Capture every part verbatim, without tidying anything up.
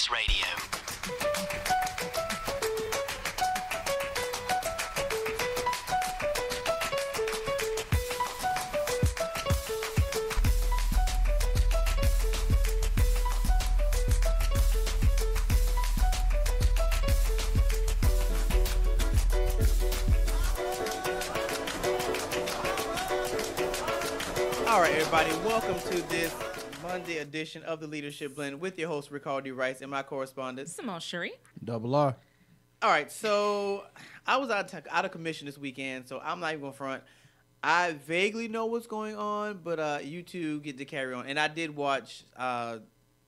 Payless Radio. All right, everybody, welcome to this Monday edition of the Leadership Blend with your host, Ricardo Rice, and my correspondent, Simone and Double-R. All right, so I was out, out of commission this weekend, so I'm not even going to front. I vaguely know what's going on, but uh, you two get to carry on. And I did watch uh,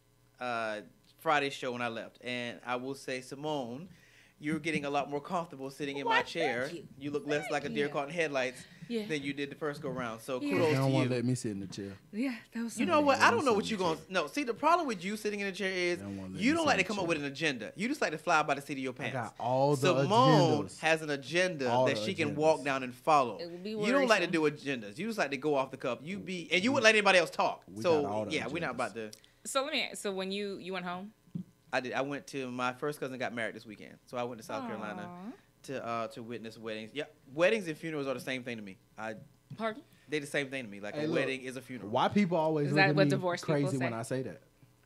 uh, Friday's show when I left, and I will say, Simone, you're getting a lot more comfortable sitting in Why, my chair. thank you. You look less Thank like a deer you. caught in headlights Yeah. than you did the first go round. So Yeah. kudos They don't to want you. to let me sit in the chair. Yeah, that was. You know something. what? I don't know Let me what sit you're in going the to... No, see, the problem with you sitting in a chair is They don't wanna let you me don't sit like in to the come up chair. with an agenda. You just like to fly by the seat of your I pants. got all the Simone agendas. has an agenda All that the she can agendas. walk down and follow. It would be You don't like to worrisome. do agendas. You just like to go off the cuff. You be and you wouldn't let anybody else talk. We got all So the yeah, we're not agendas. about to. So let me. So when you you went home. I did. I went to my first cousin got married this weekend, so I went to South Carolina Aw. to uh, to witness weddings. Yeah, weddings and funerals are the same thing to me. I Pardon? they the same thing to me. Like Hey, a look, wedding is a funeral. Why people always Is look that at what me divorced people crazy when say? I say that?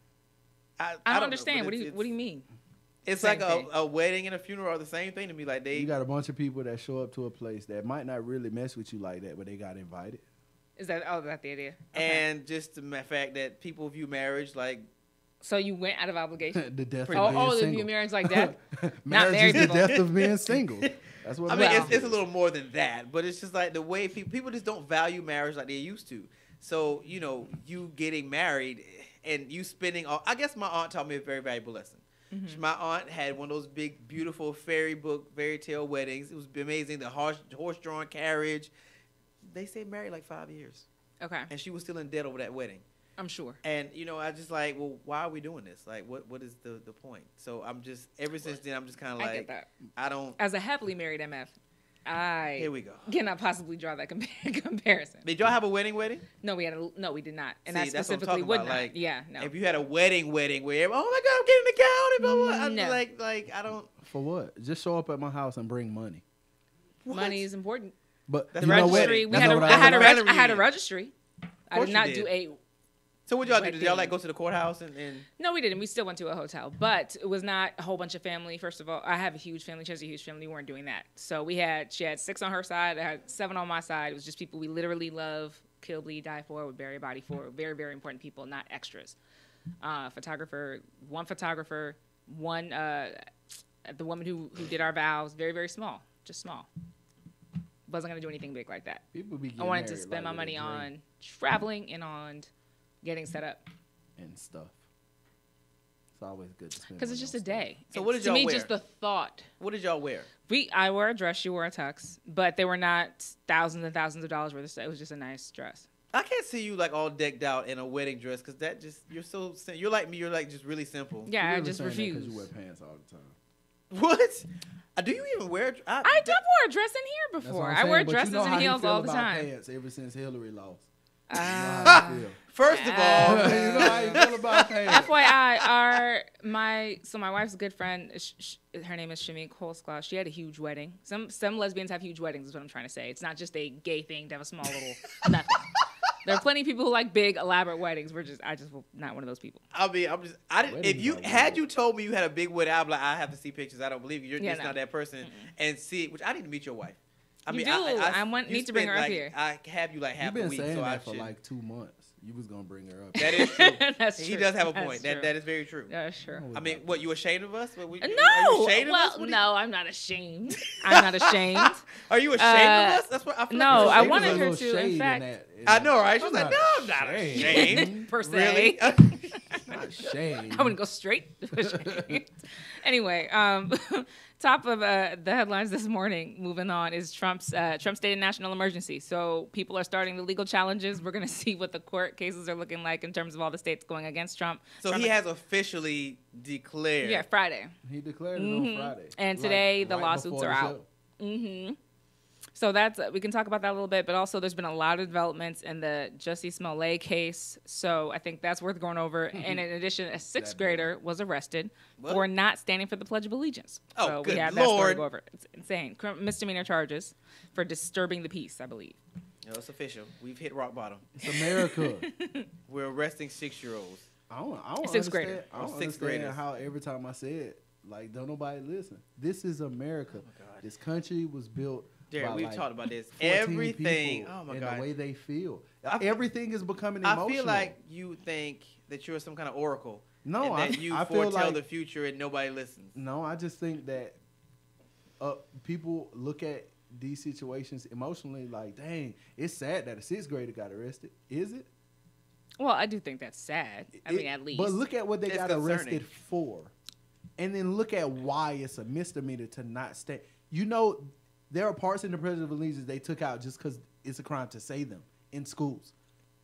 I, I I don't know, understand. but What do it's- you What do you it's- mean? It's Same like a, thing. a wedding and a funeral are the same thing to me. Like they. You got a bunch of people that show up to a place that might not really mess with you like that, but they got invited. Is that oh that's the idea? Okay. And just the ma- fact that people view marriage like So you went out of obligation. The death oh, of being oh, the single. view marriage like that. Marriage married is the people. death of being single. That's what I mean, marriage it's, it's a is. little more than that, but it's just like the way people people just don't value marriage like they used to. So you know, you getting married and you spending all. I guess my aunt taught me a very valuable lesson. Mm-hmm. My aunt had one of those big, beautiful fairy book, fairy tale weddings. It was amazing. The horse horse drawn carriage. They stayed married like five years, Okay, and she was still in debt over that wedding. I'm sure. And you know, I just like, well, why are we doing this? Like, what what is the the point? So I'm just ever since then, I'm just kind of I get like, that. I don't. As a happily married M F, I Here we go. cannot possibly draw that compa- comparison. Did y'all have a wedding wedding? No, we had a no, we did not, and See, that that's what I'm specifically talking would about, not. like, yeah, no. If you had a wedding wedding where, oh my God, I'm getting the gown and blah, blah, blah. I'm No. like, like, I don't. For what? Just show up at my house and bring money. What? Money is important. But That's you the know what? Registry. We That's had a, what I had a, a reg- family I had a reunion. registry. I course did you not did. do a. So what y'all do? Like Did y'all the- like go to the courthouse and, and No, we didn't. We still went to a hotel, but it was not a whole bunch of family. First of all, I have a huge family. She has a huge family. We weren't doing that. So we had she had six on her side. I had seven on my side. It was just people we literally love, kill, bleed, die for, would bury a body for. Very, very important people, not extras. Uh, photographer, one photographer, one uh, the woman who who did our vows. Very, very small, just small. Wasn't gonna do anything big like that. People be I getting wanted to married spend like my with money a drink on traveling and on getting set up and stuff. It's always good to spend because it's money just on a stuff. day. So And what did to y'all me, wear? just the thought. what did y'all wear? We I wore a dress, you wore a tux, but they were not thousands and thousands of dollars worth of stuff. It was just a nice dress. I can't see you like all decked out in a wedding dress because that just you're so sim- you're like me. You're like just really simple. Yeah, You I really just saying that 'cause refused. you wear pants all the time. What? Uh, do you even wear? I, I done wore a dress in here That's before. what I'm I wear saying, but dresses you know how and he heels feel all the about time. Pants ever since Hillary lost. Uh, You know how he feel. First of all, you know how you feel about pants. F Y I, our my so my wife's good friend, sh- sh- her name is Shimmy Coleslaw. She had a huge wedding. Some some lesbians have huge weddings. Is what I'm trying to say. It's not just a gay thing to have a small little nothing. There are plenty of people who like big elaborate weddings. We're just I just not one of those people. I mean, I'm just. I didn't. If Weddings you are had weird. you told me you had a big wedding, I'd be like, I have to see pictures. I don't believe you. You're Yeah, just no. not that person. And see, which I need to meet your wife. I You mean, do. I, I, I want- you need to bring spent, her up like, here. I have you like half You've been a week, saying so I that for should. like two months. You was gonna bring her up. That is true. That's He true. does have a That's point. That true. that is very true. That's true. I mean, what, you ashamed of us? What, we, No. Are you ashamed well, of us? What do you- no, I'm not ashamed. I'm not ashamed. Are you ashamed Uh, of us? That's what I feel no, like you're I ashamed wanted of her us. to, in fact- I know, right? She's I'm like, not no, I'm not ashamed. ashamed. Per se. Really? Not shame. I wouldn't go straight. Anyway, um, top of uh, the headlines this morning. Moving on is Trump's uh, Trump stated national emergency. So people are starting the legal challenges. We're going to see what the court cases are looking like in terms of all the states going against Trump. So Trump he has officially declared. yeah Friday, He declared it Mhm. on Friday. And today the right lawsuits before are the out. show. hmm So that's we can talk about that a little bit, but also there's been a lot of developments in the Jussie Smollett case. So I think that's worth going over. And in addition, a sixth grader was arrested What? for not standing for the Pledge of Allegiance. Oh, so good we have that story Lord. to go over. It's insane. Crim- Misdemeanor charges for disturbing the peace, I believe. No, it's official. We've hit rock bottom. It's America. We're arresting six-year-olds. I don't, I don't Sixth understand, grader. I don't Oh, sixth understand graders. how every time I say it, like, don't nobody listen. This is America. Oh, my God. This country was built Derek, by we've like talked about this. fourteen Everything. people Oh, my and God. the way they feel. I feel- Everything is becoming I emotional. feel like you think that you're some kind of oracle. No, and I- that you I feel foretell like- the future and nobody listens. No, I just think that uh, people look at these situations emotionally like, dang, it's sad that a sixth grader got arrested. Is it? Well, I do think that's sad. I It- mean, at least. But look at what they It's got concerning. arrested for. And then look at why it's a misdemeanor to not stay. You know, there are parts in the Pledge of Allegiance they took out just because it's a crime to say them in schools.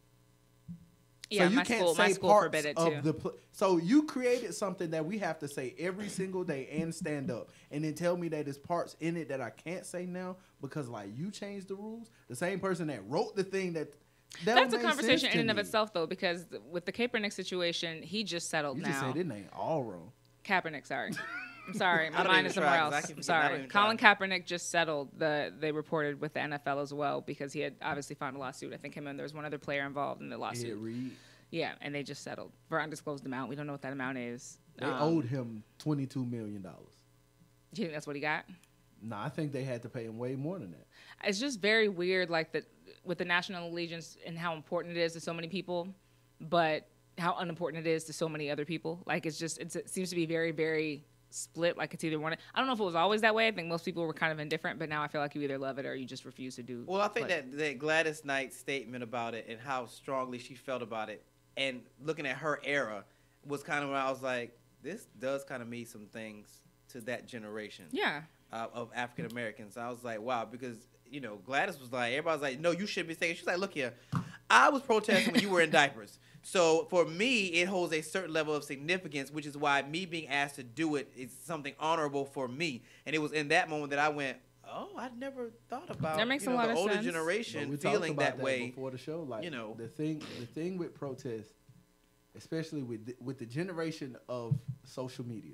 yeah, so you my can't school, my say school parts forbid it of too. the. Pl- so you created something that we have to say every single day and stand up, and then tell me that there's parts in it that I can't say now because like you changed the rules. The same person that wrote the thing that. that That's a don't make conversation sense in to and of me. itself, though, because th- with the Kaepernick situation, he just settled You now. just said it ain't all wrong. Kaepernick, sorry. I'm sorry. My I don't mind even is somewhere try, 'cause I else. keep I'm forgetting. I don't sorry. even Colin try. Kaepernick just settled the they reported with the N F L as well because he had obviously filed a lawsuit. I think him and there was one other player involved in the Ed lawsuit. Reed. Yeah, and they just settled for undisclosed amount. We don't know what that amount is. They Um, owed him twenty-two million dollars. Do you think that's what he got? No, I think they had to pay him way more than that. It's just very weird, like the with the national allegiance and how important it is to so many people, but how unimportant it is to so many other people. Like it's just it's, it seems to be very very split. Like it's either one. I don't know if it was always that way. I think most people were kind of indifferent, but now I feel like you either love it or you just refuse to do. Well, I think like- that, that Gladys Knight's statement about it and how strongly she felt about it and looking at her era was kind of when I was like, this does kind of mean some things to that generation Yeah. uh, of African Americans. I was like, wow, because, you know, Gladys was like, everybody was like, no, you shouldn't be saying. She's like, look here, I was protesting when you were in diapers. So for me, it holds a certain level of significance, which is why me being asked to do it is something honorable for me. And it was in that moment that I went, oh, I never thought about That makes you know, a lot the of older sense. But generation we talked feeling about that way. before the show. Like you know. the thing, the thing with protests, especially with the, with the generation of social media,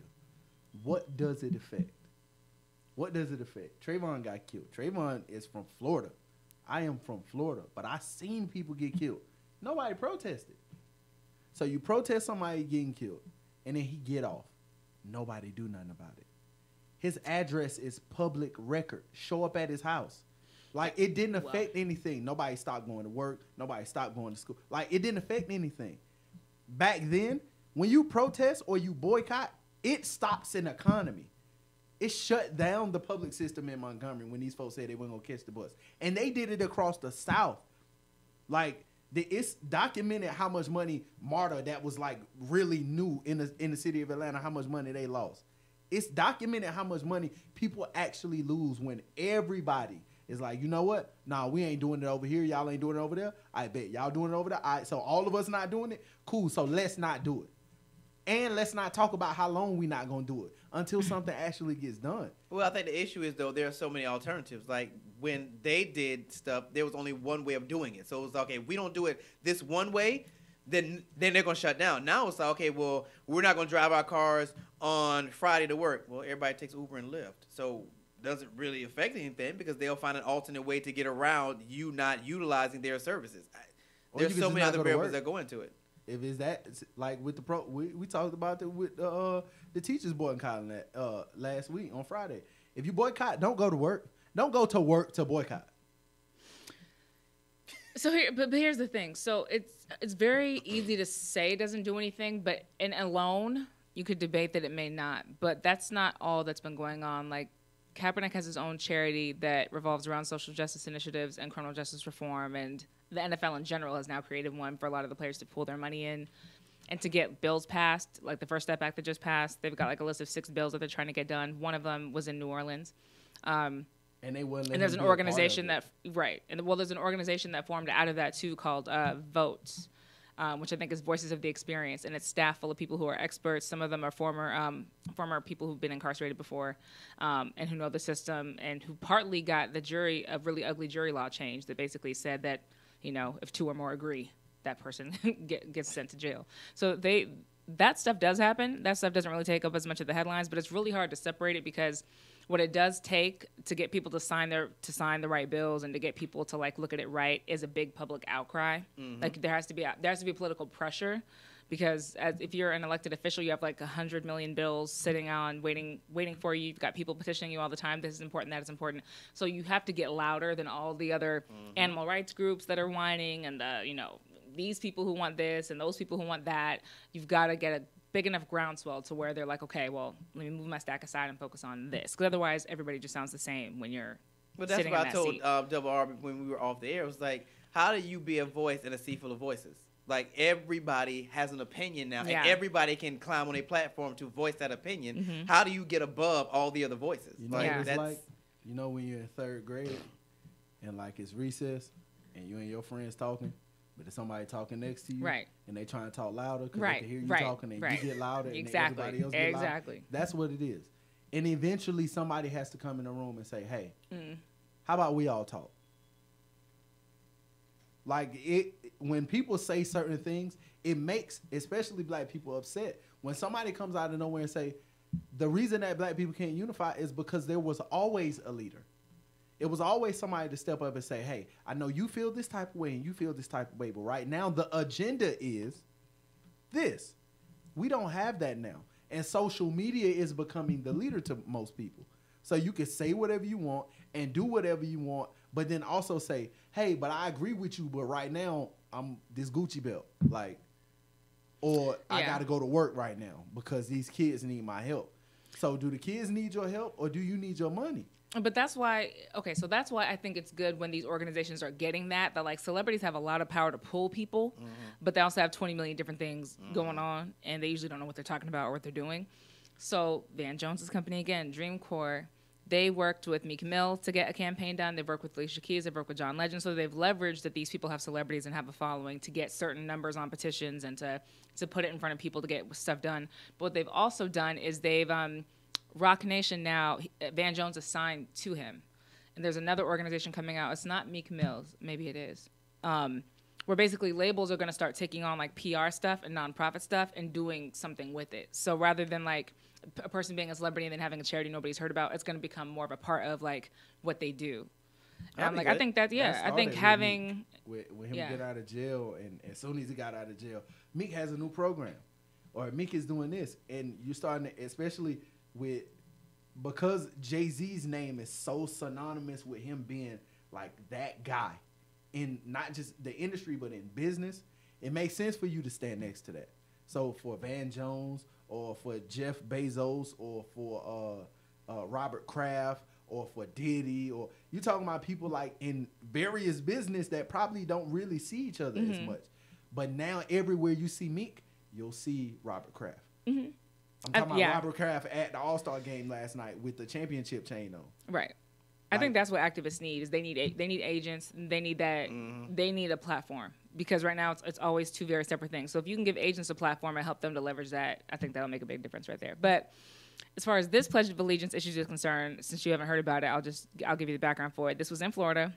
what does it affect? What does it affect? Trayvon got killed. Trayvon is from Florida. I am from Florida, but I seen people get killed. Nobody protested. So you protest somebody getting killed, and then he get off. Nobody do nothing about it. His address is public record. Show up at his house. Like, it didn't affect anything. Nobody stopped going to work. Nobody stopped going to school. Like, it didn't affect anything. Back then, when you protest or you boycott, it stops an economy. It shut down the public system in Montgomery when these folks said they weren't going to catch the bus. And they did it across the South. Like, the, it's documented how much money MARTA, that was like really new in the, in the city of Atlanta, how much money they lost. It's documented how much money people actually lose when everybody is like, you know what? Nah, we ain't doing it over here. Y'all ain't doing it over there. I bet y'all doing it over there. All right, so all of us not doing it? Cool, so let's not do it. And let's not talk about how long we not going to do it until something actually gets done. Well, I think the issue is, though, there are so many alternatives. Like, when they did stuff, there was only one way of doing it. So it was, okay, if we don't do it this one way, then then they're going to shut down. Now it's like, okay, well, we're not going to drive our cars on Friday to work. Well, everybody takes Uber and Lyft. So it doesn't really affect anything because they'll find an alternate way to get around you not utilizing their services. I- Or There's you can so just many not other go to variables work. that go into it. If it's that, it's like with the pro, we, we talked about it with uh, the teachers boycotting that uh, last week on Friday. If you boycott, don't go to work. Don't go to work to boycott. So here, but, but here's the thing. So it's it's very easy to say it doesn't do anything, but in alone, you could debate that it may not. But that's not all that's been going on. Like Kaepernick has his own charity that revolves around social justice initiatives and criminal justice reform, and the N F L in general has now created one for a lot of the players to pull their money in and to get bills passed. Like the First Step Act that just passed, they've got like a list of six bills that they're trying to get done. One of them was in New Orleans. Um, And they wouldn't let and there's him an be a part of organization it. that right and well there's an organization that formed out of that too called uh votes um, which I think is Voices of the Experience, and it's staff full of people who are experts. Some of them are former um, former people who've been incarcerated before, um, and who know the system, and who partly got the jury a really ugly jury law change that basically said that, you know, if two or more agree, that person get, gets sent to jail. So they that stuff does happen. That stuff doesn't really take up as much of the headlines, but it's really hard to separate it because what it does take to get people to sign their to sign the right bills and to get people to like look at it right is a big public outcry. Mm-hmm. Like there has to be a, there has to be political pressure, because as if you're an elected official, you have like a hundred million bills sitting on waiting waiting for you. You've got people petitioning you all the time. This is important. That is important. So you have to get louder than all the other mm-hmm. animal rights groups that are whining and the you know these people who want this and those people who want that. You've got to get a big enough groundswell to where they're like, okay, well, let me move my stack aside and focus on this. Because otherwise, everybody just sounds the same when you're But that's sitting what in I that told seat. uh, Double-R when we were off the air. It was like, how do you be a voice in a sea full of voices? Like, everybody has an opinion now, Yeah. and everybody can climb on a platform to voice that opinion. Mhm. How do you get above all the other voices? You know like, Yeah. what it's that's, like? You know when you're in third grade and like it's recess and you and your friends talking, but there's somebody talking next to you, Right. and they trying to talk louder because Right, they can hear you right, talking, and right. you get louder, and Exactly, everybody else get louder. exactly. That's what it is. And eventually somebody has to come in the room and say, hey, Mm. how about we all talk? Like, it when people say certain things, it makes especially black people upset. When somebody comes out of nowhere and say, the reason that black people can't unify is because there was always a leader. It was always somebody to step up and say, hey, I know you feel this type of way and you feel this type of way, but right now the agenda is this. We don't have that now. And social media is becoming the leader to most people. So you can say whatever you want and do whatever you want, but then also say, hey, but I agree with you, but right now I'm this Gucci belt. Like, or I Yeah. got to go to work right now because these kids need my help. So do the kids need your help or do you need your money? But that's why, okay, so that's why I think it's good when these organizations are getting that, that like celebrities have a lot of power to pull people, mm-hmm. but they also have twenty million different things mm-hmm. going on, and they usually don't know what they're talking about or what they're doing. So Van Jones's company, again, Dreamcore, they worked with Meek Mill to get a campaign done. They've worked with Alicia Keys. They've worked with John Legend. So they've leveraged that these people have celebrities and have a following to get certain numbers on petitions and to, to put it in front of people to get stuff done. But what they've also done is they've... Um, Rock Nation now, Van Jones is signed to him. And there's another organization coming out. It's not Meek Mill's. Maybe it is. Um, where basically labels are going to start taking on like P R stuff and nonprofit stuff and doing something with it. So rather than like a person being a celebrity and then having a charity nobody's heard about, it's going to become more of a part of like what they do. And I'm like, I think that, yeah, I think having... With, with him yeah. get out of jail, and as soon as he got out of jail, Meek has a new program. Or Meek is doing this. And you're starting to, especially... with because Jay-Z's name is so synonymous with him being like that guy in not just the industry but in business, it makes sense for you to stand next to that. So for Van Jones or for Jeff Bezos or for uh, uh, Robert Kraft or for Diddy, or you talking about people like in various business that probably don't really see each other mm-hmm. as much, but now everywhere you see Meek, you'll see Robert Kraft. Mm-hmm. I'm talking uh, about yeah. Robert Kraft at the All-Star game last night with the championship chain on. Right. I like, think that's what activists need. Is they need a, they need agents. They need that. Mm-hmm. They need a platform, because right now it's, it's always two very separate things. So if you can give agents a platform and help them to leverage that, I think that'll make a big difference right there. But as far as this Pledge of Allegiance issue is concerned, since you haven't heard about it, I'll just I'll give you the background for it. This was in Florida.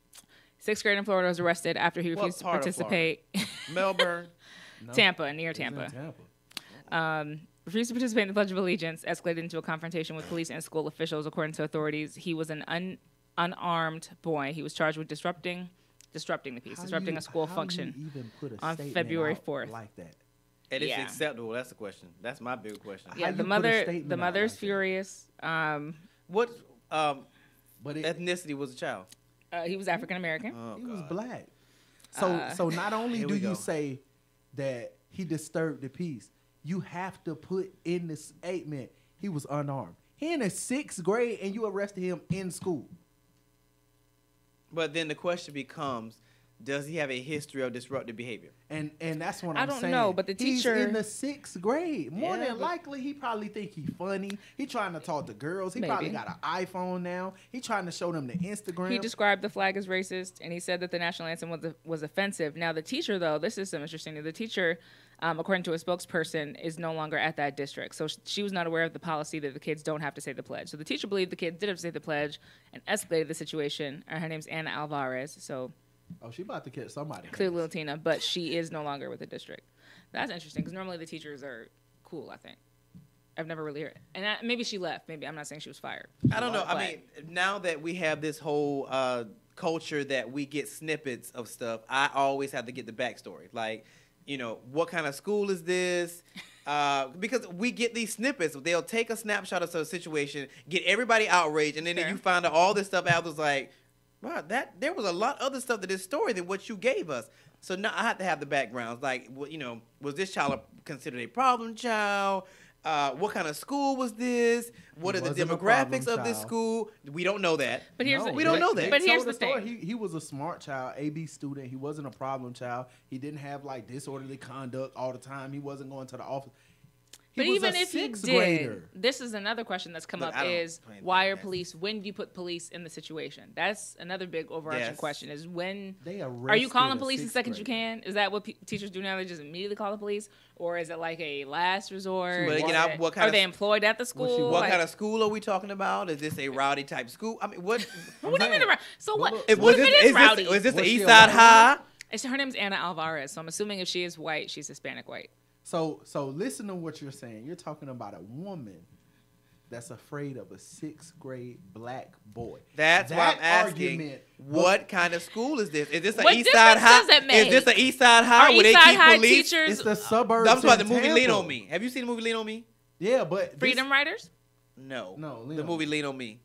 Sixth grader in Florida was arrested after he refused to participate. Melbourne, no. Tampa, near Tampa. Tampa. Um, refused to participate in the Pledge of Allegiance, escalated into a confrontation with police and school officials, according to authorities. He was an un, unarmed boy. He was charged with disrupting disrupting the peace, how disrupting you, a school how function you even put a on February fourth. Like that. And it's yeah. acceptable. That's the question. That's my big question. Yeah, how the mother the mother's like furious. Um, what um, but it, ethnicity was the child? Uh, he was African American. Oh, he God. was black. So Uh, so not only do you go. say that he disturbed the peace, you have to put in the statement he was unarmed. He in the sixth grade and you arrested him in school. But then the question becomes, does he have a history of disruptive behavior? And and that's what I I'm don't saying. know, but the teacher- He's in the sixth grade. More Yeah, than but- likely, he probably think he funny. He trying to talk to girls. He probably Maybe. got an iPhone now. He trying to show them the Instagram. He described the flag as racist, and he said that the national anthem was was offensive. Now, the teacher, though, this is some interesting. The teacher, um, according to a spokesperson, is no longer at that district. So sh- she was not aware of the policy that the kids don't have to say the pledge. So the teacher believed the kids did have to say the pledge and escalated the situation. Uh, Her name's Anna Alvarez. So oh, she about to catch somebody. clearly Latina, but she is no longer with the district. That's interesting because normally the teachers are cool, I think. I've never really heard. And I, maybe she left. Maybe I'm not saying she was fired. I don't know. I But- mean, now that we have this whole uh, culture that we get snippets of stuff, I always have to get the backstory. Like, you know, what kind of school is this? Uh, because we get these snippets. They'll take a snapshot of some situation, get everybody outraged, and then Sure. you find out all this stuff afterwards like, wow, that there was a lot other stuff to this story than what you gave us. So now I have to have the backgrounds. Like, what- you know, was this child considered a problem child? Uh, what kind of school was this? What He are the wasn't a demographics problem of this child. school? We don't know that. But here's No, the, we don't know that. But here's told the story. thing. He, he was a smart child, A B student. He wasn't a problem child. He didn't have like disorderly conduct all the time. He wasn't going to the office. He But was even a if he sixth did, grader. this is another question that's come Look, up: I don't is plan why that. are police? When do you put police in the situation? That's another big overarching Yes. question: is when They are you arrested calling a police the sixth second you grader. can? Is that what pe- teachers do now? They just immediately call the police, or is it like a last resort? But again, Is I- it- what kind are of- they employed at the she- school? What Like, kind of school are we talking about? Is this a rowdy type school? I mean, what? what do you mean? around- So But what? look- if, what was if this, it is is rowdy? This, is this the Was she East a Side white High? woman? It's, her name's Anna Alvarez, so I'm assuming if she is white, she's Hispanic white. So so listen to what you're saying. You're talking about a woman that's afraid of a sixth grade black boy. That's why I'm That asking, argument- what kind of school is this? Is this an What East Side difference High? does it make? Is this an East Side High Are where they East Side keep High police? teachers It's the suburbs. I'm talking about the in movie Lean Tampa. on Me. Have you seen the movie Lean on Me? Yeah, but this- Freedom Riders? No. No, Lean the on movie Me. Lean on Me.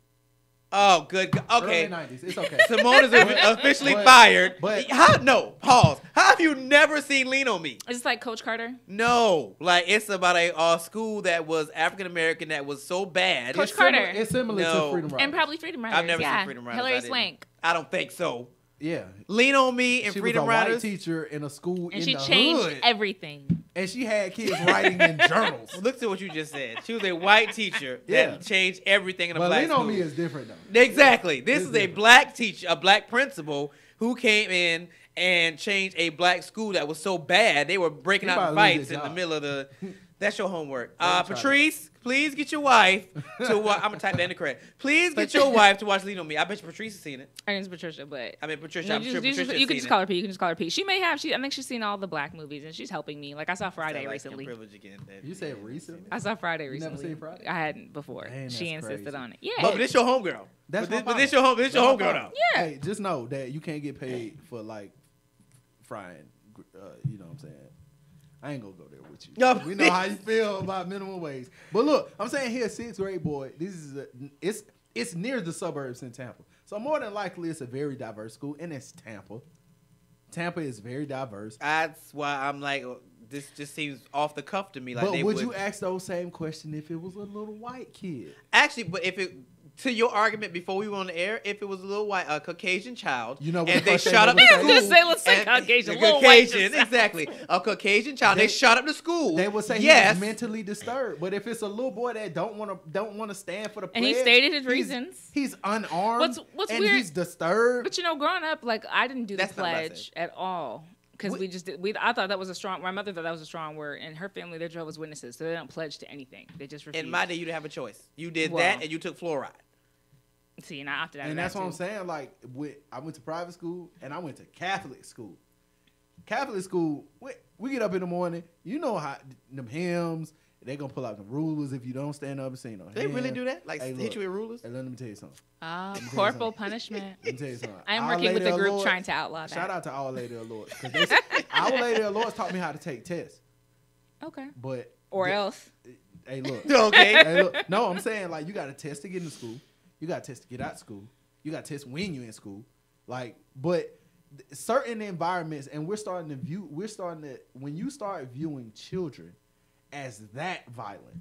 Oh, good. go- early Okay. nineties. It's okay. Simone is officially but- fired. but- how? No. Pause. How have you never seen Lean on Me? Is this like Coach Carter? No. Like it's about a, a school that was African American that was so bad. Coach It's similar- Carter. It's similar No. to Freedom Riders. And probably Freedom Riders. I've never yeah. seen Freedom Riders. Hillary I didn't. Swank. I don't think so. Yeah. Lean on Me and She Freedom was a Riders. white teacher in a school And in she the changed hood. everything. And she had kids writing in journals. Look at what you just said. She was a white teacher that Yeah. changed everything in a But black Lean school. on Me is different though. Exactly. This It's is a different. black teacher, a black principal who came in and changed a black school that was so bad they were breaking He out in probably lose fights his in the job. middle of the. That's your homework. Let me Uh, try Patrice, please get your wife to. Wa- I'm gonna type that in the credit. Please get your wife to watch Lean on Me. I bet you Patrice has seen it. Her name's Patricia, but I mean Patricia. no, I'm you, sure just- you Patricia just- has you can seen just it. call her P. You can just call her P. She may have. She, I think she's seen all the black movies, and she's helping me. Like I saw Friday Sound like recently. Kim Privilege again. That- You said yeah, recently? I saw Friday You never recently. seen Friday? I hadn't before. Dang, she that's insisted crazy. on it. Yeah. But, but this your homegirl. That's but my this, but this your home. This That's your my homegirl problem. now. Yeah. Hey, just know that you can't get paid for like frying. Uh, you know what I'm saying? I ain't gonna go there with you. No, we know how you feel about minimum wage. But look, I'm saying here, sixth grade boy. This is a, it's it's near the suburbs in Tampa, so more than likely it's a very diverse school, and it's Tampa. Tampa is very diverse. That's why I'm like, oh, this just seems off the cuff to me. Like But they would would you ask those same question if it was a little white kid? actually, but if it. To your argument before we were on the air, if it was a little white, a Caucasian child, You know what and the they first thing shot they up would the say? school, I was gonna say, let's say and- Caucasian, a little white Caucasian, just- exactly, a Caucasian child. They, They- shot up the school. They would say yes, he was mentally disturbed. But if it's a little boy that don't want to don't want to stand for the And he pledge, stated his he's- reasons. He's unarmed. What's- what's and weird- he's disturbed. But you know, growing up, like I didn't do the That's not what I pledge said. at all because What- we just did. We I thought that was a strong. My mother thought that was a strong word, and her family, their job was witnesses, so they don't pledge to anything. They just refuse. in my day, you didn't have a choice. You did Well. that, and you took fluoride. See, and I opted out And of that's that what I'm too. saying. Like, with, I went to private school and I went to Catholic school. Catholic school, we, we get up in the morning. You know how them hymns. They gonna pull out the rulers if you don't stand up and sing no. They really do that? Like Hey, hit look. you with rulers? Hey, let me tell you something. Ah, me tell you corporal something. punishment. Let me tell you something. I am Our working with Lady a of group Lords- trying to outlaw that. Shout out to Our Lady of Lords. 'Cause they, Our Lady of Lords taught me how to take tests. Okay. But Or the- else. Hey, look. Okay. Hey, look. No, I'm saying like you got to test to get into school. You got to test to get out of school. You got to test when you're in school. Like, but th- certain environments, and we're starting to view. We're starting to when you start viewing children as that violent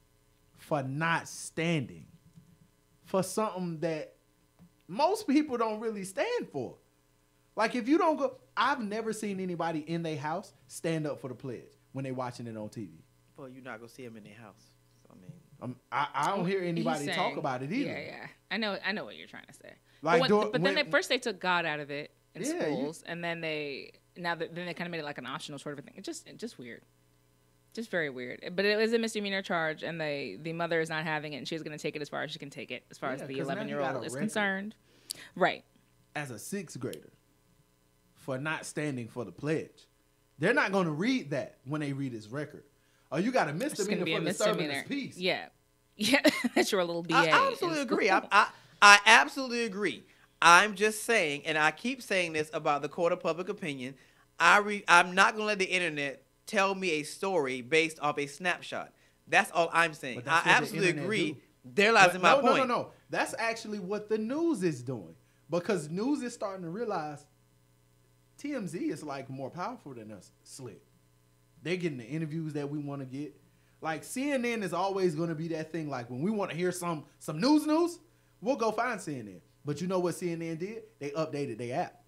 for not standing for something that most people don't really stand for. Like, if you don't go, I've never seen anybody in their house stand up for the pledge when they watching it on T V. Well, you're not gonna see them in their house. So, I mean, Um, I, I don't hear anybody He's talk saying- about it either. Yeah, yeah. I know. I know what you're trying to say. Like, but do- when, but then when- they, first they took God out of it in Yeah, you- schools, and then they now that then they kind of made it like an optional sort of a thing. It just it just weird, just very weird. But it is a misdemeanor charge, and they the mother is not having it, and she's going to take it as far as she can take it, as far Yeah, as the 'cause now you eleven year got old a is record. concerned. Right. As a sixth grader, for not standing for the pledge, they're not going to read that when they read his record. Oh, you got a It's going misdemeanor to be a for disturbing misdemeanor. his peace. Yeah. Yeah. That's your little B A. I, I absolutely agree. I, I I absolutely agree. I'm just saying, and I keep saying this about the court of public opinion. I re, I'm not gonna let the internet tell me a story based off a snapshot. That's all I'm saying. But I that's what the absolutely internet agree. do. There lies But in my no, point. no, no, no. That's actually what the news is doing. Because news is starting to realize T M Z is like more powerful than us. Slick. They're getting the interviews that we want to get. Like, C N N is always going to be that thing. Like, when we want to hear some some news news, we'll go find C N N. But you know what C N N did? They updated their app.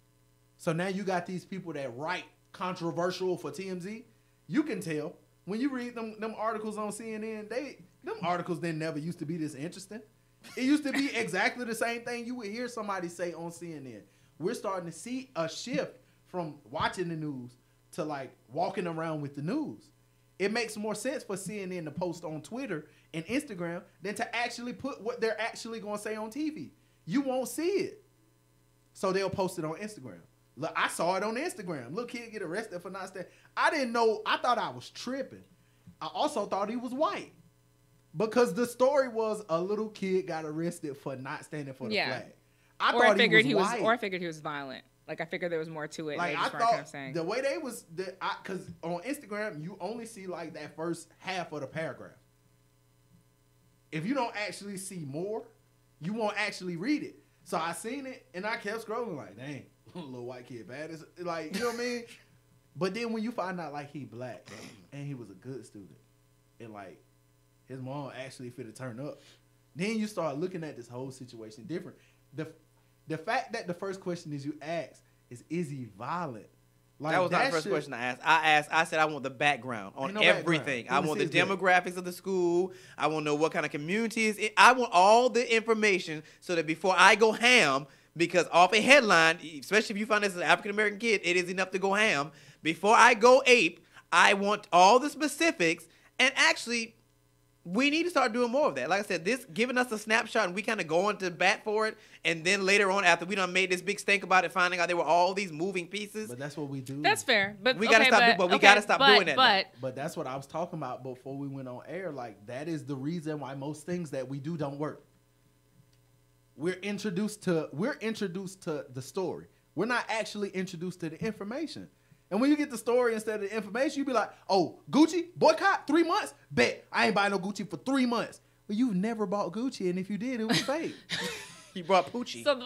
So now you got these people that write controversial for T M Z. You can tell when you read them them articles on C N N, they them articles then never used to be this interesting. It used to be exactly the same thing you would hear somebody say on C N N. We're starting to see a shift from watching the news to like walking around with the news. It makes more sense for C N N to post on Twitter and Instagram than to actually put what they're actually going to say on T V. You won't see it. So they'll post it on Instagram. Look, I saw it on Instagram. Little kid get arrested for not standing. I didn't know. I thought I was tripping. I also thought he was white. Because the story was a little kid got arrested for not standing for the Yeah. flag. I or I thought figured he was, white. or I figured he was violent. Like I figured there was more to it. Like they I just weren't kind of thought saying. the way they was, the, I, cause on Instagram you only see like that first half of the paragraph. If you don't actually see more, you won't actually read it. So I seen it and I kept scrolling like, dang, little white kid bad. It's like, you know what I mean? But then when you find out like he black and he was a good student and like his mom actually fit to turn up, then you start looking at this whole situation different. The the fact that the first question is you ask is, is he violent? Like, that was not the that first shit- question I asked. I asked. I said I want the background on Ain't no background. everything. Give I us want the his back. demographics of the school. I want to know what kind of communities. It, I want all the information so that before I go ham, because off a headline, especially if you find this as an African American kid, it is enough to go ham. Before I go ape, I want all the specifics. And actually, we need to start doing more of that. Like I said, this giving us a snapshot and we kind of go into bat for it. And then later on, after we done made this big stink about it, finding out there were all these moving pieces. But that's what we do. That's fair, but We gotta okay, stop But, do- but we okay, gotta stop but, doing that now. But But that's what I was talking about before we went on air. Like, that is the reason why most things that we do don't work. We're introduced to we're introduced to the story. We're not actually introduced to the information. And when you get the story instead of the information, you be like, oh, Gucci, boycott, three months? Bet. I ain't buying no Gucci for three months. Well, you've never bought Gucci, and if you did, it was fake. He brought Poochie. so,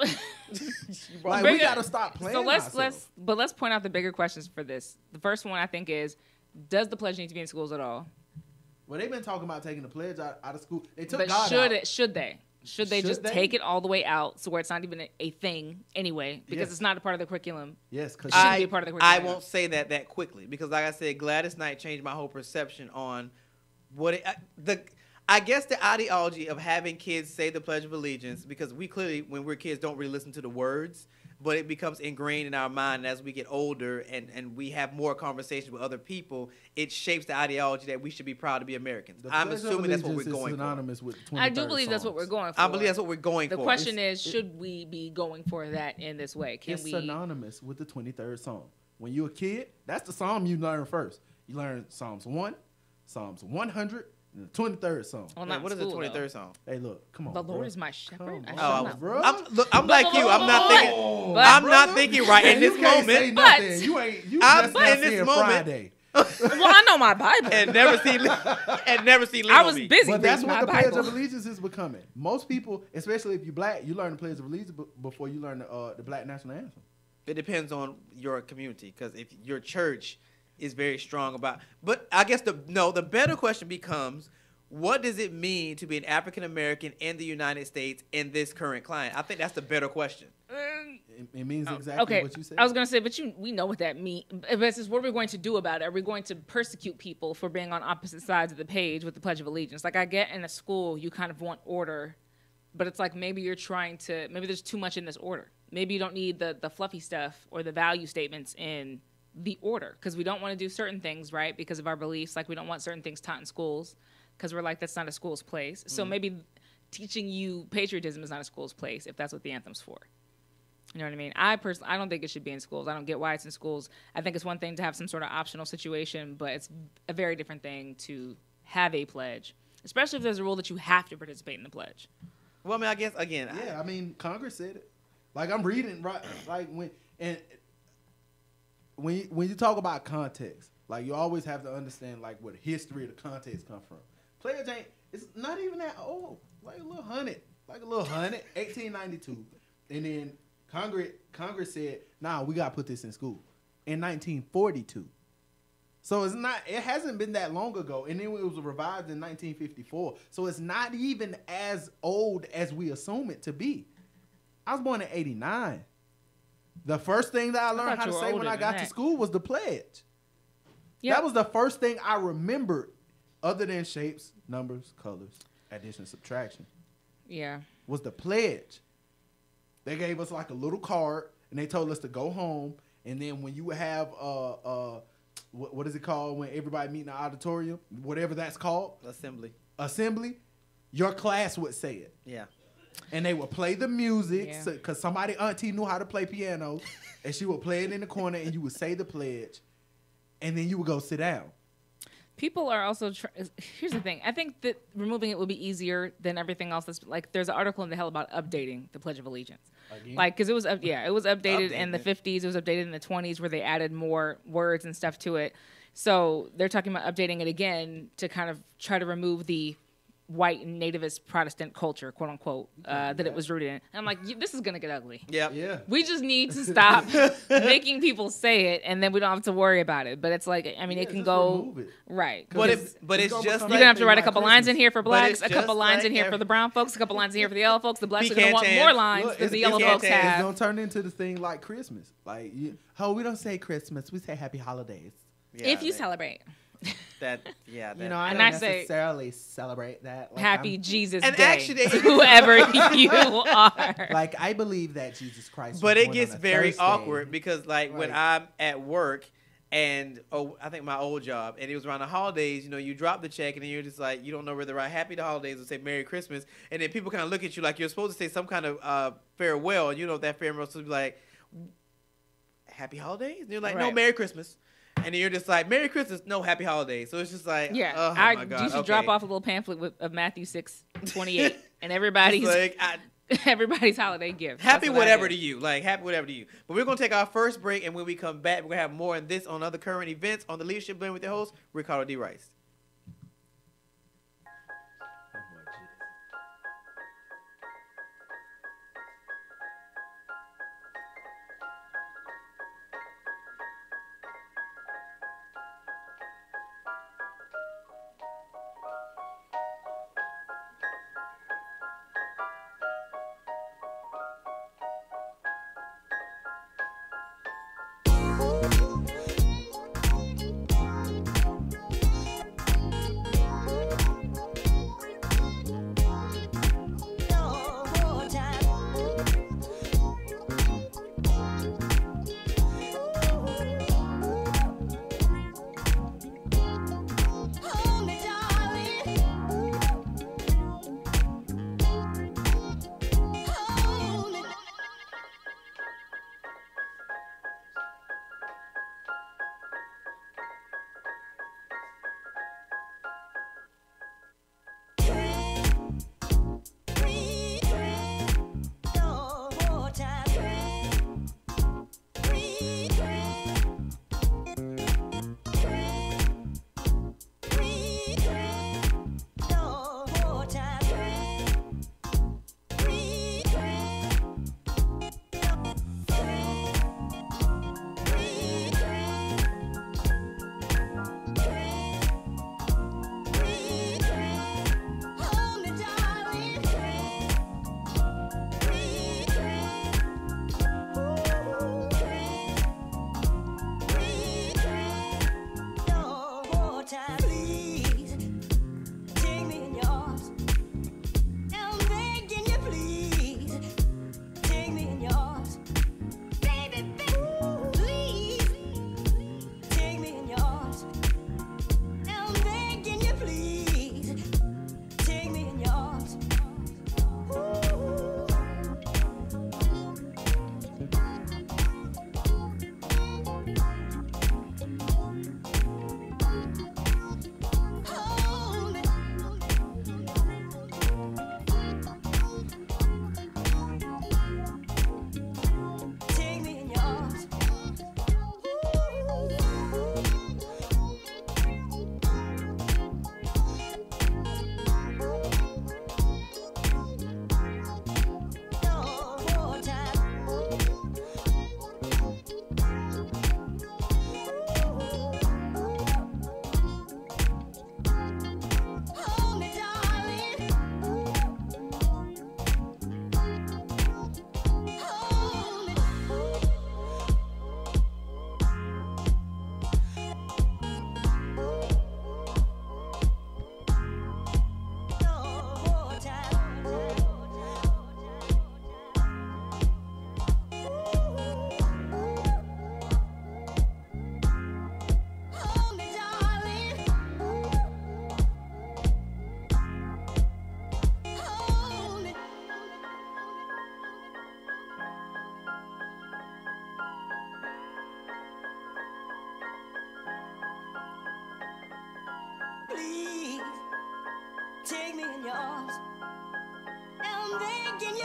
Like, bring we it- got to stop playing so let's ourselves. let's but let's point out the bigger questions for this. The first one I think is, does the pledge need to be in schools at all? Well, they've been talking about taking the pledge out, out of school. They took But God should out. it? Should they? Should they Should just they? take it all the way out, so where it's not even a, a thing anyway, because Yes. it's not a part of the curriculum? Yes, because shouldn't I, be a part of the I curriculum. won't say that that quickly because, like I said, Gladys Knight changed my whole perception on what it, I- the. I guess the ideology of having kids say the Pledge of Allegiance, because we clearly, when we're kids, don't really listen to the words, but it becomes ingrained in our mind. And as we get older and, and we have more conversations with other people, it shapes the ideology that we should be proud to be Americans. The I'm Pledge of assuming that's what we're Allegiance is going for. synonymous with the I do twenty-third believe that's what we're Psalms. going for. I believe that's what we're going The for. question It's- is, should we be going for that in this way? Can It's we? synonymous with the twenty-third Psalm. When you're a kid, that's the Psalm you learn first. You learn Psalms one, Psalms one hundred, and the twenty-third Psalm. Well, Wait, not what is school, the though. twenty-third song? Hey, look, come on, The Lord bro. is my shepherd. Come I on, shall Oh, not bro. I'm, look, I'm like you. I'm not But- thinking. but- I'm not brother, thinking right in you this can't say moment. But- nothing. You ain't. You I'm- just not in this seeing moment- Friday. well, I know my Bible. And never see, and never see. I was Lee. busy But that's reading what my the Pledge Bible. of Allegiance is becoming. Most people, especially if you're black, you learn the Pledge of Allegiance b- before you learn the, uh, the Black National Anthem. It depends on your community, because if your church is very strong about, but I guess the no, the better question becomes, what does it mean to be an African American in the United States in this current climate? I think that's the better question. Mm, It, it means exactly okay. what you said. I was gonna say, but you, we know what that means. But it's just, what are we going to do about it? Are we going to persecute people for being on opposite sides of the page with the Pledge of Allegiance? Like, I get in a school, you kind of want order, but it's like maybe you're trying to, maybe there's too much in this order. Maybe you don't need the the fluffy stuff or the value statements in the order, because we don't want to do certain things, right? Because of our beliefs, like we don't want certain things taught in schools, because we're like, that's not a school's place. So mm. maybe teaching you patriotism is not a school's place if that's what the anthem's for. You know what I mean? I personally, I don't think it should be in schools. I don't get why it's in schools. I think it's one thing to have some sort of optional situation, but it's a very different thing to have a pledge, especially if there's a rule that you have to participate in the pledge. Well, I mean, I guess, again. Yeah, I, I mean, Congress said it. Like, I'm reading, right, like, when, and when you, when you talk about context, like, you always have to understand, like, where the history of the context come from. Pledge ain't, it's not even that old. Like a little hundred, like a little hundred, eighteen ninety-two. And then Congress Congress said, nah, we got to put this in school in nineteen forty-two. So it's not, it hasn't been that long ago. And then it was revised in nineteen fifty-four. So it's not even as old as we assume it to be. I was born in eighty-nine. The first thing that I learned I how to say when I got that. to school was the pledge. Yep. That was the first thing I remembered, other than shapes, numbers, colors, addition, subtraction. Yeah. Was the pledge. They gave us like a little card, and they told us to go home. And then when you have, uh, uh, what, what is it called when everybody meet in the auditorium? Whatever that's called. Assembly. Assembly. Your class would say it. Yeah. And they would play the music, Yeah. because so, somebody auntie knew how to play piano, and she would play it in the corner, and you would say the pledge, and then you would go sit down. People are also, tr- here's the thing. I think that removing it would be easier than everything else. That's like, there's an article in the Hell about updating the Pledge of Allegiance. Again? Like, because it was, up, yeah, it was updated Updating in the it. fifties. It was updated in the twenties where they added more words and stuff to it. So they're talking about updating it again to kind of try to remove the white and nativist Protestant culture, quote unquote, uh, that it was rooted in. And I'm like, this is going to get ugly. Yep. Yeah. We just need to stop making people say it, and then we don't have to worry about it. But it's like, I mean, Yeah, it can just go remove it. right. But Because it, but it's gonna just become you're like gonna have to write a like couple Christmas. lines in here for blacks, it's a couple just lines like in here every- for the brown folks, a couple lines in here for the yellow folks. The blacks Be are gonna want cantan. more lines Look, than it's- the it's yellow cantan. folks It's It's have. gonna turn into the thing like Christmas. Like, you, oh, we don't say Christmas, we say Happy Holidays. Yeah, If you that, celebrate, that, yeah, that, You know, I And don't I say- necessarily celebrate that. Like, Happy I'm- Jesus And Day, actually- whoever you are. Like, I believe that Jesus Christ. but was it born gets on a very Thursday. awkward because, like, when Like- I'm at work and, oh, I think my old job, and it was around the holidays, you know, you drop the check and then you're just like, you don't know whether to write Happy the Holidays or say Merry Christmas. And then people kind of look at you like you're supposed to say some kind of uh, farewell. And you know, that farewell is supposed to be like, Happy Holidays? And you're like, no, Right. Merry Christmas. And then you're just like, Merry Christmas, no, Happy Holidays. So it's just like, Yeah, oh, I my God. used to okay. drop off a little pamphlet with, of Matthew six twenty-eight, and everybody's It's like, I, everybody's holiday gift. happy That's what I whatever did. to you. Like, happy whatever to you. But we're going to take our first break, and when we come back, we're going to have more on this, on other current events, on the Leadership Blend with your host, Ricardo D. Rice.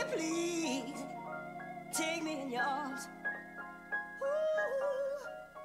please take me in your arms. Ooh.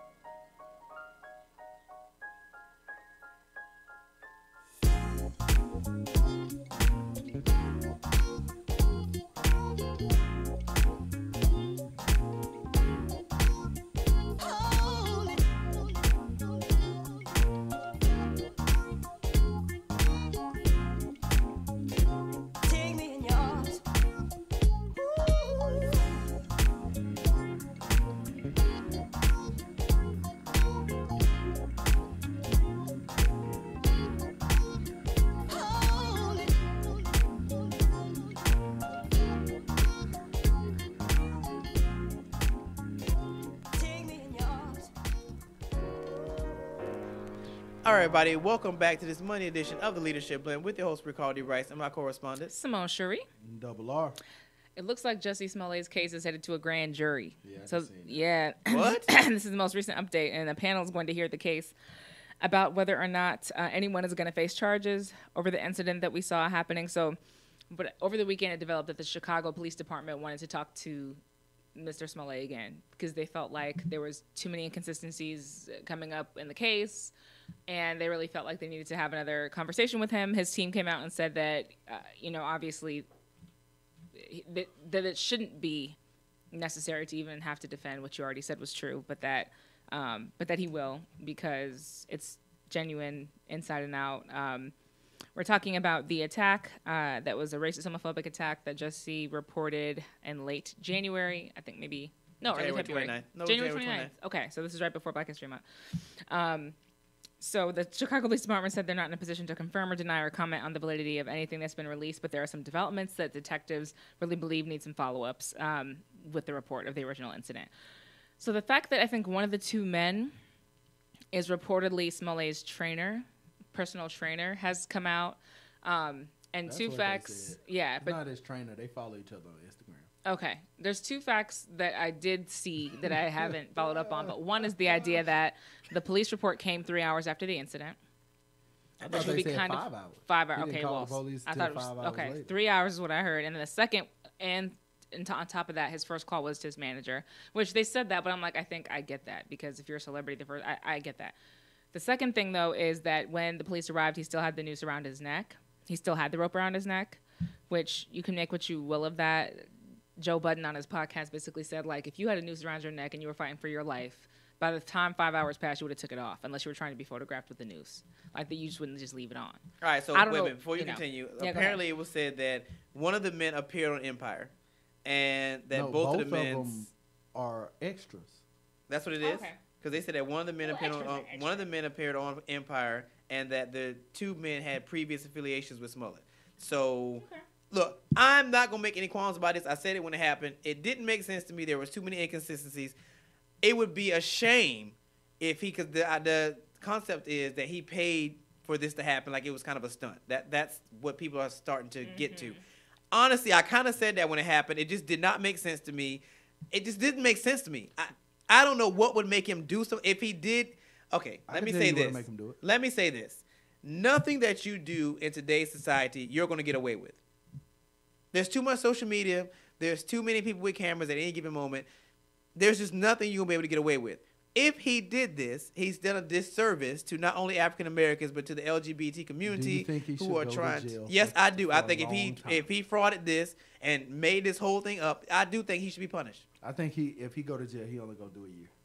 All right, everybody, welcome back to this Monday edition of the Leadership Blend with your host, Ricardo Rice, and my correspondent, Simone Cherie. Double R. It looks like Jussie Smollett's case is headed to a grand jury. Yeah, I so seen that. yeah, What? This is the most recent update, and the panel is going to hear the case about whether or not uh, anyone is going to face charges over the incident that we saw happening. So, but over the weekend, it developed that the Chicago Police Department wanted to talk to Mister Smollett again because they felt like there was too many inconsistencies coming up in the case, and they really felt like they needed to have another conversation with him. His team came out and said that, uh, you know, obviously that, that it shouldn't be necessary to even have to defend what you already said was true, but that um, but that he will because it's genuine inside and out. Um, we're talking about the attack uh, that was a racist, homophobic attack that Jussie reported in late January. I think maybe, no, early January February. twenty-ninth. No, January January twenty-ninth. Okay, so this is right before Black History Month. Um, so the Chicago Police Department said they're not in a position to confirm or deny or comment on the validity of anything that's been released, but there are some developments that detectives really believe need some follow-ups um, with the report of the original incident. So the fact that I think one of the two men is reportedly Smollett's trainer, personal trainer, has come out. Um, and That's two what they facts, said. yeah, It's but not his trainer. They follow each other on Instagram. okay. There's two facts that I did see that I haven't followed up on, but one is the idea that the police report came three hours after the incident. I Which thought would they be said kind five of hours. five He hours. didn't Okay, call well, the police I till thought it was five hours okay. later. Three hours is what I heard, and then the second, and, and on top of that, his first call was to his manager, which they said that, but I'm like, I think I get that because if you're a celebrity, the first, I, I get that. The second thing though is that when the police arrived, he still had the noose around his neck. He still had the rope around his neck, which you can make what you will of that. Joe Budden on his podcast basically said, like, if you had a noose around your neck and you were fighting for your life, by the time five hours passed, you would have took it off, unless you were trying to be photographed with the noose. Like, you just wouldn't just leave it on. All right, so I wait don't a know, minute. Before you, you know. continue, Yeah, go apparently it was said that one of the men appeared on Empire, and that No, both, both of the men. them are extras. That's what it is. Okay. Because they said that one of the men Well, appeared on, extras are on- extra. one of the men appeared on Empire, and that the two men had previous affiliations with Smollett. So, Okay. look, I'm not gonna make any qualms about this. I said it when it happened. It didn't make sense to me. There was too many inconsistencies. It would be a shame if he, because the uh, the concept is that he paid for this to happen, like it was kind of a stunt. That that's what people are starting to get to. Honestly, I kind of said that when it happened. It just did not make sense to me. It just didn't make sense to me. I I don't know what would make him do so. If he did, okay, I let can me tell say you what'll this. make him do it. Let me say this. Nothing that you do in today's society, you're going to get away with. There's too much social media. There's too many people with cameras at any given moment. There's just nothing you're going to be able to get away with. If he did this, he's done a disservice to not only African Americans but to the L G B T community think he should who are go to trying. jail yes, for- I do. I for a think if he long time? if he frauded this and made this whole thing up, I do think he should be punished. I think he, if he go to jail, he only gonna do a year.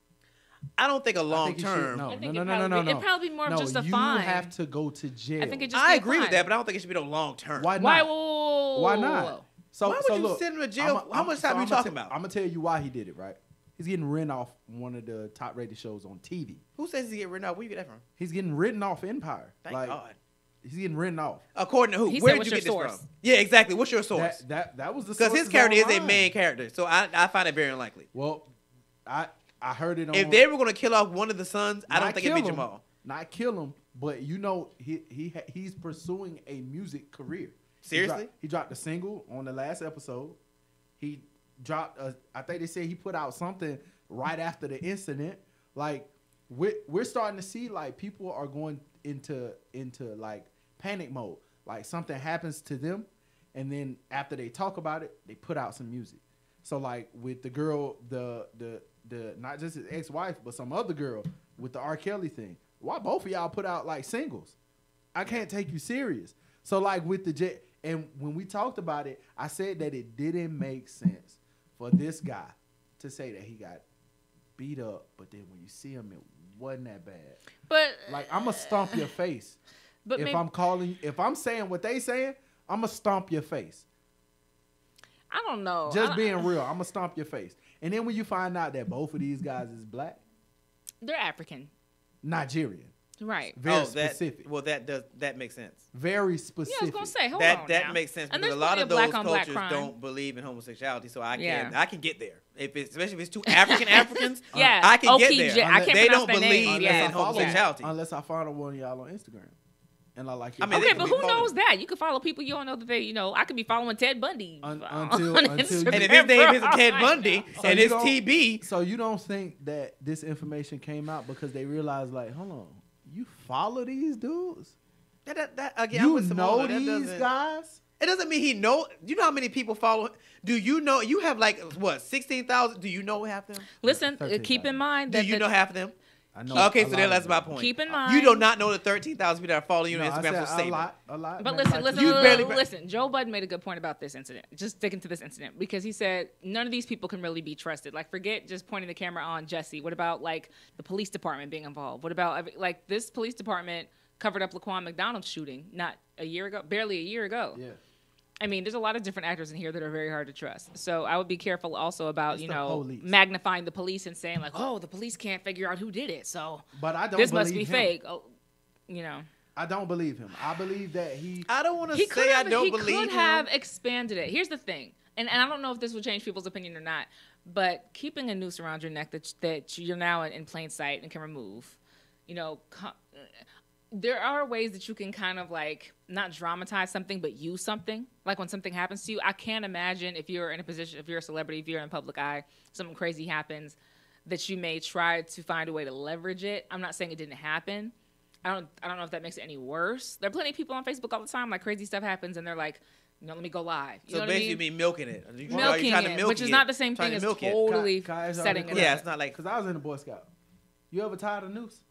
I don't think a I long think he should- term. No, I no, think no, it no, no, probably no, be- no. it'd probably be more of no, just a you fine. have to go to jail. I think it just I be agree with fine. that, but I don't think it should be no long term. Why not? Why? Whoa, Why not? So, Why would so you look, send him to jail? I'ma- How I'm- much time so are you I'ma talking te- about? I'm gonna tell you why he did it. Right? He's getting written off one of the top rated shows on T V. Who says he get written out? Where you get that from? He's getting written off Empire. Thank like, God. He's getting written off. According to who? He Where said, did you "What's get your this source?" from? Yeah, exactly. What's your source? That that that was the Because his sources character is a online. main character, so I I find it very unlikely. Well, I I heard it on. If they were going to kill off one of the sons, I don't not think it'd be kill him, Jamal. Not kill him, but you know he he ha- he's pursuing a music career. Seriously? He dropped, he dropped a single on the last episode. He dropped a, I think they said he put out something right after the incident. Like we're we're starting to see like people are going into into like panic mode. Like something happens to them, and then after they talk about it, they put out some music. So like with the girl, the the the not just his ex-wife, but some other girl with the R. Kelly thing. Why both of y'all put out like singles? I can't take you serious. So like with the J, and when we talked about it, I said that it didn't make sense for this guy to say that he got beat up, but then when you see him, it wasn't that bad. But like I'm gonna stomp your face. But if maybe, I'm calling, if I'm saying what they saying, I'm gonna stomp your face. I don't know. Just I, being real, I'm gonna stomp your face. And then when you find out that both of these guys is black, they're African, Nigerian, right? Very oh, specific. That, well, that does that makes sense. Very specific. Yeah, I was gonna say, hold that on that now. makes sense And because a there's lot of plenty those of black on black cultures crime. don't believe in homosexuality, so I can Yeah. I can get there. If it's, especially if it's two African Africans, Yeah, I can get Okie there. J- I can't they pronounce don't their believe name. in Yeah. I follow- homosexuality. Unless I follow one of y'all on Instagram, and I like it. I mean, Okay, they but can who be knows followed. that? You can follow people you don't know that they, you know, I could be following Ted Bundy Un- on until- until you- Instagram. And if his name is Ted Right Bundy now. So and you it's don't- T B, So you don't think that this information came out because they realized, like, hold on, you follow these dudes? that, that, that again, I'm You with know Simone. That these doesn't- guys? It doesn't mean he know. You know how many people follow? Do you know? You have like what sixteen thousand? Do you know half them? Listen, uh, thirteen keep in thousand. mind Do that you the- know half of them? I know. Okay, a so lot then of that's my them. point. keep in mind You do not know the thirteen thousand people that are following you No, on I Instagram said for a saving. lot, a lot. But maybe listen, like listen, two- You listen, barely- listen. Joe Budden made a good point about this incident. Just sticking to this incident because he said none of these people can really be trusted. Like, forget just pointing the camera on Jesse. What about like the police department being involved? What about every, like this police department covered up Laquan McDonald's shooting not a year ago, barely a year ago. Yeah. I mean, there's a lot of different actors in here that are very hard to trust. So I would be careful also about, It's you the know, police. magnifying the police and saying like, oh, the police can't figure out who did it. So But I don't this believe must be him. fake. Oh, you know. I don't believe him. I believe that he. I don't want to He could say I have, don't he believe could him. have expanded it. Here's the thing, and, and I don't know if this will change people's opinion or not, but keeping a noose around your neck that that you're now in, in plain sight and can remove, you know, co- there are ways that you can kind of like not dramatize something, but use something. Like when something happens to you, I can't imagine if you're in a position, if you're a celebrity, if you're in a public eye, something crazy happens, that you may try to find a way to leverage it. I'm not saying it didn't happen. I don't I don't know if that makes it any worse. There are plenty of people on Facebook all the time, like crazy stuff happens, and they're like, you know, let me go live. You So know what basically, I you mean? mean milking it? You, are you Milking trying to it, milk which is it? not the same Trying thing to as milk it. totally Can I- can I ask y'all setting a it question? Yeah, up. it's not like Because I was in the Boy Scout. You ever tied a noose?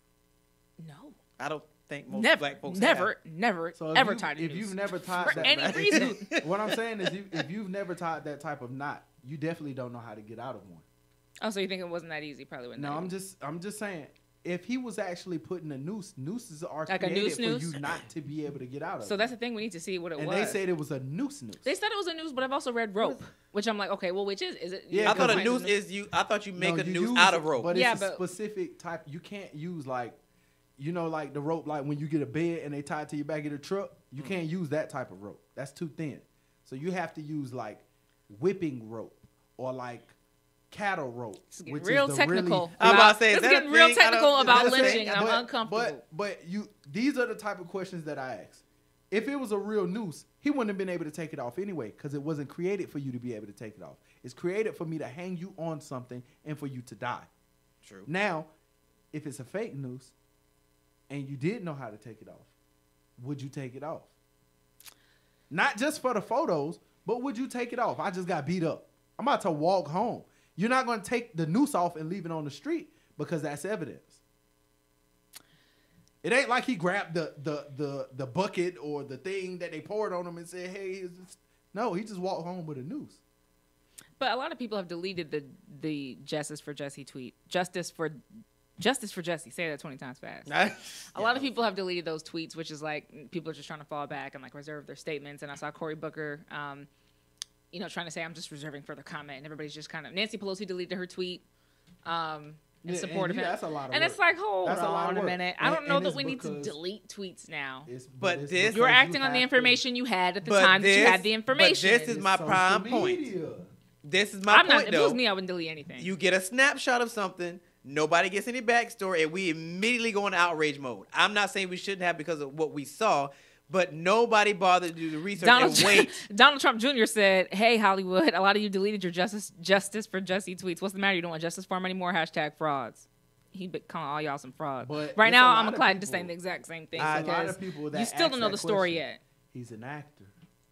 No. I don't think most Never, black folks never, have. never, So if ever you, tied a If noose. you've never tied For that, any reason. what I'm saying is, you, if you've never tied that type of knot, you definitely don't know how to get out of one. Oh, so you think it wasn't that easy? Probably wasn't. No, that I'm easy. just, I'm just saying, if he was actually putting a noose, nooses are Like a created noose for noose? you not to be able to get out of. So it. that's the thing. We need to see what it and was. they said it was a noose noose. They said it was a noose, but I've also read rope, which I'm like, okay, well, which is is it? Yeah, I thought a Because- noose is you. I thought you make No, a you noose use- out of rope. But Yeah, it's a but- specific type. You can't use like, you know, like the rope, like when you get a bed and they tie it to your back of the truck. You Mm. can't use that type of rope. That's too thin. So you have to use like whipping rope or like cattle rope, It's getting which real is the technical. really. I'm about to say, is It's that a getting real thing? I don't- technical is about that a thing? lynching, and I'm but, uncomfortable. But but you, these are the type of questions that I ask. If it was a real noose, he wouldn't have been able to take it off anyway, because it wasn't created for you to be able to take it off. It's created for me to hang you on something and for you to die. True. Now, if it's a fake noose and you did know how to take it off, would you take it off? Not just for the photos, but would you take it off? I just got beat up. I'm about to walk home. You're not going to take the noose off and leave it on the street because that's evidence. It ain't like he grabbed the the the the bucket or the thing that they poured on him and said, "Hey," is this? No, he just walked home with a noose. But a lot of people have deleted the the Justice for Jesse tweet. Justice for Justice for Jesse. Say that twenty times fast. A lot of people have deleted those tweets, which is like people are just trying to fall back and like reserve their statements. And I saw Cory Booker, um, you know, trying to say I'm just reserving further comment, and everybody's just kind of Nancy Pelosi deleted her tweet um, in Yeah, support and of yeah, him. that's a lot of and work. it's like, hold That's a lot of on a work. minute. I And- don't know and that it's we need to because- delete tweets now. It's, But it's this- because You're you acting on the have to- information you had at the But time that you this- had the information. but this is my Social prime point. media. This is my I'm not. point, If it was though. me, I wouldn't delete anything. You get a snapshot of something, nobody gets any backstory, and we immediately go into outrage mode. I'm not saying we shouldn't have because of what we saw, but nobody bothered to do the research Donald, and wait. Donald Trump Junior said, "Hey Hollywood, a lot of you deleted your justice justice for Jesse tweets. What's the matter? You don't want justice for him anymore? Hashtag frauds." He been calling all y'all some frauds. But right it's now, a lot I'm of inclined to people- say the exact same thing I- A lot because of people that you still ask don't know that the story question, yet. He's an actor.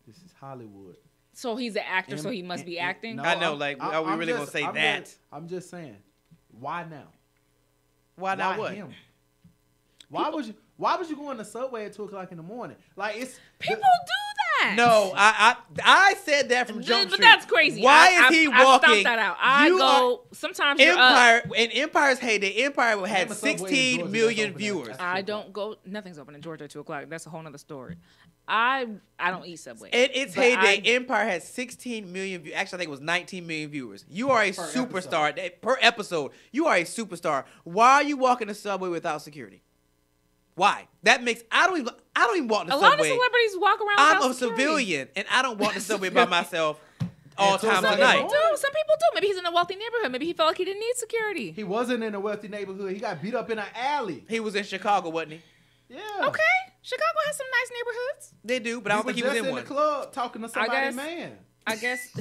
This is Hollywood. So he's an actor, And- so he must and- be and- acting. no, I know, I'm- like, I'm- are we I'm really just- gonna say I'm that? Just, I'm just saying, why now? Why not what? him? Why People- would you? Why would you go on the subway at two o'clock in the morning? Like it's People the- do that. No, I, I I said that from Th- Jump but Street. that's crazy. Why I, is he I, walking? I stopped that out. I You go. Sometimes you're up. Empire in Empire's heyday, Empire had Name a Subway in sixteen Georgia million that's open at- viewers. at- I don't go. Nothing's open in Georgia at two o'clock. That's a whole nother story. I I don't eat Subway. In its But heyday, I- Empire had sixteen million views. Actually, I think it was nineteen million viewers. You are a Per superstar episode. That- per episode. You are a superstar. Why are you walking the subway without security? Why? That makes I don't even I don't even walk the A lot of subway. celebrities walk around. I'm without a security. civilian, and I don't walk the subway by myself all Until times of Sunday night. Some people do. Some people do. Maybe he's in a wealthy neighborhood. Maybe he felt like he didn't need security. He wasn't in a wealthy neighborhood. He got beat up in an alley. He was in Chicago, wasn't he? Yeah. Okay, Chicago has some nice neighborhoods. They do, but I don't think he was just in in one. the club talking to somebody, guess- man. I guess.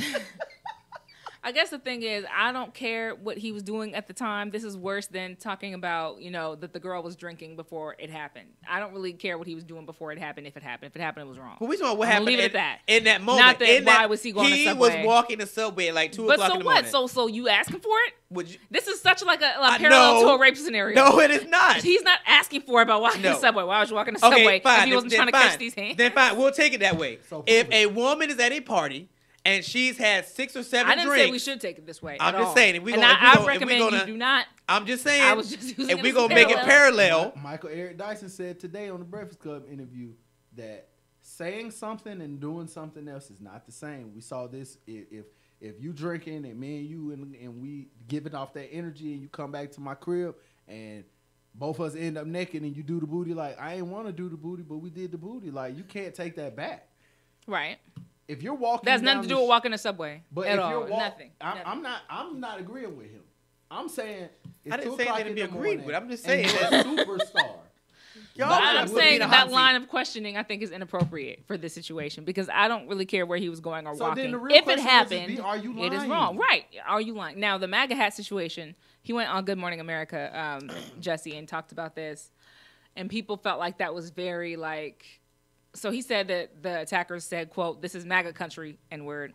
I guess the thing is, I don't care what he was doing at the time. This is worse than talking about, you know, that the girl was drinking before it happened. I don't really care what he was doing before it happened. If it happened, if it happened, it was wrong. But we talking about what I'm happened gonna leave it in, at that. in that moment. Not that in why that, was he going to He Subway. was walking the subway at like two But o'clock so in the what? morning. So so you asking for it? Would you, This is such like a, a I parallel know. to a rape scenario. no, it is not. He's not asking for it by walking No. the subway. Why was you walking the Okay, subway fine. if he wasn't then, trying to then catch fine. these hands? Then fine, we'll take it that way. So if prove it. a woman is at a party and she's had six or seven I didn't drinks, say we should take it this way. I'm at just all. saying, if we and gonna- I, if we I gonna- if we recommend gonna- you do not. I'm just saying, I was just using if it we as a gonna make it parallel. parallel, Michael Eric Dyson said today on the Breakfast Club interview that saying something and doing something else is not the same. We saw this if if, if you drinking and me and you and, and we giving off that energy and you come back to my crib and both of us end up naked and you do the booty, like I ain't want to do the booty, but we did the booty. Like you can't take that back. Right. If you're walking, That's down nothing to the do with sh- walking the subway. But at if all. you're walk, nothing. I, Nothing. I'm not. I'm not agreeing with him. I'm saying it's I didn't two say o'clock anything to in be the agreed morning, with. I'm just and saying you're that- a superstar. Y'all But wanna I'm put me saying in a that hot line seat. of questioning I think is inappropriate for this situation because I don't really care where he was going or So then walking. the real If it question would just happened, be, are you it is lying? wrong. Right. Are you lying? Now, the MAGA hat situation, he went on Good Morning America, um, Jesse, and talked about this. And people felt like that was very like, so he said that the attackers said, quote, this is MAGA country, N-word.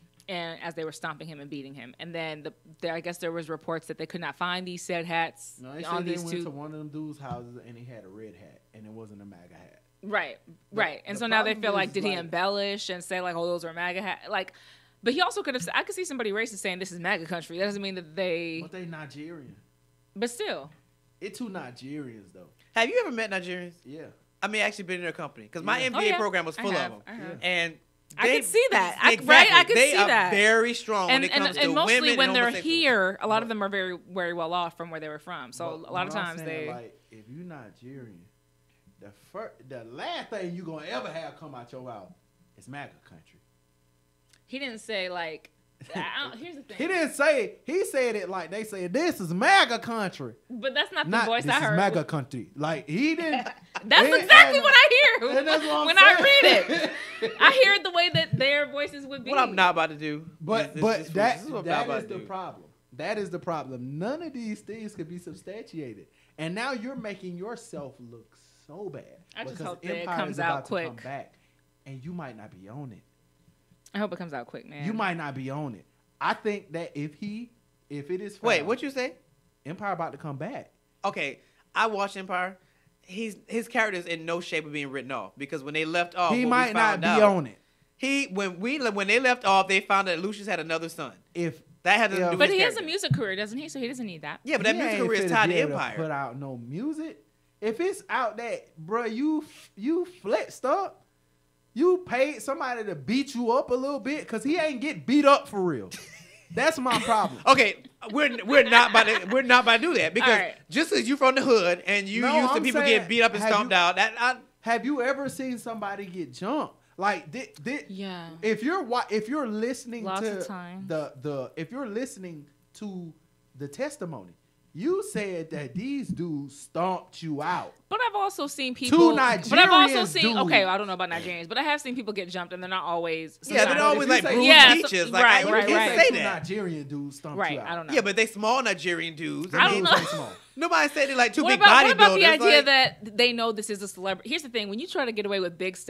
And as they were stomping him and beating him. And then the, there, I guess there was reports that they could not find these said hats No, they on said they these went two. to one of them dudes' houses and he had a red hat and it wasn't a MAGA hat. Right, right. And the so now they problem feel like, is, did he like- embellish and say like, oh, those are MAGA hat? Like, but he also could have. I could see somebody racist saying this is MAGA country. That doesn't mean that they. But they Nigerian. But still, It two Nigerians though. Have you ever met Nigerians? Yeah. I mean, actually been in their company because my Yeah. M B A Oh, yeah. program was I full have. of I them, have. and I they- could see that. I- exactly. right? I could they see are that. very strong and when it and, comes and to mostly women when and they're homosexuals. here, a lot of But- them are very, very well off from where they were from. So But a lot of what I'm times saying, they. like if you Nigerian, the first, the last thing you gonna ever have come out your mouth is MAGA country. He didn't say like. I don't, here's the thing. He didn't say it. He said it like they said. This is MAGA country. But that's not the Not voice this I is heard. MAGA country. Like he didn't. That's and- exactly and- what I hear and that's what I'm when I saying. read it. I hear it the way that their voices would be. What I'm not about to do, But is- is- but is- that this is what I'm that about is to the do. problem. That is the problem. None of these things could be substantiated, and now you're making yourself look so bad. I just because hope that it Empire comes is out about to come quick. back, and you might not be on it. I hope it comes out quick, man. You might not be on it. I think that if he, if it is Wait, found, what you say? Empire about to come back. Okay, I watched Empire. He's his character is in no shape of being written off because when they left off, he what we might not found be out- on it. He when we when they left off, they found that Lucius had another son. If That had to Yeah. do with But his he has a character. music career, doesn't he? So he doesn't need that. Yeah, but that he music ain't career is finna tied be to able Empire. Put out no music. If it's out that, bro, you you flexed up. You paid somebody to beat you up a little bit because he ain't get beat up for real. That's my problem. Okay, we're we're not about to we're not about to do that because All right. just because you from the hood and you No, used to I'm people saying, get beat up and have stomped you- out, that I, Have you ever seen somebody get jumped? Like, did, did, Yeah. if you're wa- if you're listening Lots to of times. the the if you're listening to the testimony, you said that these dudes stomped you out. But I've also seen people. But I've also Nigerians seen. do. Okay, well, I don't know about Nigerians, but I have seen people get jumped, and they're not always. yeah, they're sometimes- always if you like say- bruised Yeah, so- peaches. Like right, I, you right, can't right. say Two that. Nigerian dudes stomped Right, you out. I don't know. Yeah, but they small Nigerian dudes. I I mean, don't know. Dudes ain't small. nobody said they like two What big about, what about the bodybuilders. idea like, that they know this is a celebrity? Here's the thing: when you try to get away with big stuff,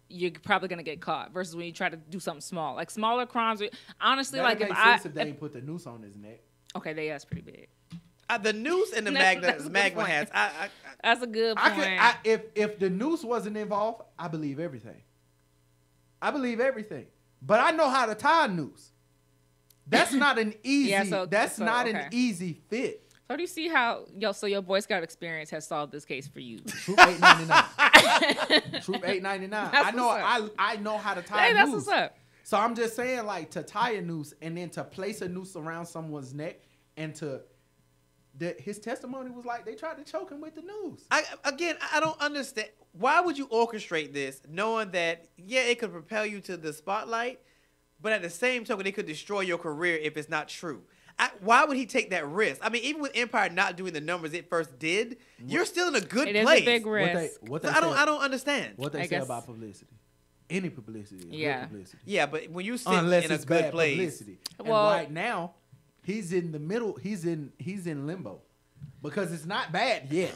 you're probably gonna get caught. Versus when you try to do something small, like smaller crimes. Honestly, That like if makes I sense if they if, ain't put the noose on his neck. okay, they that's pretty big. Uh, the noose and the That's- magna, that's a good magma point. hats. I, I, I, That's a good I point. could, I, if if the noose wasn't involved, I believe everything. I believe everything, but I know how to tie a noose. That's not an easy. Yeah, so- that's so, not okay. an easy fit. So do you see how yo? So your Boy Scout experience has solved this case for you? Troop eight ninety nine. Troop eight ninety nine. That's I know. what's I I know how to tie Hey, a that's noose. what's up. So I'm just saying, like, to tie a noose and then to place a noose around someone's neck and to that his testimony was like they tried to choke him with the noose. I again, I don't understand. Why would you orchestrate this, knowing that yeah, it could propel you to the spotlight, but at the same token, it could destroy your career if it's not true. I, why would he take that risk? I mean, even with Empire not doing the numbers it first did, you're still in a good It is place. a big What risk. they what they So I don't, say, I don't understand. what they I say guess- about publicity. Any publicity is Yeah. good publicity. Yeah, but when you sit Unless in a it's good bad place, publicity. And Well- right now, he's in the middle. He's in he's in limbo because it's not bad yet,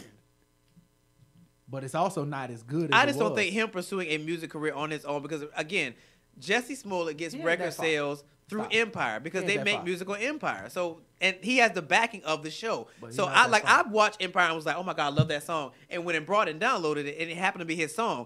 but it's also not as good. as I it just don't was. think him pursuing a music career on his own because again, Jesse Smollett gets He ain't record that far. sales through Stop. Empire because He ain't they that make far. music on Empire. So and he has the backing of the show. But he So not I that like far. I watched Empire and was like, oh my god, I love that song. And went and brought it and downloaded it, and it happened to be his song.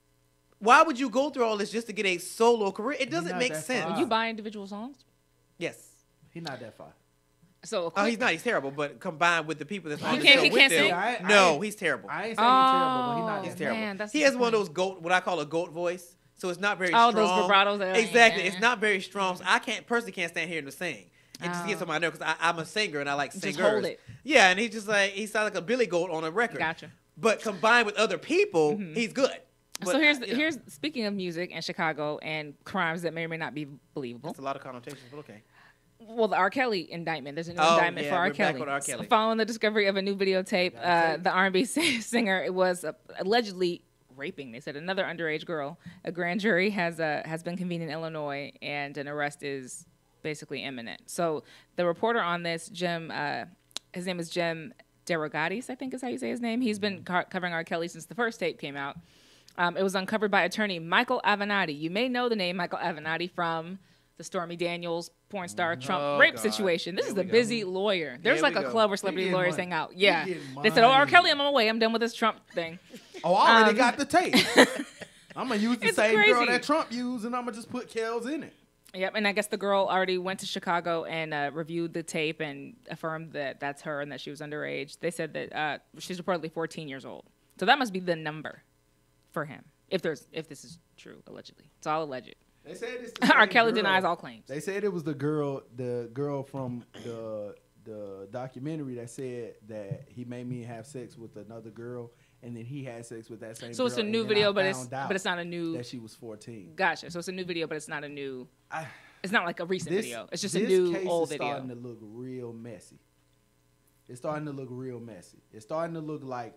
Why would you go through all this just to get a solo career? It doesn't not make that sense. far. You buy individual songs? Yes. He's not that far. So a Oh, quick- he's not. He's terrible. But combined with the people that's on He the can't- show he with can't them, sing? I- I no, ain't- he's terrible. I ain't saying he's terrible, but he's not. Oh, He's that terrible. man, that's he has one of disappointing. those goat, what I call a goat voice. So it's not very Oh, strong. those vibratos that are- Exactly. yeah. It's not very strong. So I can't personally can't stand hearing him sing. It just Oh. gets on my nerves because I'm a singer and I like Just singers. hold it. Yeah, and he's just like he sounds like a Billy Goat on a record. Gotcha. But combined with other people, he's good. But, so here's uh, you know, here's speaking of music and Chicago and crimes that may or may not be believable. that's a lot of connotations, but okay. Well, the R. Kelly indictment. There's a new Oh, indictment yeah, for R. we're back Kelly. on R. Kelly. So following the discovery of a new videotape, uh, the R and B singer was uh, allegedly raping. They said another underage girl. A grand jury has uh, has been convened in Illinois, and an arrest is basically imminent. So the reporter on this, Jim, uh, his name is Jim Derogatis, I think is how you say his name. He's been co- covering R. Kelly since the first tape came out. Um, it was uncovered by attorney Michael Avenatti. You may know the name Michael Avenatti from the Stormy Daniels porn star Trump Oh, rape God. situation. This Here is we a go. busy lawyer. There's Here like we a go. club where He celebrity getting lawyers money. hang out. He Yeah. getting They said, oh, R. money. Kelly, I'm on my way. I'm done with this Trump thing. Oh, I already Um, got the tape. I'm gonna use the It's same girl crazy. that Trump used, and I'm gonna just put Kells in it. Yep, and I guess the girl already went to Chicago and uh, reviewed the tape and affirmed that that's her and that she was underage. They said that uh, she's reportedly fourteen years old. So that must be the number for him, if there's if this is true, allegedly. It's all alleged. They said it's the R. same Kelly girl. denies all claims. They said it was the girl, the girl from the the documentary that said that he made me have sex with another girl, and then he had sex with that same. So girl, it's a and new then video, I but it's found out but it's not a new. that she was fourteen. Gotcha. So it's a new video, but it's not a new. I, It's not like a recent this, video. It's just a this new case old is video. starting to look real messy. It's starting to look real messy. It's starting to look like,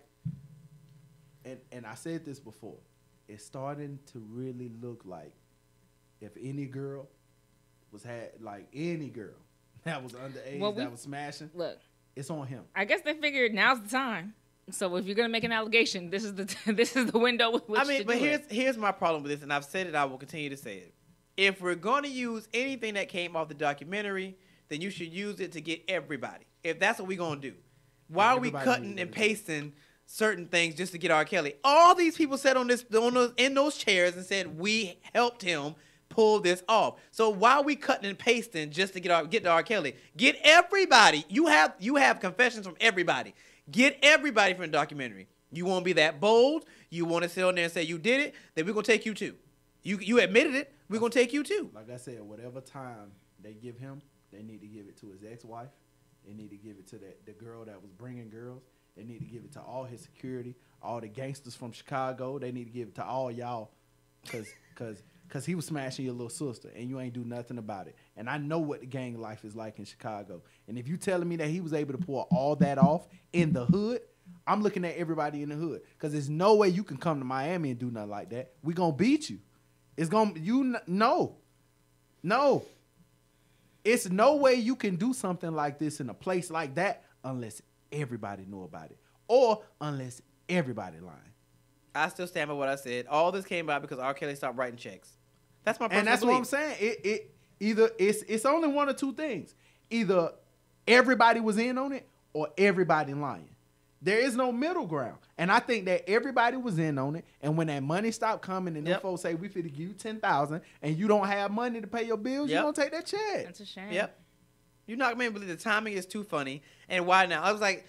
and and I said this before. It's starting to really look like if any girl was had like any girl that was underage Well, we- that was smashing, Look, it's on him. I guess they figured now's the time. So if you're gonna make an allegation, this is the this is the window with which I mean, to but do here's it. here's my problem with this, and I've said it. I will continue to say it. If we're going to use anything that came off the documentary, then you should use it to get everybody. If that's what we're going to do, why are we Everybody cutting needs and everybody. pasting certain things just to get R. Kelly? All these people sat on this on those, in those chairs and said we helped him pull this off. So why are we cutting and pasting just to get our, get to R. Kelly? Get everybody. You have you have confessions from everybody. Get everybody from the documentary. You want to be that bold? You want to sit on there and say you did it? Then we're gonna take you too. You you admitted it. We're gonna take you too. Like I said, whatever time they give him, they need to give it to his ex-wife. They need to give it to that the girl that was bringing girls. They need to give it to all his security, all the gangsters from Chicago. They need to give it to all y'all, cause cause cause he was smashing your little sister, and you ain't do nothing about it. And I know what the gang life is like in Chicago. And if you telling me that he was able to pull all that off in the hood, I'm looking at everybody in the hood, cause there's no way you can come to Miami and do nothing like that. We gonna beat you. It's gonna you n- no, no. It's no way you can do something like this in a place like that unless everybody know about it, or unless everybody lying. I still stand by what I said. All this came about because R. Kelly stopped writing checks. That's my personal And that's belief. what I'm saying. It it either it's it's only one or two things. Either everybody was in on it or everybody lying. There is no middle ground. And I think that everybody was in on it. And when that money stopped coming and Yep. them folks say we finna give you ten thousand and you don't have money to pay your bills, Yep. you don't take that check. That's a shame. Yep. You're not going to believe the timing is too funny. And why now? I was like,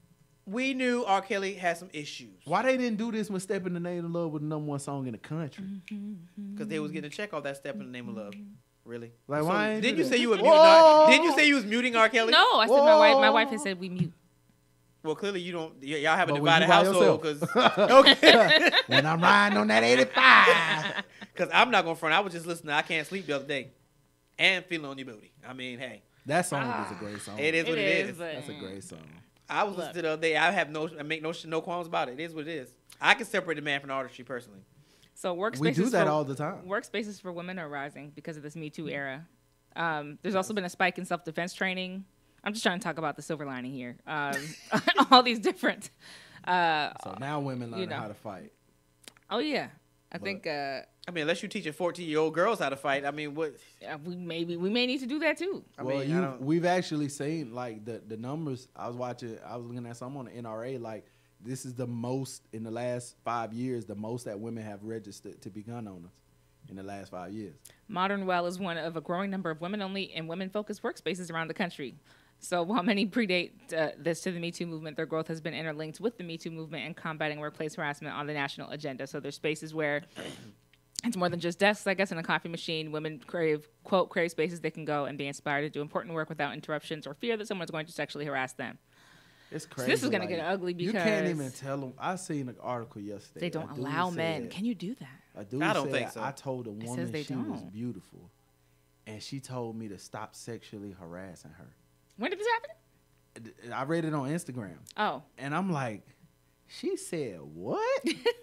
we knew R. Kelly had some issues. Why they didn't do this when Step in the Name of Love was the number one song in the country? Because they was getting a check off that Step in the Name of Love. Really? Like, So, why ain't didn't do you that? say you were muting Whoa! R- Didn't you say you was muting R. Kelly? No, I said my wife. My Whoa. wife has said we mute. Well, clearly you don't. y- y'all have a But when divided you by household. yourself. Because okay. When I'm riding on that eighty-five. Because I'm not going to front. I was just listening to I Can't Sleep the other day. And Feeling on Your Booty. I mean, hey. That song Ah. is a great song. It is what it is. but- That's a great song. I was Look. listening to the other day. I have no, I make no, no qualms about it. It is what it is. I can separate the man from the artistry personally. So workspaces We do that for, all the time. Workspaces for women are rising because of this Me Too era. Um, there's also been a spike in self-defense training. I'm just trying to talk about the silver lining here. Um, all these different. Uh, So now women learn you know. how to fight. oh yeah, I But- think uh, I mean, unless you're teaching fourteen-year-old girls how to fight. I mean, what? yeah, we maybe we may need to do that too. I well, mean, I you don't- we've actually seen like the the numbers. I was watching. I was looking at some on the N R A. Like this is the most in the last five years. The most that women have registered to be gun owners in the last five years. Modern Well is one of a growing number of women-only and women-focused workspaces around the country. So while many predate uh, this to the Me Too movement, their growth has been interlinked with the Me Too movement and combating workplace harassment on the national agenda. So there's spaces where it's more than just desks, I guess, and a coffee machine. Women crave, quote, crave spaces they can go and be inspired to do important work without interruptions or fear that someone's going to sexually harass them. It's So crazy. this is going to like, get ugly because you can't even tell them. I seen an article yesterday. they A don't dude allow men. said- Can you do that? A dude I don't said, think so. I told a says woman they she was don't. beautiful, and she told me to stop sexually harassing her. When did this happen? I read it on Instagram, Oh, and I'm like, she said what?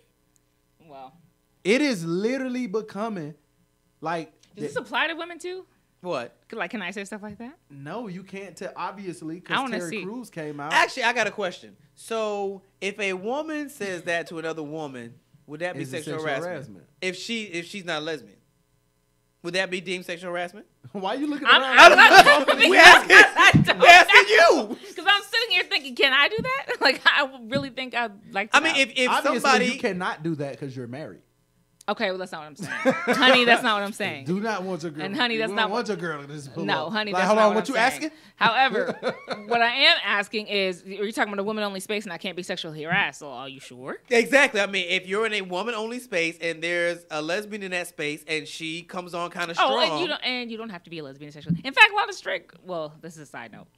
well. It is literally becoming like Does this apply to women too? What? Like, can I say stuff like that? no, you can't tell. Obviously, I because wanna Terry see. Crews came out. Actually, I got a question. So, if a woman says that to another woman, would that be Is it sexual, sexual harassment? harassment? If she, if she's not a lesbian, would that be deemed sexual harassment? Why you looking I'm, around? I'm like- not We asking, we asking you. Because I'm sitting here thinking, can I do that? Like, I really think I'd like to I mean, know. if if Obviously, somebody, you cannot do that because you're married. Okay, well, that's not what I'm saying. Honey, that's not what I'm saying. Do not want your girl. And honey, that's we not don't what- want your girl to just pull No, up. honey, Like, that's hold not on, what, what I'm you saying. asking? However, what I am asking is, you're talking about a woman-only space and I can't be sexually harassed. So, are you sure? exactly. I mean, if you're in a woman-only space and there's a lesbian in that space and she comes on kind of strong, Oh, and you don't, and you don't have to be a lesbian sexually. In fact, a lot of straight. Well, this is a side note.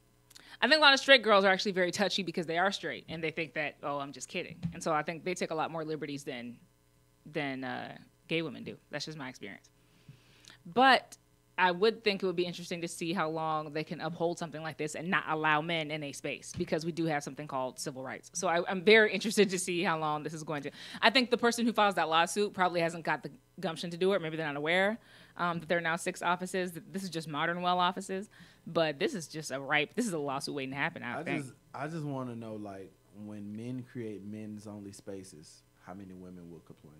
I think a lot of straight girls are actually very touchy because they are straight and they think that, oh, I'm just kidding. And so I think they take a lot more liberties than than uh, gay women do. That's just my experience. But I would think it would be interesting to see how long they can uphold something like this and not allow men in a space, because we do have something called civil rights. So I, I'm very interested to see how long this is going to. I think the person who files that lawsuit probably hasn't got the gumption to do it. Maybe they're not aware um, that there are now six offices. This is just Modern Well offices, but this is just a ripe. This is a lawsuit waiting to happen. I, I think. just, I just want to know, like, when men create men's only spaces, how many women will complain?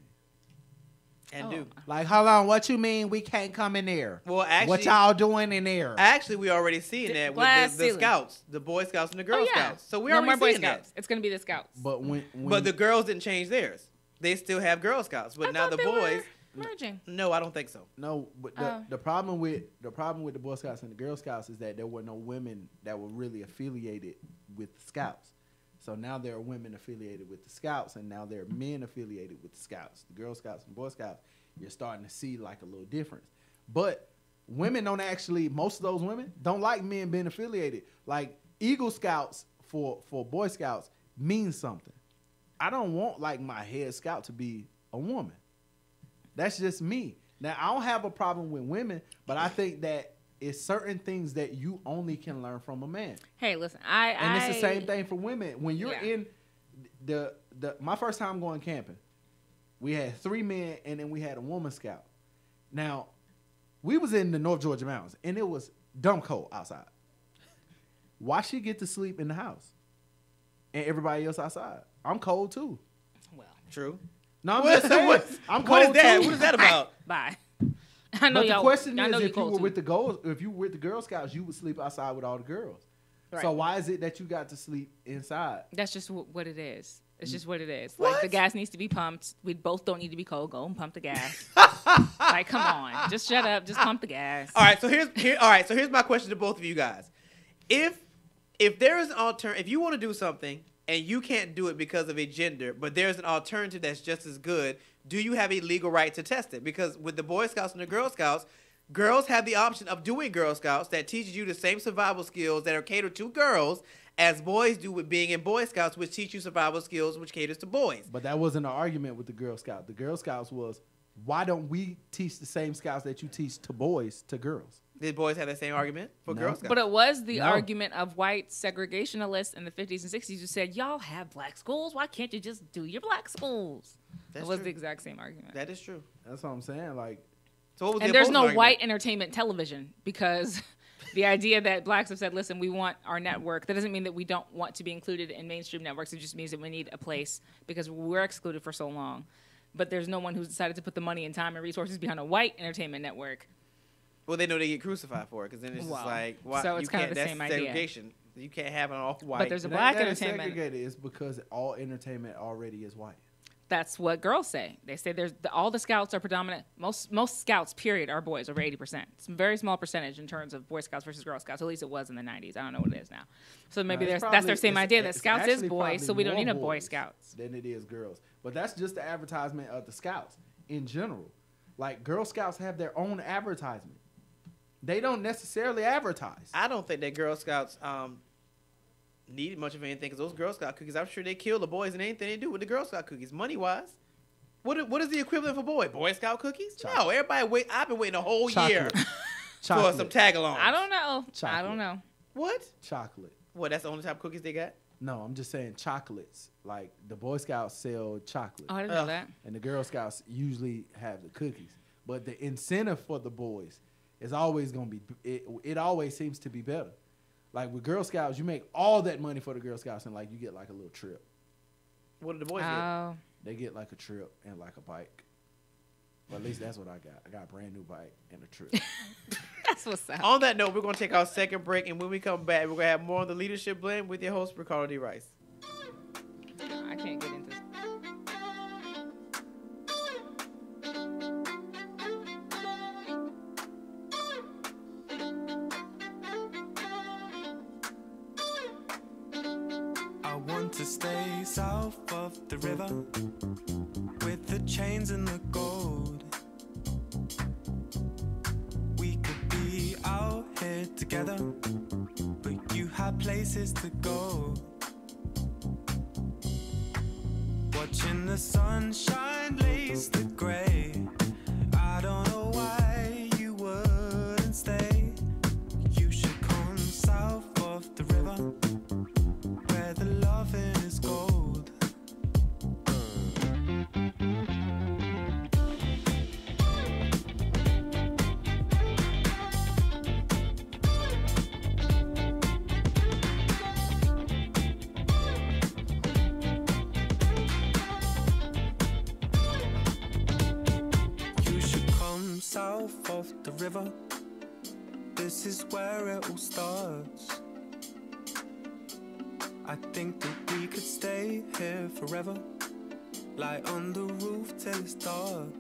and Oh. do. Like, hold on, what you mean we can't come in there? Well, actually, what y'all doing in there? actually, we already seeing D- that glass with the, the ceiling. scouts, the Boy Scouts and the Girl oh yeah. Scouts. So we no already more Boy seeing that. Scouts. It's going to be the Scouts. But when, when But the girls didn't change theirs. They still have Girl Scouts, but I now thought the they boys. were merging. No, I don't think so. no, but the, Oh. the problem with the problem with the Boy Scouts and the Girl Scouts is that there were no women that were really affiliated with the Scouts. So now there are women affiliated with the Scouts, and now there are men affiliated with the Scouts. The Girl Scouts and Boy Scouts, you're starting to see like a little difference. But women don't actually, most of those women don't like men being affiliated. Like Eagle Scouts for, for Boy Scouts means something. I don't want like my head scout to be a woman. That's just me. Now, I don't have a problem with women, but I think that it's certain things that you only can learn from a man. Hey, listen, I And I, it's the same thing for women. When you're Yeah. in the the my first time going camping, we had three men and then we had a woman scout. Now, we was in the North Georgia mountains and it was dumb cold outside. Why she get to sleep in the house and everybody else outside? I'm cold too. Well, True. No, I'm What- just saying. what- I'm what is cold that? too. What is that about? Bye. I know But the y'all. question I know is, you if you cold were too. with the girls, if you were with the Girl Scouts, you would sleep outside with all the girls. Right. So why is it that you got to sleep inside? That's just w- what it is. It's just what it is. What? Like the gas needs to be pumped. We both don't need to be cold. Go and pump the gas. Like, come on, just shut up. Just pump the gas. All right, so here's here. All right, so here's my question to both of you guys. If if there is an alter, if you want to do something and you can't do it because of a gender, but there's an alternative that's just as good, do you have a legal right to test it? Because with the Boy Scouts and the Girl Scouts, girls have the option of doing Girl Scouts that teaches you the same survival skills that are catered to girls as boys do with being in Boy Scouts, which teach you survival skills which caters to boys. But that wasn't an argument with the Girl Scouts. The Girl Scouts was, why don't we teach the same scouts that you teach to boys to girls? Did boys have the same argument for No. Girl Scouts? But it was the No. argument of white segregationalists in the fifties and sixties who said, y'all have black schools. Why can't you just do your black schools? That's it was true. the exact same argument. That is true. That's what I'm saying. Like, So what was And the there's opposing no argument? white entertainment television because the idea that blacks have said, listen, we want our network. That doesn't mean that we don't want to be included in mainstream networks. It just means that we need a place because we're excluded for so long. But there's no one who's decided to put the money and time and resources behind a white entertainment network. Well, they know they get crucified for it because then it's Wow. just like, why, So it's you kinda can't, the that's same idea. segregation. You can't have an all-white. But there's a that- black that is entertainment. segregated is because all entertainment already is white. That's what girls say. They say there's the, all the scouts are predominant. Most most scouts, period, are boys, over eighty percent. It's a very small percentage in terms of Boy Scouts versus Girl Scouts. At least it was in the nineties. I don't know what it is now. So maybe No, it's there's, that's probably- their same it's- idea that it's Scouts is actually boys, so probably we don't more need a Boy boys Scouts. than it is girls. But that's just the advertisement of the Scouts in general. Like, Girl Scouts have their own advertisement. They don't necessarily advertise. I don't think that Girl Scouts um, needed much of anything because those Girl Scout cookies, I'm sure they kill the boys and anything they do with the Girl Scout cookies, money-wise. What i- what is the equivalent for boy? Boy Scout cookies? Chocolate. No, everybody wait. I've been waiting a whole Chocolate. year for Chocolate. some tag-alongs. I don't know. I Chocolate. don't know. What? Chocolate. What? That's the only type of cookies they got? No, I'm just saying chocolates. Like, the Boy Scouts sell chocolate. Oh, I didn't know Ugh. that. And the Girl Scouts usually have the cookies. But the incentive for the boys is always going to be, it, it always seems to be better. Like, with Girl Scouts, you make all that money for the Girl Scouts and, like, you get, like, a little trip. What did the boys Oh, They get, like, a trip and, like, a bike. Well, at least that's what I got. I got a brand new bike and a trip. that's what's up. get? On that note, we're going to take our second break, and when we come back, we're going to have more on the Leadership Blend with your host, Ricardo D. Rice. I can't get into this. I want to stay south of the river with the chains and the gold. We could be out here together, but you have places to go. Watching the sunshine lace the gray. I don't know why you wouldn't stay. You should come south of the river where the loving is gold. You should come south of the river. This is where it all starts. I think that we could stay here forever, lie on the roof till it's dark.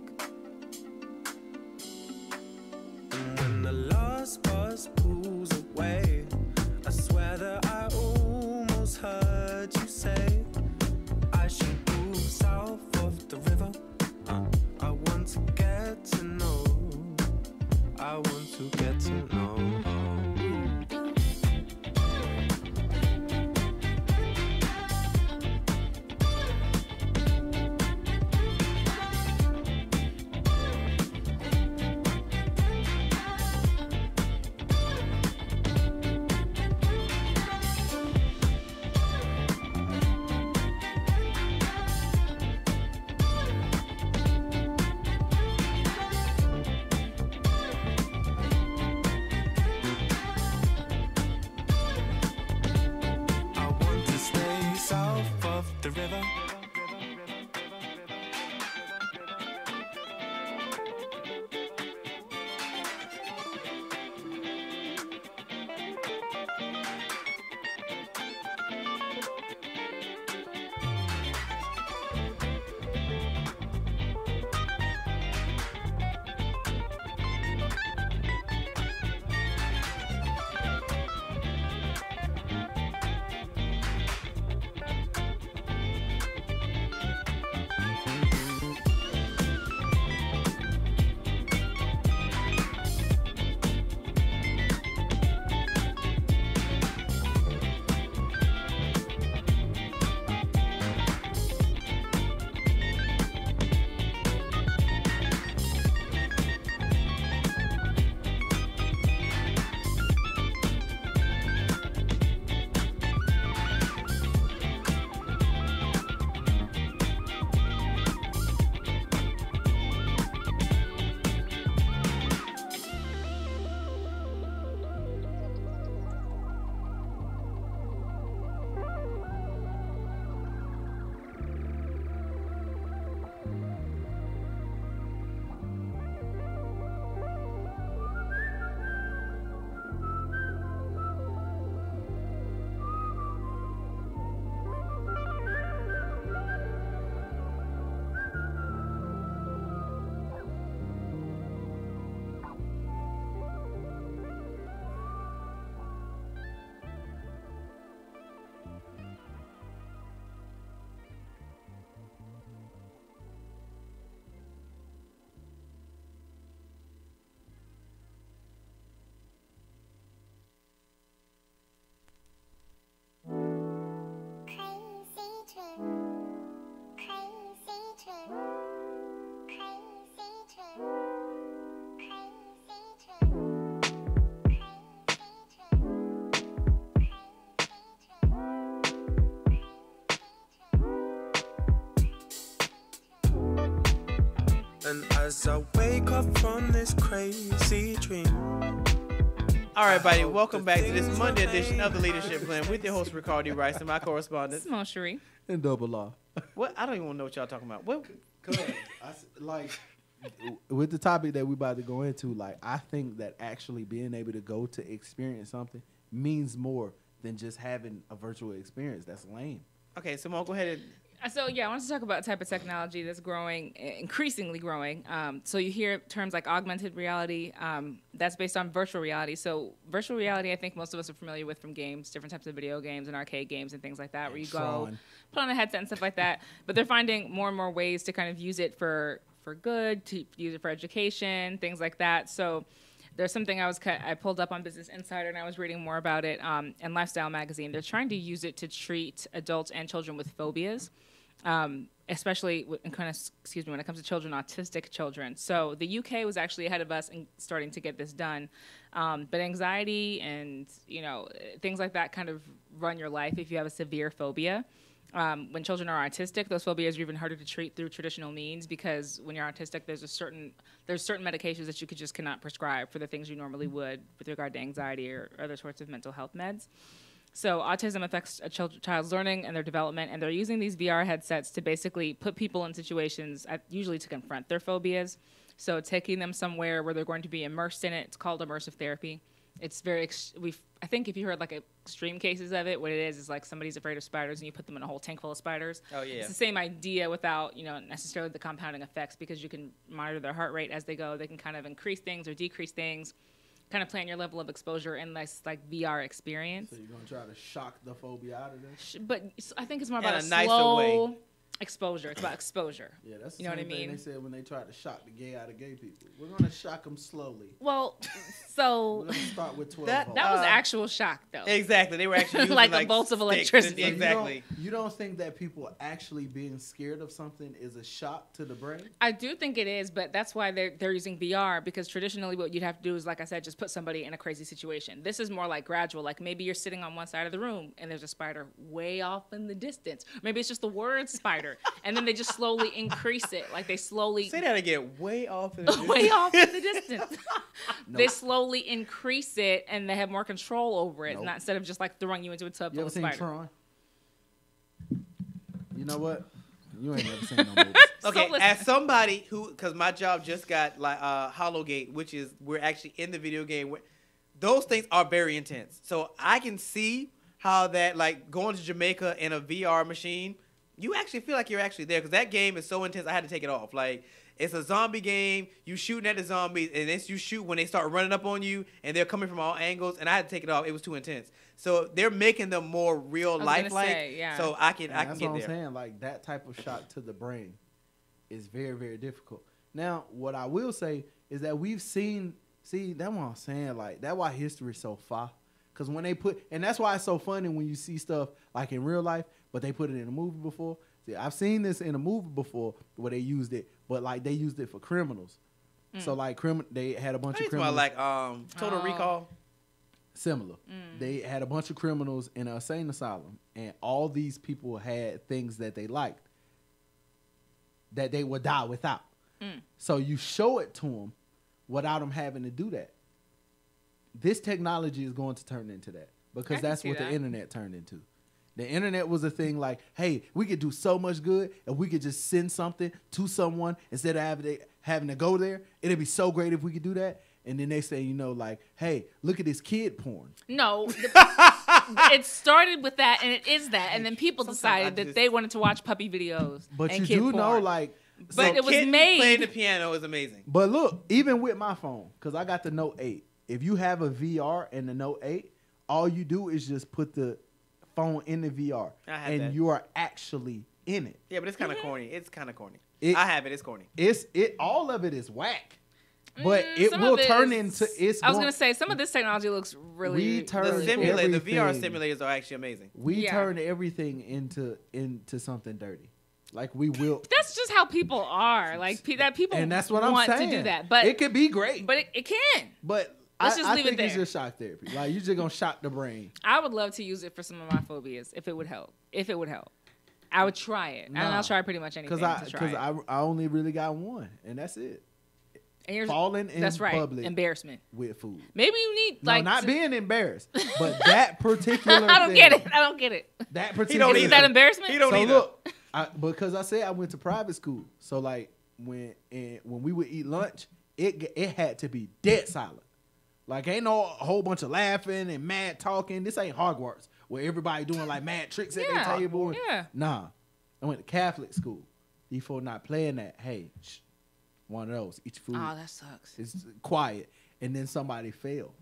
And when the last bus pulls away, I swear that I almost heard you say I should move south of the river. uh, I want to get to know, I want to get to know. And as I wake up from this crazy dream. All right, buddy. Welcome back to this Monday edition of the Leadership Blend with your host Ricardo D. Rice and my correspondent Simone Cherie. And Double-R. What? I don't even know what y'all talking about. What? Cause I s- like with the topic that we about to go into, like I think that actually being able to go to experience something means more than just having a virtual experience. That's lame. Okay, Simone, go ahead and. So yeah, I want to talk about a type of technology that's growing, increasingly growing. Um, so you hear terms like augmented reality. Um, that's based on virtual reality. So virtual reality, I think most of us are familiar with from games, different types of video games and arcade games and things like that, where you go put on a headset and stuff like that. But they're finding more and more ways to kind of use it for for good, to use it for education, things like that. So there's something I was I pulled up on Business Insider and I was reading more about it um, in Lifestyle Magazine. They're trying to use it to treat adults and children with phobias. Um, especially in kind of, excuse me, when it comes to children, autistic children. So the U K was actually ahead of us in starting to get this done. Um, but anxiety and, you know, things like that kind of run your life if you have a severe phobia. Um, when children are autistic, those phobias are even harder to treat through traditional means because when you're autistic, there's a certain there's certain medications that you could just cannot prescribe for the things you normally would with regard to anxiety or other sorts of mental health meds. So autism affects a child, child's learning and their development, and they're using these V R headsets to basically put people in situations, uh, usually to confront their phobias. So taking them somewhere where they're going to be immersed in it. It's called immersive therapy. It's very, ex- we I think if you heard like extreme cases of it, what it is is like somebody's afraid of spiders and you put them in a whole tank full of spiders. Oh, yeah. It's the same idea without, you know, necessarily the compounding effects because you can monitor their heart rate as they go. They can kind of increase things or decrease things. Kind of plan your level of exposure in this like V R experience. So you're gonna try to shock the phobia out of this? But I think it's more In about a a, nicer slow way. exposure. It's about exposure. Yeah, that's the You know same what I thing mean? they said when they tried to shock the gay out of gay people. We're gonna shock them slowly. Well, We're so gonna start with twelve That- volts. that was Uh, actual shock though. Exactly. They were actually using Like like, a bolt of sticks electricity. and- So you don't- exactly. You don't think that people actually being scared of something is a shock to the brain? I do think it is, but that's why they're they're using V R because traditionally what you'd have to do is, like I said, just put somebody in a crazy situation. This is more like gradual. Like maybe you're sitting on one side of the room and there's a spider way off in the distance. Maybe it's just the word spider, and then they just slowly increase it. Like they slowly Say that again. Way off in the way off in the distance. They Nope. slowly increase it and they have more control over it, Nope. not instead of just like throwing you into a tub You full ever of seen spiders. Tron? You know what? You ain't never seen no movies. Okay, So listen. as somebody who, because my job just got like uh, Hollowgate, which is we're actually in the video game. Where, those things are very intense. So I can see how that, like going to Jamaica in a V R machine, you actually feel like you're actually there because that game is so intense. I had to take it off. Like it's a zombie game. You shooting at the zombies, and then you shoot when they start running up on you, and they're coming from all angles. And I had to take it off. It was too intense. So they're making them more real I was life gonna like. say, yeah. So I can And I can that's get what I'm there. saying. Like that type of shock to the brain is very, very difficult. Now, what I will say is that we've seen. See, that's what I'm saying. Like that's why history is so far. Because when they put, and that's why it's so funny when you see stuff like in real life, but they put it in a movie before. See, I've seen this in a movie before where they used it, but like they used it for criminals. So like criminal, they had a bunch I of used to criminals. like um Total Oh. Recall. Similar. They had a bunch of criminals in an insane asylum, and all these people had things that they liked that they would die without. So you show it to them without them having to do that. This technology is going to turn into that I because can that's see what that. the internet turned into. The internet was a thing like, hey, we could do so much good if we could just send something to someone instead of having to, having to go there. It'd be so great if we could do that. And then they say, you know, like, hey, look at this kid porn. No, the, it started with that, and it is that, and then people Sometimes decided I that just- they wanted to watch puppy videos. But and you kid do know, porn. like, But so- it was Kid made- playing the piano is amazing. But look, even with my phone, because I got the Note eight, if you have a V R and the Note eight, all you do is just put the phone in the V R, I have and that. you are actually in it. Yeah, but it's kind of corny. It's kind of corny. It- I have it. It's corny. It's it. All of it is whack, but Mm, it some will of it turn is- into. It's. I was going- gonna say some of this technology looks really. We turn The really simulator, cool. the V R everything. simulators are actually amazing. We Yeah. turn everything into into something dirty, like we will. That's just how people are. Like pe- that people And that's what I'm want saying. to do that, but it could be great, but it, it can. but Let's I, just I leave it think it's there. just shock therapy. Like you're just gonna shock the brain. I would love to use it for some of my phobias if it would help. If it would help. I would try it. And Nah. I'll try pretty much anything Because I, to try cause it. I, I only really got one, and that's it. And here's- Falling in that's right. public Embarrassment. with food. Maybe you need No, like not to- being embarrassed, but that particular I don't thing, get it. I don't get it. That He particular don't Is either. that embarrassment? He don't so either. look, I, because I said I went to private school, so like when and when we would eat lunch, it g- it had to be dead silent. Like ain't no a whole bunch of laughing and mad talking. This ain't Hogwarts where everybody doing like mad tricks at Yeah, their table. yeah. Nah, I went to Catholic school. Before not playing that, hey, shh, one of those. Eat your food. Oh, that sucks. It's quiet, and then somebody fell.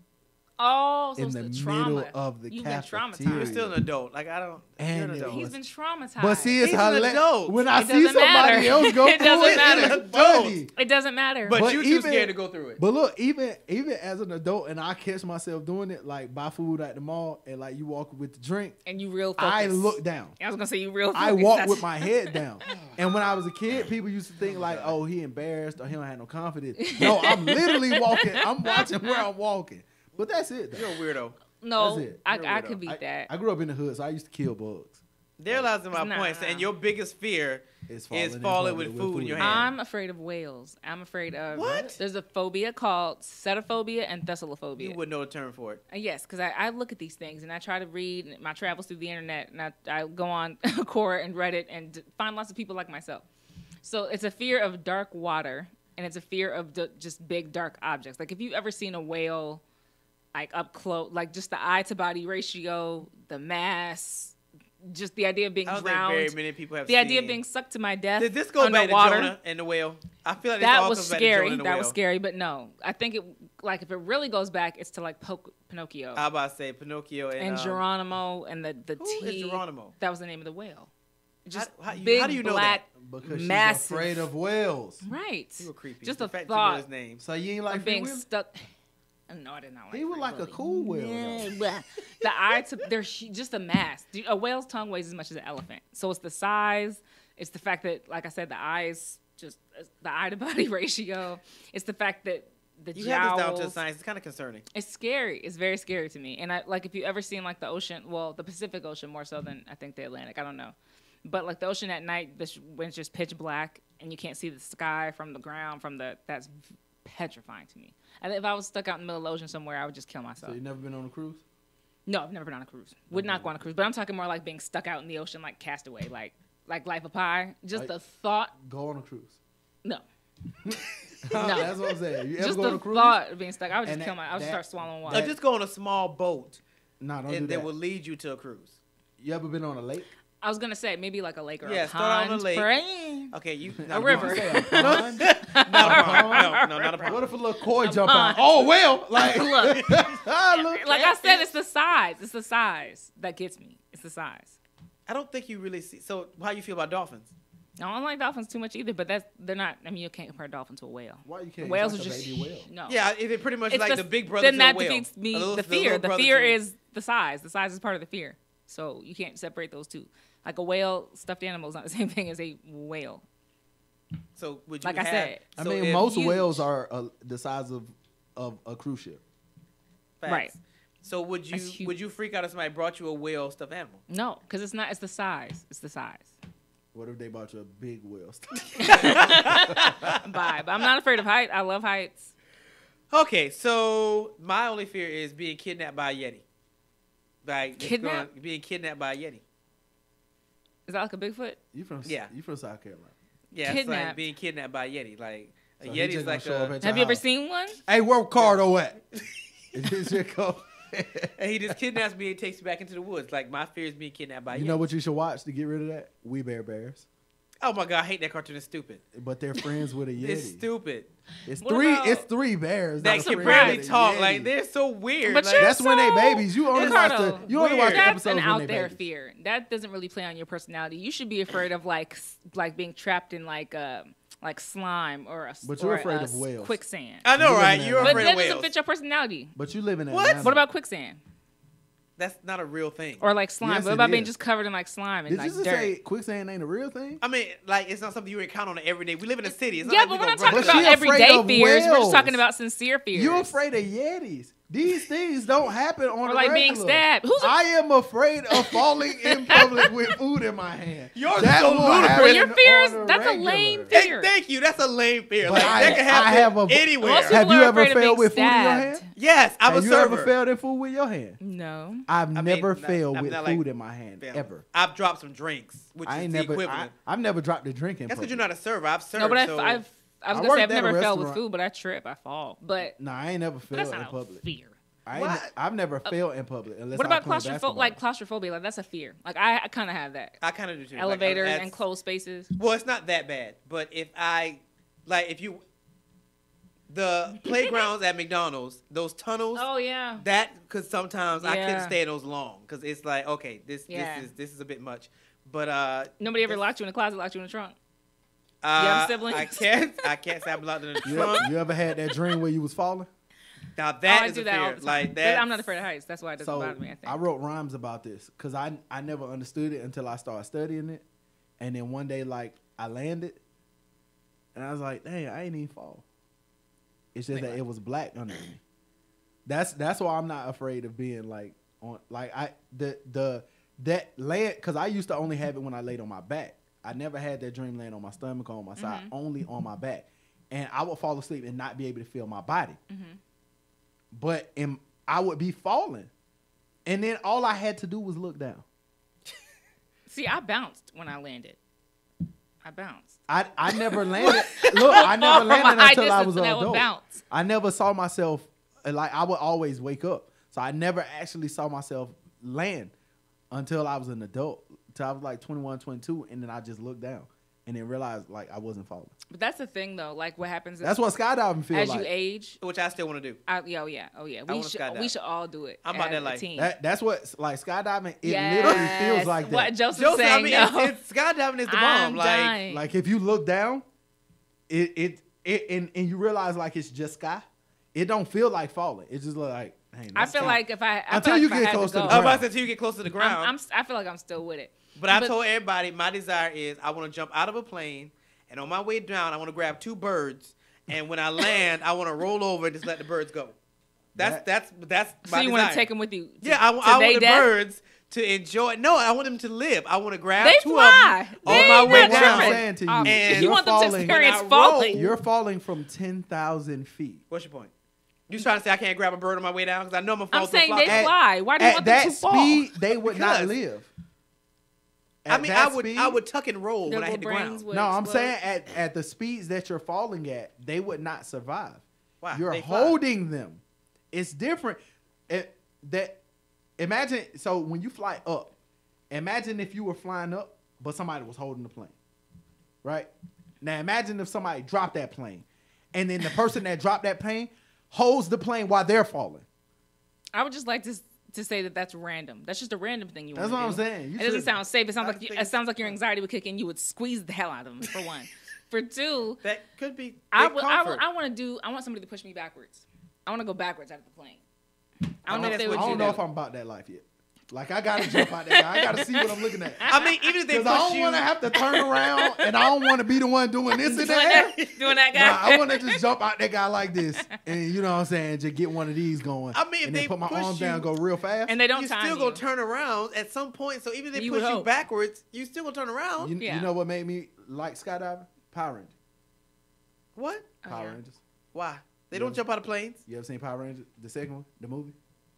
Oh, so in it's the the, middle trauma. of the You've been cafeteria. You're traumatized. still an adult. Like I don't. And you're an it adult. He's was- been traumatized. But see, it's He's an hilarious. adult. When I It see doesn't somebody matter. else go It through doesn't it, matter. it's funny. it doesn't matter. But, But you too even- scared to go through it. But look, even even as an adult, and I catch myself doing it, like buy food at the mall, and like you walk with the drink, and you real focused. I look down. I was gonna say you real. Focused. I walk That's- with my head down. And when I was a kid, people used to think like, oh, he embarrassed or he don't have no confidence. No, I'm literally walking. I'm watching where I'm walking. But that's it. You're Though. a weirdo. No, That's it. I, You're a I weirdo. could beat I, that. I grew up in the hood, so I used to kill bugs. There lies in my Nah. point. And your biggest fear It's is in falling public with food in your food. hand. I'm afraid of whales. I'm afraid of What? There's a phobia called cetophobia and You thessalophobia. wouldn't know the term for it. Uh, yes, because I, I look at these things and I try to read my travels through the internet, and I, I go on Quora and Reddit and d- find lots of people like myself. So it's a fear of dark water, and it's a fear of d- just big dark objects. Like if you've ever seen a whale, like up close, like just the eye to body ratio, the mass, just the idea of being I don't think drowned, very many people have the seen. idea of being sucked to my death. Did this go underwater. back to Jonah and the whale? I feel like this That all was comes back to Jonah scary. and the That was whale. scary, but no, I think it like if it really goes back, it's to like po- Pinocchio I about to say Pinocchio and, and um, Geronimo and the the Who is T. Geronimo? That was the name of the whale. Just how you- big how do you know black, Because massive. she's afraid of whales. Right. You were creepy. Just the a fact you know thought his name. So you ain't of like being Free Willy? stuck. No, I did not like. He was Free like a Willy. cool whale. though. The eye to they're hu- just a mass. Dude, a whale's tongue weighs as much as an elephant. So it's the size. It's the fact that, like I said, the eyes just the eye to body ratio. It's the fact that the You jowls. have this down to a science. It's kind of concerning. It's scary. It's very scary to me. And I like if you ever seen like the ocean, well, the Pacific Ocean more so than I think the Atlantic. I don't know, but like the ocean at night, this when it's just pitch black and you can't see the sky from the ground, from the that's petrifying to me. And if I was stuck out in the middle of the ocean somewhere, I would just kill myself. So you never been on a cruise? No, I've never been on a cruise. Would not go on a cruise. But I'm talking more like being stuck out in the ocean, like Castaway, like like Life of Pi. Just Like- the thought. Go on a cruise. No. That's what I'm saying. You ever Just go on the a cruise? thought of being stuck. I would just And kill that- my. I would just that- start swallowing Now, water. just go on a small boat, Nah, don't and do that that. will lead you to a cruise. You ever been on a lake? I was gonna say maybe like a lake or Yeah, a start pond. on a lake. For- Okay, you A river. Say a pond? Not a pond. No, no, not a What pond. if a little koi jump pond. out? Oh well, like Look. ah, look, Like I said, it's the size. It's the size that gets me. It's the size. I don't think you really see. So, how you feel about dolphins? I don't like dolphins too much either, but that's they're not. I mean, you can't compare a dolphin to a whale. Why you can't? Whales It's are like a just baby whale. no. Yeah, it, it pretty much It's like the, the- big brother Then to that a whale. defeats me. A little- the little fear. The brother fear to- is the size. The size is part of the fear. So you can't separate those two. Like a whale, stuffed animal is not the same thing as a whale. So would you Like I have, said. I so mean, if- most huge. whales are uh, the size of of a cruise ship. facts. Right. So would you That's huge. would you freak out if somebody brought you a whale stuffed animal? No, because it's not. It's the size. It's the size. What if they bought you a big whale? Bye. But I'm not afraid of height. I love heights. Okay, so my only fear is being kidnapped by a yeti. Like just Kidnap? going- being kidnapped by a yeti. Is that like a Bigfoot? You from Yeah. You from South Carolina? Yeah, it's like Kidnapped. being kidnapped by a yeti. Like a So he yeti just is like gonna show up a, at your Have you ever house. seen one? Hey, where Cardo at? Is your co- and he just kidnaps me and takes me back into the woods. Like my fear is being kidnapped by a You yeti. know what you should watch to get rid of that? We Bear Bears. Oh my god, I hate that cartoon. It's stupid. But they're friends with a yeti. It's stupid. It's What three. about- It's three bears That that can are barely friends with a talk. yeti. Like they're so weird. But like, you're That's when they so- babies. You only watch the. Ricardo, You only watch weird. the That's episodes an when out they there babies. fear. That doesn't really play on your personality. You should be afraid of like s- like being trapped in like uh, like slime or a s- But you're or afraid a of s- whales. quicksand. I know, You live right? in You're Atlanta. But afraid that of doesn't whales. fit your personality. But you live in What? Atlanta. What about quicksand That's not a real thing. or like slime? Yes, what it about being is. just covered in like slime and Did like you just dirt? say quicksand ain't a real thing? I mean, like it's not something you encounter on an everyday. We live in a city. It's not Yeah, like but we we're gonna not talking run But about she across- afraid everyday of fears. We're just whales. talking about sincere fears. You afraid of yetis? These things don't happen on Or the like being regular. stabbed. Who's a- I am afraid of falling in public with food in my hand. Yours That is so will ludicrous. happen Well, your fears, on the that's a regular. lame Hey, fear. thank you. That's a lame fear. But Like I- that can I happen have a- anywhere. Most people Have you are ever afraid of failed being with food in your stabbed. hand? Yes, I'm Have a you server. ever failed in food with your hand? No. I've I mean, never not- failed I'm with not like food in my hand failing. ever. I've dropped some drinks, which I is ain't the never. I, equivalent. I've never dropped a drink in. That's because public. you're not a server. I've served. No, but I've, so I've I was I gonna say worked I've at a never failed with restaurant. food, but I trip, I fall. But, No, I ain't never but failed that's in not a public. fear. I ain't, What? I've never failed in public unless What I about play claustrophobic? basketball. Like claustrophobia, like that's a fear. Like I, I kind of have that. I kind of do too. Like, Elevators that's- and closed spaces. Well, it's not that bad, but if I, like, if you, the playgrounds at McDonald's, those tunnels, Oh yeah. that because sometimes I couldn't Yeah. stay in those long because it's like, okay, this Yeah. this is this is a bit much. But uh, Nobody ever that's- locked you in the closet, locked you in the trunk. uh, have siblings? I can't I can't say I'm locked in the You, trunk. you ever had that dream where you was falling? Now Oh, that I is do a that all fear. the time. Like But that. I'm not afraid of heights. That's why it doesn't So bother me. I think. I wrote rhymes about this because I I never understood it until I started studying it, and then one day like I landed, and I was like, dang, I ain't even fall. It's just Wait, that what? it was black under me. That's that's why I'm not afraid of being like on like I the the that land because I used to only have it when I laid on my back. I never had that dream laying on my stomach or on my side, Mm-hmm. only on my back, and I would fall asleep and not be able to feel my body. Mm-hmm. But in, I would be falling, and then all I had to do was look down. See, I bounced when I landed. I bounced. I I never landed. Look, I never From a landed high until I distance was and an I would adult. bounce. I never saw myself like I would always wake up, so I never actually saw myself land until I was an adult. Until I was like twenty-one, twenty-two, and then I just looked down and then realized like I wasn't falling. But that's the thing, though. Like what happens is That's what skydiving feels as like. you age. which I still want to do. I, yeah, oh yeah, oh yeah. We wanna should skydive. we should all do it. I'm about as that a life. team. That that's what like skydiving. It Yes. literally feels like that. What Joseph Joseph, saying? I mean, no. it's, it's skydiving is the bomb. I'm like dying. Like if you look down, it it, it and, and you realize like it's just sky. It don't feel like falling. It's just like hey, I that's feel sky. like if I, I Until feel you like if get I had close to to the go, I was about ground. to say until you get close to the ground. I'm, I'm, I feel like I'm still with it. But I But- told everybody my desire is I want to jump out of a plane, and on my way down, I want to grab two birds, and when I land, I want to roll over and just let the birds go. That's That- that's that's So my you want desire. to take them with you? To, Yeah, I, to I they want the death? birds to enjoy. No, I want them to live. I want to grab They two fly. of them They on my ain't way not What I'm tripping. saying to you, Um, And you you're want them to falling- experience When I roll- falling. You're falling from ten thousand feet. What's your point? You trying to say I can't grab a bird on my way down because I know I'm gonna fall I'm through a saying flock they of- fly. Why do you At want them that to fall? speed, they would not Because- live. I At mean, that I would speed- I would tuck and roll Their when I hit little the brains ground. would No, I'm explode. saying at, at the speeds that you're falling at, they would not survive. Why? You're They fly. holding them. It's different. It, that imagine so when you fly up, imagine if you were flying up, but somebody was holding the plane. Right? Now imagine if somebody dropped that plane, and then the person that dropped that plane holds the plane while they're falling. I would just like to to say that that's random. That's just a random thing you That's want what to I'm do. saying. You It doesn't should- sound safe. It sounds I like you, think it sounds like your anxiety would kick in. You would squeeze the hell out of them. For one, for two, That could be. I big would, I, comfort. would, I want to do. I want somebody to push me backwards. I want to go backwards out of the plane. I don't I know if think they that's would what I do don't know that. if I'm about that life yet. Like I gotta jump out there. I gotta see what I'm looking at. I mean, even if they Because push I don't you, want to have to turn around, and I don't want to be the one doing this doing and that. that, doing that guy. Nah, I want to just jump out that guy like this, and you know what I'm saying, just get one of these going. I mean, if and they then put my push arms down, you- go real fast. and they don't you time still you. gonna turn around at some point. So even if they You push would you hope. backwards, you still gonna turn around. you, Yeah. you know what made me like skydiving? Power Rangers. What? Oh, Power yeah. Rangers. Why? They Yeah. don't jump out of planes. You ever seen Power Rangers? The second one, the movie.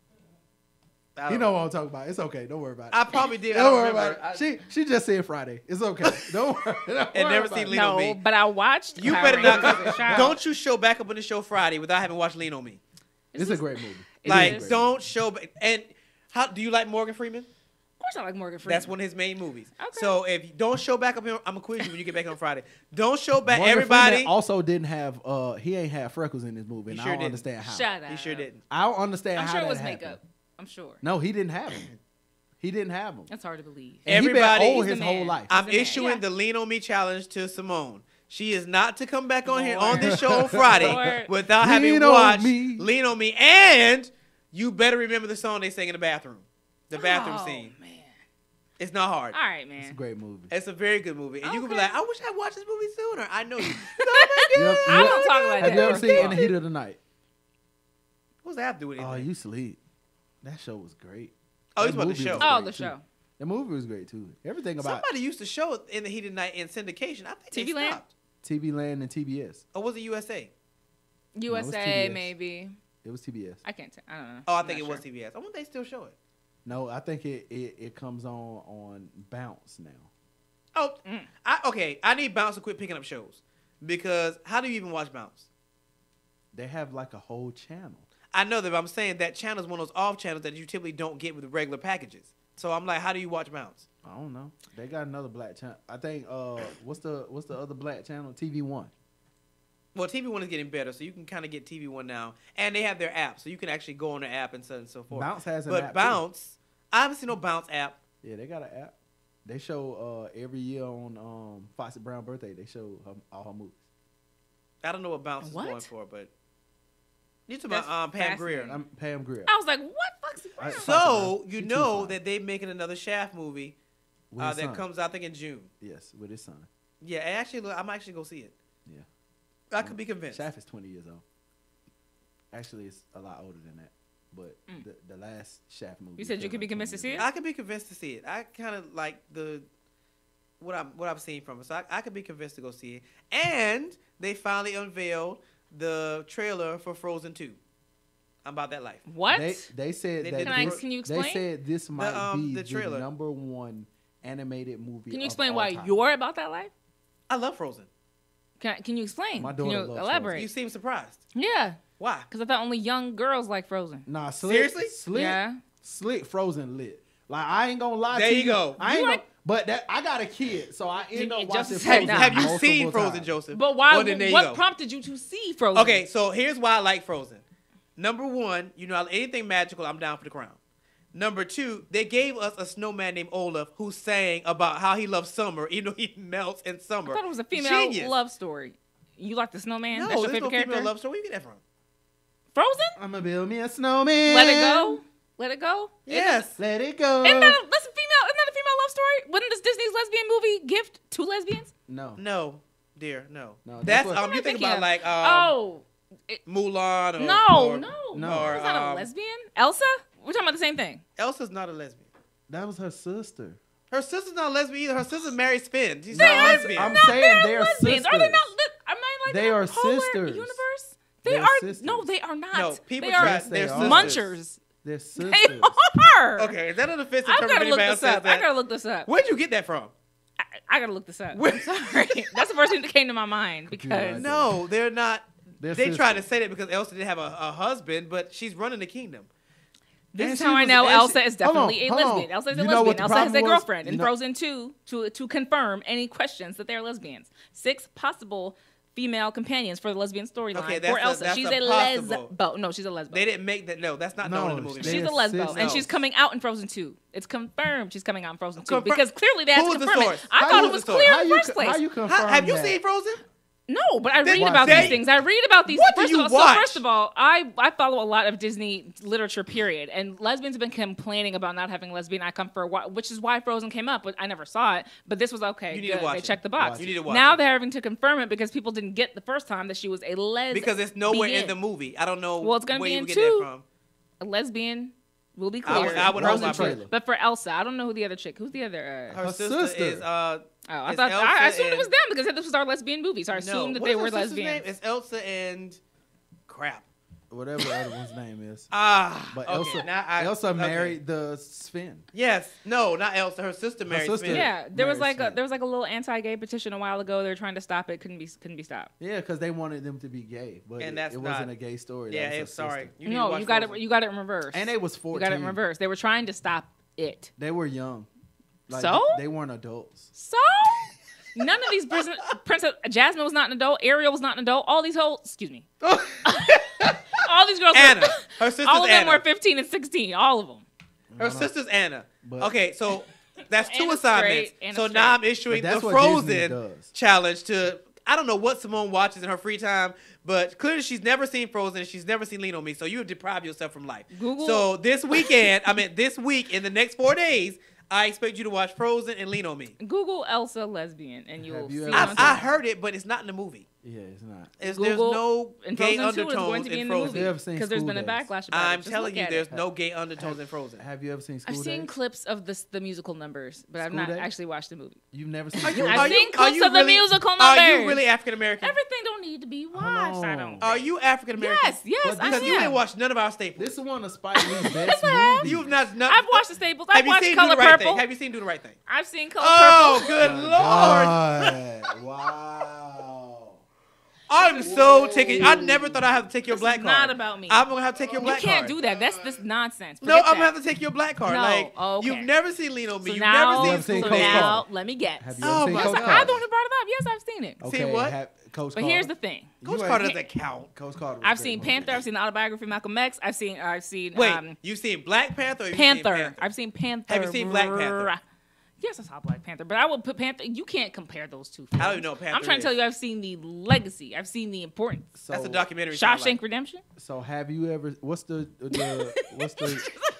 I You don't know what I'm talking about. It's okay. Don't worry about it. I probably did. I don't don't worry remember. about I- it. She she just said Friday. It's okay. Don't worry. Don't And worry never about seen it. Lean on No, Me. but I watched. You Power better Rangers not. as a child. Don't you show back up on the show Friday without having watched Lean on Me. It's a great movie. It Like, is. don't show. ba- And how do you like Morgan Freeman? Of course, I like Morgan Freeman. That's one of his main movies. Okay. So if you don't show back up here, I'm gonna quiz you when you get back on Friday. Don't show back. Morgan Everybody. Freeman also didn't have uh he ain't have freckles in this movie, and He sure I don't didn't. understand how. Shut up. He sure didn't. I don't understand I'm how sure it that was happened. makeup. I'm sure. No, he didn't have them. He didn't have them. That's hard to believe. And Everybody- he been old He's his the whole man. life. I'm He's a man, issuing yeah. the Lean on Me challenge to Simone. She is not to come back on here Lord. on this show on Friday Lord. without having Lean on watched me. Lean on Me, and you better remember the song they sang in the bathroom, the bathroom Oh, scene. man. It's not hard. All right, It's a man. great movie. It's a very good movie, and you can be Okay. like, "I wish I watched this movie sooner." I know you. You ever- I you don't talk like Have that. you ever first seen of In all. the Heat of the Night? What's that have to do with Oh, anything? you sleep. That show was great. Oh, he's That about the movie show. was Oh, great, the too. show. The movie was great too. Everything about Somebody used to show it in the heat of night in syndication. I think T V they Land? stopped. T V Land and T B S. Or was it U S A? U S T A, B S. maybe. It was T B S. I can't. T- I don't know. Oh, I I'm think not it was sure. T B S. I wonder if they still show it. No, I think it, it, it comes on on Bounce now. Oh, Mm. I, okay. I need Bounce to quit picking up shows because how do you even watch Bounce? They have like a whole channel. I know that, but I'm saying that channel is one of those off channels that you typically don't get with the regular packages. So I'm like, how do you watch Bounce? I don't know. They got another black channel. I think uh what's the what's the other black channel? T V One. Well, T V One is getting better, so you can kind of get T V One now, and they have their app, so you can actually go on their app and so on and so forth. Bounce has an but app, too. Bounce, I haven't seen no Bounce app. Yeah, they got an app. They show uh every year on um Foxy Brown birthday. They show her, all her movies. I don't know what Bounce What? is going for, but you talking That's about um, Pam Grier. fascinating. I'm Pam Grier. I was like, what? Foxy I- Brown? So She you too know fine. that they're making another Shaft movie With uh, his that son. comes out, I think, in June. Yes, with his son. Yeah, and actually, look, I'm actually go see it. Yeah. I could be convinced. Shaft is twenty years old. Actually, it's a lot older than that. But Mm. the, the last Shaft movie. You said you felt could be like convinced to twenty see years I could be convinced to see it. I kind of like the what I'm what I've seen from it, so I, I could be convinced to go see it. And they finally unveiled the trailer for Frozen two. I'm about that life. What? They they said They that did Can I- this, can you they explain? said this might um, be the the, trailer. number one animated movie. Can you of explain all why time. you're about that life? I love Frozen. Can, I, can you explain? My Can daughter you loves Frozen. elaborate? You seem surprised. Yeah, Why? because I thought only young girls like Frozen. Nah, slick, Seriously? Slick, Yeah. slick, Frozen lit. Like I ain't gonna lie There to you you. go. I ain't You gonna, like- but that I got a kid, so I end You- up you watching just said Frozen. no. Have you multiple seen Frozen, times. Joseph? But why? Well, then there you what go. prompted you to see Frozen? Okay, so here's why I like Frozen. Number one, you know, anything magical, I'm down for the crown. Number two, they gave us a snowman named Olaf who sang about how he loves summer, even though he melts in summer. I thought it was a female Genius. love story. You like the snowman? No, That's your there's favorite no character? female love story. Where you get that from? Frozen? I'ma build me a snowman. Let it go. Let it go. Yes. Let it go. Isn't that a, that's a female? Isn't that a female love story? Wasn't this Disney's lesbian movie Gift two lesbians? no. No, dear, no. No, that's that's what- um. What am You I think thinking about of? like um, oh Mulan or no, or, no, No. no. or, Is that a um, lesbian? Elsa? We're talking about the same thing. Elsa's not a lesbian. That was her sister. Her sister's not a lesbian either. Her sister marries Finn. She's They not a are- lesbian. I'm No, saying they're they are lesbians. Are they sisters. not? li- Am I like They in a are polar sisters. Universe? They They're are sisters. no, they are not. No, people they are try. Yes, they They're are. sisters. munchers. They're sisters. They are. Okay, is that an offensive I term? gotta if look anybody else this says up. that? I gotta look this up. Where'd you get that from? I, I gotta look this up. Where- I'm sorry. That's the first thing that came to my mind Computer because right No, they're not. They're they tried to sisters. say that because Elsa didn't have a, a husband, but she's running the kingdom. this And is she how I was- know and Elsa she- is Hold on, definitely a hold on. lesbian. Elsa is a You know what lesbian. the Elsa has a problem was? girlfriend in You know- Frozen two to to confirm any questions that they're lesbians. Six possible female companions for the lesbian storyline Okay, that's for a- Elsa. that's she's a a, possible. lesbo. No, she's a lesbo. They didn't make that. No, that's not No, known in the movie. they- She's a They're lesbo, sisters. and she's coming out in Frozen two. It's confirmed she's coming out in Frozen two Confir- because clearly they had Who to was the confirm source? it. I How thought was it was the source? clear How in you, the first co- place. how you How- confirm have you that? seen Frozen? No, but I Then read what about they- these things. I read about these. What do first you of all, so watch? first of all, I I follow a lot of Disney literature. Period, and lesbians have been complaining about not having lesbian icon for a while, which is why Frozen came up. But I never saw it. But this was okay. You need to good. watch They it. checked the box. Watch You need to watch now it. they're having to confirm it because people didn't get the first time that she was a lesbian. Because it's nowhere in the movie. I don't know Well, it's gonna where be you in would get two. that from. a lesbian. Will be I clear. would- I would Frozen hope two. my trailer. But for Elsa, I don't know who the other chick. Who's the other? Uh, Her, Her sister, sister. is uh. oh, I is thought Elsa I, I assumed it and- was them because this was our lesbian movie, so I assumed No, that what they is her were sister's name? lesbians. It's Elsa and crap. Whatever the other one's name is. Ah, But okay, Elsa, now I- Elsa okay. married the Sven. Yes, no, not Elsa. Her sister married sister. Finn. Yeah, there was Mary like a Smith. there was like a little anti-gay petition a while ago. They were trying to stop it. Couldn't be couldn't be stopped. Yeah, because they wanted them to be gay, but And it, that's it wasn't not- a gay story. Yeah, that was her it's sorry. sister. You need to no, watch you got Frozen. it. You got it in reverse. And they was you fourteen. got it in reverse. They were trying to stop it. They were young. Like, So? they, they weren't adults. So none of these princess, princess Jasmine was not an adult. Ariel was not an adult. All these whole excuse me. all these girls. Anna. Were, Her sister's all of them Anna. were fifteen and sixteen. All of them. Her sister's Anna. But- Okay, so that's two Anna's assignments. straight, Anna's So straight. now I'm issuing But that's the what Disney Frozen does. challenge to. I don't know what Simone watches in her free time, but clearly she's never seen Frozen. She's never seen Lean on Me, so you deprive yourself from life. Google- So this weekend, I mean this week, in the next four days, I expect you to watch Frozen and Lean on Me. Google Elsa lesbian, and you'll Have you see. ever what I'm I, talking I about. heard it, but it's not in the movie. Yeah, it's not. It's, Google there's no and gay Frozen two is going undertones to be in in the Frozen. movie You ever seen because there's been a School Days? backlash about it. I'm Just telling look you, at there's it. no gay undertones in Frozen. Have you ever seen School I've seen Days? clips of the the musical numbers, but I've School not Days? actually watched the movie. You've never seen Are School you, I've are Days? seen you, clips are you of the really, musical Are you numbers. really African American? Everything don't need to be watched. I don't. Are you African American? Yes, yes, But I Because you didn't am. watch none of our staples. This is one of Spike Lee's best I have. movies. You've not. not I've watched the staples. I've Have you watched seen Color Do the Right Purple. Thing? Have you seen Do the Right Thing? I've seen Color Oh, Purple. good lord! God. Wow. I'm so taking. I never thought I'd have to take your This black is card. not about me. I'm gonna have to take your You black can't card. do that. That's this nonsense. No, Forget I'm gonna that. have to take your black card. No. Like Oh, okay. you've never seen Lean on Me. So You've now, never Never seen seen so School Coach Days. now, Carter. let me guess. Have you Oh ever my seen God. Coach I Carter? don't brought it up. Yes, I've seen it. Okay, Seen what? have- Coach But Carter. here's the thing. Coach You Carter ain't- doesn't count. Coach Carter. was I've great seen movie. Panther. I've seen the autobiography of Malcolm X. I've seen. I've seen. Wait, um, you've seen Black Panther? Or you've Panther. Seen Panther? I've seen Panther. Have you seen Black Panther? Yes, I saw Black Panther, but I would put Panther. You can't compare those two. Films. I don't even know what Panther I'm trying is. to tell you, I've seen the legacy. I've seen the importance. So, That's a documentary. so I Shawshank like. Redemption. So have you ever? What's the the? What's the?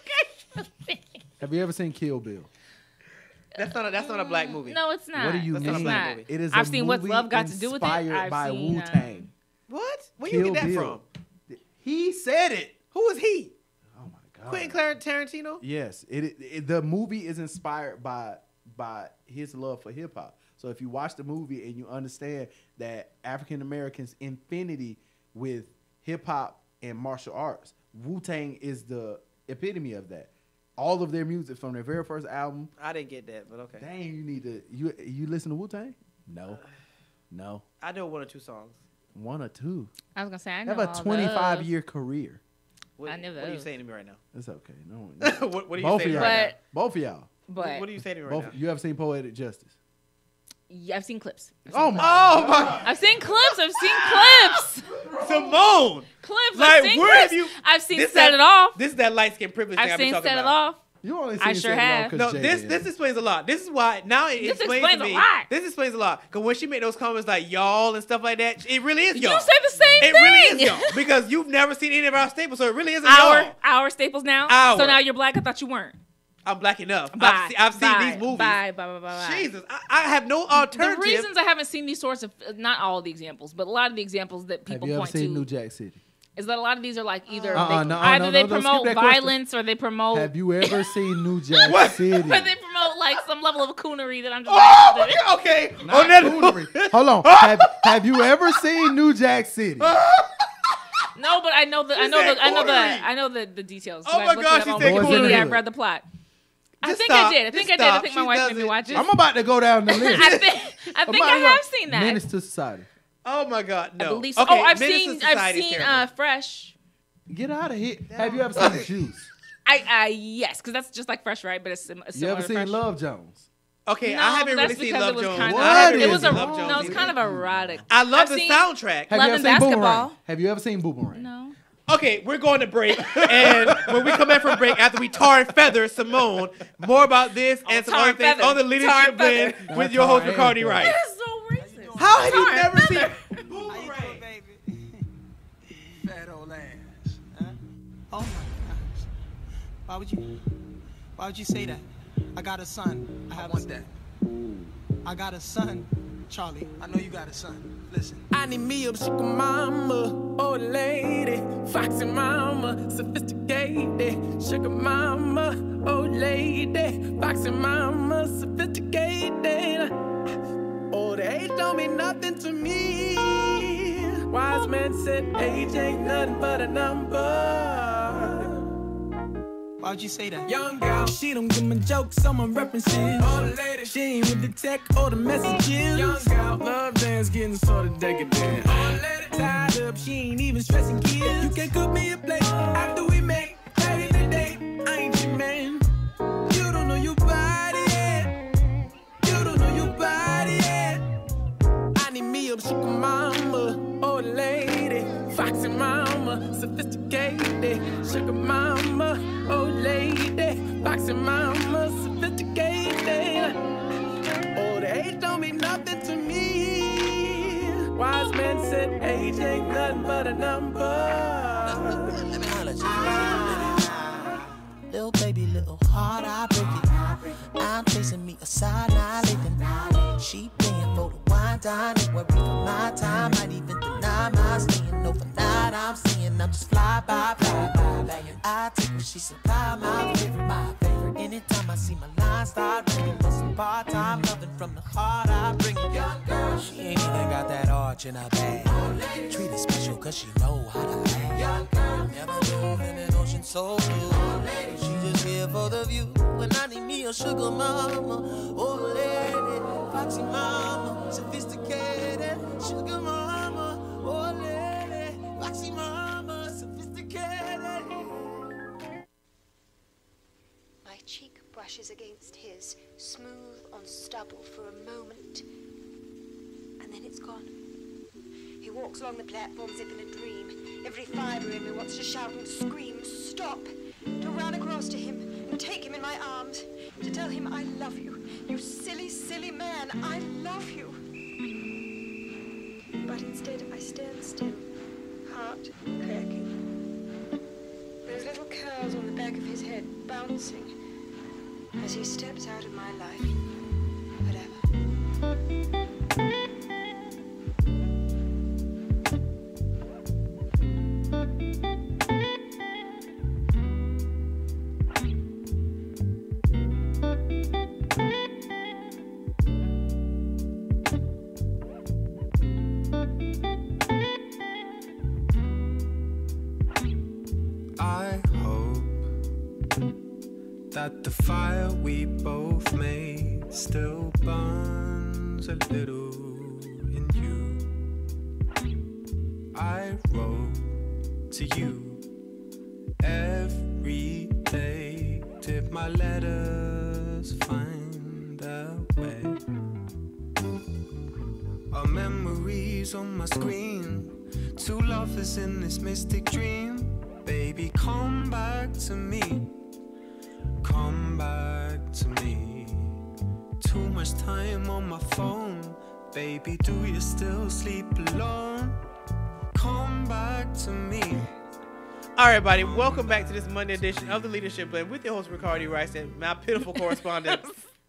Have you ever seen Kill Bill? That's not. A, that's not a black movie. No, it's not. What do you That's mean? not a It's black not. movie. It is. I've a seen What's movie Love Got to Do with it. inspired I've by seen, Wu um, Tang. What? Where Kill you get that Bill. from? He said it. Who is he? Oh my god. Quentin Clar- Tarantino? Yes, it, it, it- the movie is inspired by by his love for hip hop. So if you watch the movie and you understand that African Americans' infinity with hip hop and martial arts, Wu Tang is the epitome of that. All of their music from their very first album. I didn't get that, but okay. Dang, you need to you you listen to Wu Tang? No, no, I know one or two songs. one or two. I was gonna say I They know have a all twenty-five those. year career. What, I know what are you those. saying to me right now? It's okay. No, what, what are you both of saying to y'all. me right But- Both of y'all. now? But What are you saying to me right Both. now? You ever seen Poetic Justice? yeah, I've seen clips. I've seen Oh clips. my! Oh my, I've seen clips. I've seen clips. Simone! Clips. Like, I've seen where clips. have you- I've seen This Set that- It Off. This is that light skin privilege thing I've I've been seen talking Set It about. Off. You only I seen sure Set It Off have. 'cause No, Jay this did. this explains a lot. This is why now it This explains, explains to a me. lot. This explains a lot because when she made those comments like y'all and stuff like that, it really is y'all. You said the same it thing. really is y'all because you've never seen any of our staples, so it really isn't Our y'all. our staples now. Our. So now you're black. I thought you weren't. I'm black enough. Bye. I've, se- I've seen Bye. these movies. Bye. Bye. Bye. Bye. Bye. Jesus, I, I have no The alternative. reasons I haven't seen these sorts of not all the examples, but a lot of the examples that Have people you ever point seen to New Jack City? is that a lot of these are like either Uh-uh, they, no, either no, they no, no, skip promote that question. violence or they promote Have you ever seen New Jack What? City? or they promote like some level of coonery that I'm just Oh, like, my God, okay. Not On that coonery. Hold on. Have, have you ever seen New Jack City? no, but I know the I She know said the I know the coonery. I know the, the details. Oh I my looked gosh, it up she on said Wikipedia. coonery. I've read the plot. I Just think stop. I did. I think Just I did. I stop. think my She wife does made me it. watch it. I'm about to go down the list. I think I think I have seen that. Menace to Society. Oh my God, no. I believe so. Okay, oh, I've Menace to seen I've Society is seen terrible. uh, Fresh. Get out of here. Have you ever seen Juice? I I yes, because that's just like Fresh, right? But it's sim- You similar ever to seen Fresh. Love Jones? Okay, No, I haven't that's really seen because Love it was Jones. kind of- What I haven't It really was seen a Love Jones no, it's either. kind of erotic. I love I've the seen- soundtrack. Have Love you ever and seen Basketball. Boomerang? Have you ever seen Boomerang? No. Okay, we're going to break, and when we come back from break, after we tar and feather Simone, more about this and some tar other and things feather. on the Tar leadership and blend feather. with your host Tar and Ricardi feather. Rice. That is so racist. How have you Tar and never feather. seen How you Boomerang? doing, baby? Fat old ass. Huh? Oh my gosh. Why would you? Why would you say that? I got a son. I, have want that. I got a son, Charlie. I know you got a son. Listen. I need me a sugar mama, old lady, foxy mama, sophisticated. Sugar mama, old lady, foxy mama, sophisticated. Old age don't mean nothing to me. Wise man said age ain't nothing but a number. Why would you say that? Young girl, she don't give me jokes, someone references. Old lady, she ain't with the tech or the messages. Young girl, love dance getting sort of decadent. Old lady, tied up, she ain't even stressing kids. You can cook me a plate after we make ready to date. I ain't your man. You don't know your body yet. You don't know your body yet. I need me a sugar mama, old lady, foxy mama, sophisticated. Sugar mama, old lady, foxy mama, sophisticated. Old age don't mean nothing to me. Wise man said age ain't nothing but a number. Let me holler at you. Little baby, little heart, I break it. I'm chasing me a side, not living. She paying for the wine dine and worry for my time. Might even deny my staying overnight. I'm seeing I'm just fly by, fly by, banging. I take what she supply, my favorite, my favorite. Anytime I see my line start ringing for some part-time loving from the heart, I bring it. Young girl, she ain't even got that arch in her bag. Treat her special cause she know how to act. Young girl, never knew in an ocean so blue. She just here for the view. When I need me a sugar mama, oh lady, foxy mama, sophisticated. Sugar mama, oh lady, foxy mama, sophisticated. My cheek brushes against his, smooth on stubble for a moment, and then it's gone. He walks along the platform as if in a dream. Every fibre in me wants to shout and scream, stop, to run across to him and take him in my arms, to tell him I love you. You silly, silly man, I love you. But instead I stand still, heart cracking. Those little curls on the back of his head bouncing as he steps out of my life forever. That the fire we both made still burns a little in you. I wrote to you every day. Did my letters find their way? Our memories on my screen, two lovers in this mystic dream. Baby, come back to me. Come back to me. Too much time on my phone. Baby, do you still sleep alone? Come back to me. All right, everybody, welcome back to this Monday edition of the Leadership Blend with your host, Ricardi Rice, and my pitiful correspondent.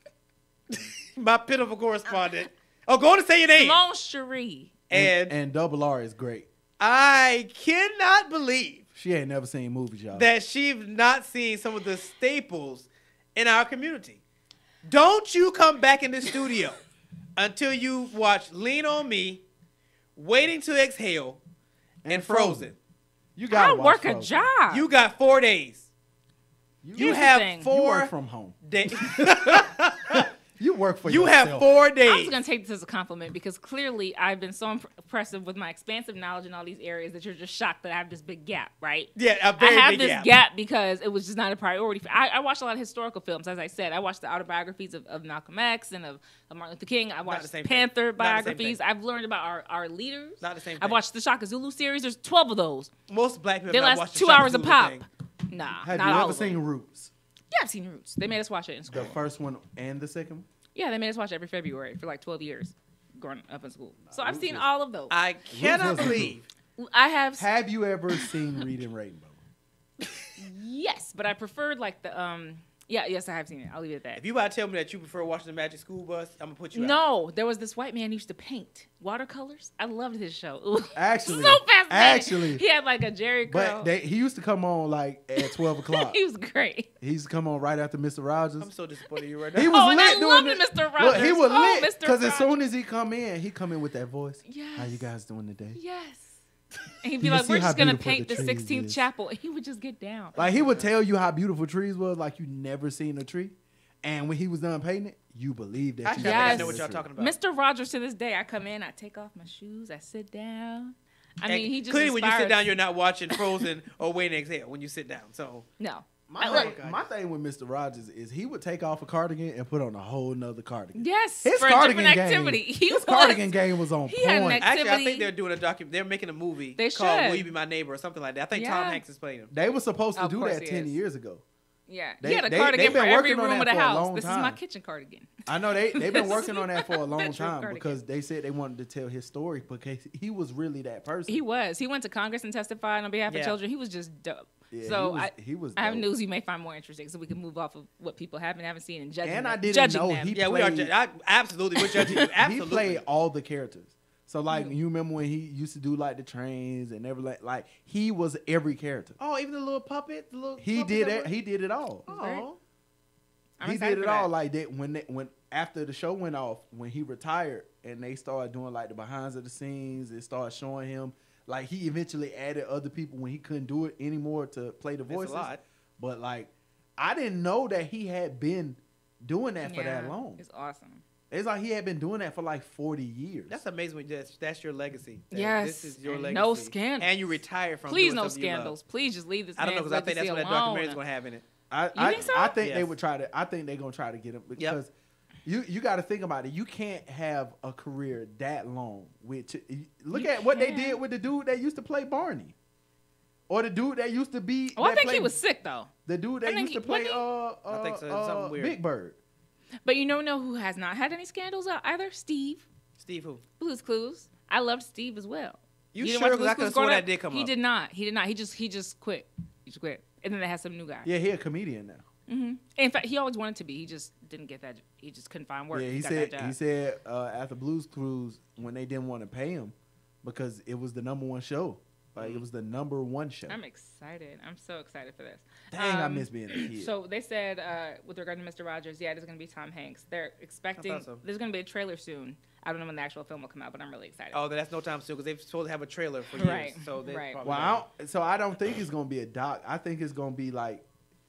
my pitiful correspondent. Oh, go on and say your name. Simone Cherie. And, And, and Double R is great. I cannot believe She ain't never seen movies, y'all. that she's not seen some of the staples in our community. Don't you come back in the studio until you watch Lean on Me, Waiting to Exhale, and, and Frozen. Frozen. You got I work Frozen. a job. You got four days. You, you Here's have the thing. four you work from home. days. You work for you yourself. have four days. I was going to take this as a compliment because clearly I've been so imp- impressive with my expansive knowledge in all these areas that you're just shocked that I have this big gap, right? Yeah, a very I have big this gap. gap because it was just not a priority. For, I, I watched a lot of historical films, as I said. I watched the autobiographies of, of Malcolm X and of, of Martin Luther King. I watched Panther biographies. I've learned about our, our leaders. Not the same thing. I watched the Shaka Zulu series. There's twelve of those. Most black people They have not last watched the two Shaka hours a Zulu pop. thing. Nah, Have not you all ever of seen them. Roots? Yeah, I've seen Roots. They made us watch it in school. The first one and the second one? Yeah, they made us watch it every February for like twelve years growing up in school. So I've Roots seen was- all of those. I cannot was- believe. I have, Have you ever seen Reading Rainbow? yes, but I preferred like the, um, yeah, yes, I have seen it. I'll leave it at that. If you about to tell me that you prefer watching the Magic School Bus, I'm going to put you out. No, there was this white man who used to paint watercolors. I loved his show. It was Actually, so fascinating. actually. He had like a Jerry curl. But they, he used to come on like at twelve o'clock. He was great. He used to come on right after Mister Rogers. I'm so disappointed in you right now. He was Oh, and I lit doing loved it. Mister Look, Rogers. he was Oh, lit Mister because as Rogers. soon as he come in, he come in with that voice. Yes. How you guys doing today? Yes. And he'd Do be you like, see we're how just going to beautiful paint the the trees sixteenth is? chapel. And he would just get down. Like he would tell you how beautiful trees was, like you never seen a tree, and when he was done painting it, you believe that. Actually, you I think I Yes. know what y'all talking about. Mister Rogers, to this day, I come in, I take off my shoes, I sit down. I And mean, he just clearly when you sit inspires- down, you're not watching Frozen or Waiting to Exhale when you sit down. So No. My, I- thing, my thing with Mister Rogers is he would take off a cardigan and put on a whole nother cardigan. Yes, His for a cardigan different game, activity. He his was. cardigan game was on He had an point. activity. actually, I think they're doing a docu. They're making a movie They called should. "Will You Be My Neighbor" or something like that. I think Tom Yeah. Hanks is playing him. They were supposed to Of do course that he ten is. years ago. Yeah, They- he had a they- cardigan they've been for every working on room of that the for a house. long This is my time. kitchen cardigan. I know they they've been working on that for a long Bedroom time cardigan. because they said they wanted to tell his story because he was really that person. He was. He went to Congress and testified on behalf Yeah. of children. He was just dope. Yeah, so he was, I, he was I have dope. news you may find more interesting, so we can move off of what people haven't haven't seen and judging And them, I didn't judging know them. he Yeah, we are. played- Ju- I, absolutely, we're judging you. He Absolutely. played all the characters. So like you remember when he used to do like the trains and every like, like he was every character. Oh, even the little puppet. The little He puppet did that it. was- He did it all. Oh, I'm he excited did it for all that. like that when they, when after the show went off when he retired and they started doing like the behind of the scenes and started showing him like he eventually added other people when he couldn't do it anymore to play the That's a voices. lot. But like I didn't know that he had been doing that for that Yeah, long. It's awesome. It's like he had been doing that for like forty years. That's amazing. When that's, that's your legacy. That- Yes, this is your and legacy. no scandals. And you retire from. Please doing no something you love. scandals. Please just leave this. I don't know man's because I think that's legacy what that documentary is alone. going to have in it. I, I think so? I think they Yes. would try to. I think they're gonna try to get him because you you got to think about it. You can't have a career that long. Which look You at what they can. did with the dude that used to play Barney, or the dude that used to be. Oh, I that think he played- was sick though. the dude I that think used to he- play. wasn't Uh, I uh, think so. It's uh, something weird. Big Bird. But you don't know who has not had any scandals out either? Steve, Steve, who? Blue's Clues. I loved Steve as well. You didn't sure? watch 'Cause I Blue's could have Clues sworn growing that up? did come He up. did not. He did not. He just he just quit. He just quit. And then they had some new guy. Yeah, he a comedian now. hmm In fact, he always wanted to be. He just didn't get that. He just couldn't find work. Yeah, he got said that job. he said uh, after Blues Clues when they didn't want to pay him because it was the number one show. Like it was the number one show. I'm excited. I'm so excited for this. Dang, I Um, miss being a kid. So they said uh, with regard to Mister Rogers, yeah, there's going to be Tom Hanks. They're expecting I thought so. there's going to be a trailer soon. I don't know when the actual film will come out, but I'm really excited. Oh, that's no time soon because they're supposed to have a trailer for years. Right, So they right. probably Well, don't. I don't, so I don't think it's gonna be a doc. I think it's gonna be like,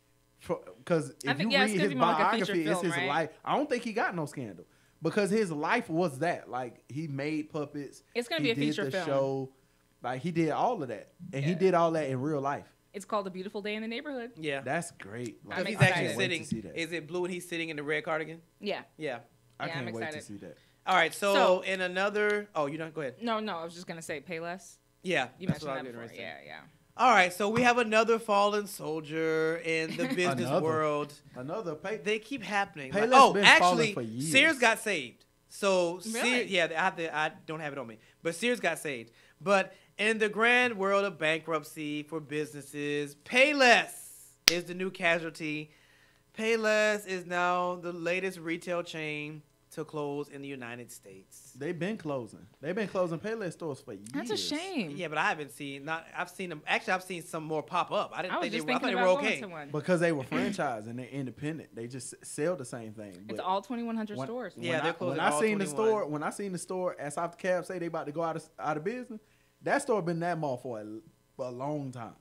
because if I think- you yeah, it's read gonna his be more like a feature biography, it's film, his right? life. I don't think he got no scandal because his life was that. Like he made puppets. It's gonna he be a did feature the film. Show, like he did all of that, and he Yeah. did all that in real life. It's called A Beautiful Day in the Neighborhood. Yeah. That's great. Like, I'm Because he's excited. actually I can't wait to sitting. see that. Is it blue and he's sitting in the red cardigan? Yeah. Yeah. I Yeah, I'm can't wait to excited. see that. All right. So, So- in another. Oh, you don't go ahead. No, no, I was just gonna say Payless. Yeah. You that's mentioned what I that was before. getting ready to say. Yeah, yeah. All right. So we have another fallen soldier in the business Another. world. Another pay. They keep happening. Payless Like- oh, been falling actually, for years. Sears got saved. So Really? Sears, yeah, I have to, I don't have it on me, but Sears got saved. But in the grand world of bankruptcy for businesses, Payless is the new casualty. Payless is now the latest retail chain to close in the United States. They've been closing. They've been closing Payless stores for years. That's a shame. Yeah, but I haven't seen not. I've seen them. Actually, I've seen some more pop up. I didn't I was think they, just were- I thinking thought they about were going okay. to one. Because they were franchised and they're independent. They just sell the same thing. It's But all twenty-one hundred when- stores. Yeah, when they're I, closing when I all seen the twenty-one. store, when I seen the store at South Cab say they about to go out of out of business, that store been that mall for a, for a long time.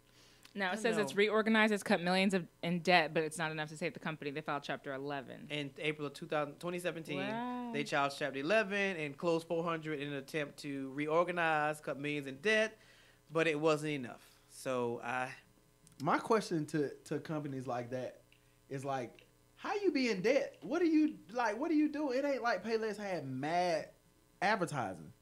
Now I it says it's know. reorganized. It's cut millions of in debt, but it's not enough to save the company. They filed Chapter eleven. In April of two thousand, twenty seventeen, Wow. they charged Chapter eleven and closed four hundred in an attempt to reorganize, cut millions in debt, but it wasn't enough. So I, My question to, to companies like that is like, how you be in debt? What do you like? What do you do? It ain't like Payless had mad advertising.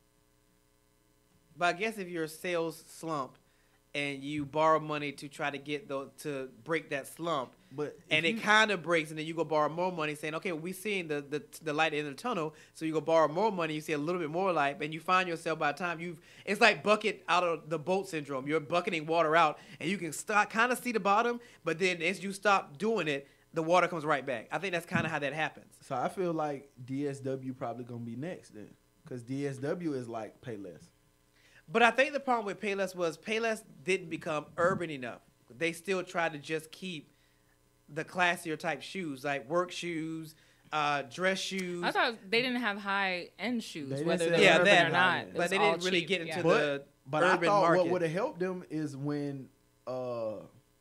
but I guess if you're a sales slump and you borrow money to try to get the to break that slump, But and if it you- kind of breaks, and then you go borrow more money, saying, okay, well, we seeing the, the the light in the tunnel, so you go borrow more money, you see a little bit more light, and you find yourself by the time you've, it's like bucket out of the boat syndrome. You're bucketing water out, and you can start kind of see the bottom, but then as you stop doing it, the water comes right back. I think that's kind of how that happens. So I feel like D S W probably gonna be next then, because D S W is like Payless. But I think the problem with Payless was Payless didn't become urban enough. They still tried to just keep the classier type shoes, like work shoes, uh, dress shoes. I thought they didn't have high end shoes, They didn't whether say they were Yeah, urban that, or not. high-end. It but was they all didn't really cheap, get into yeah. But the but urban I thought market. what would have helped them is when uh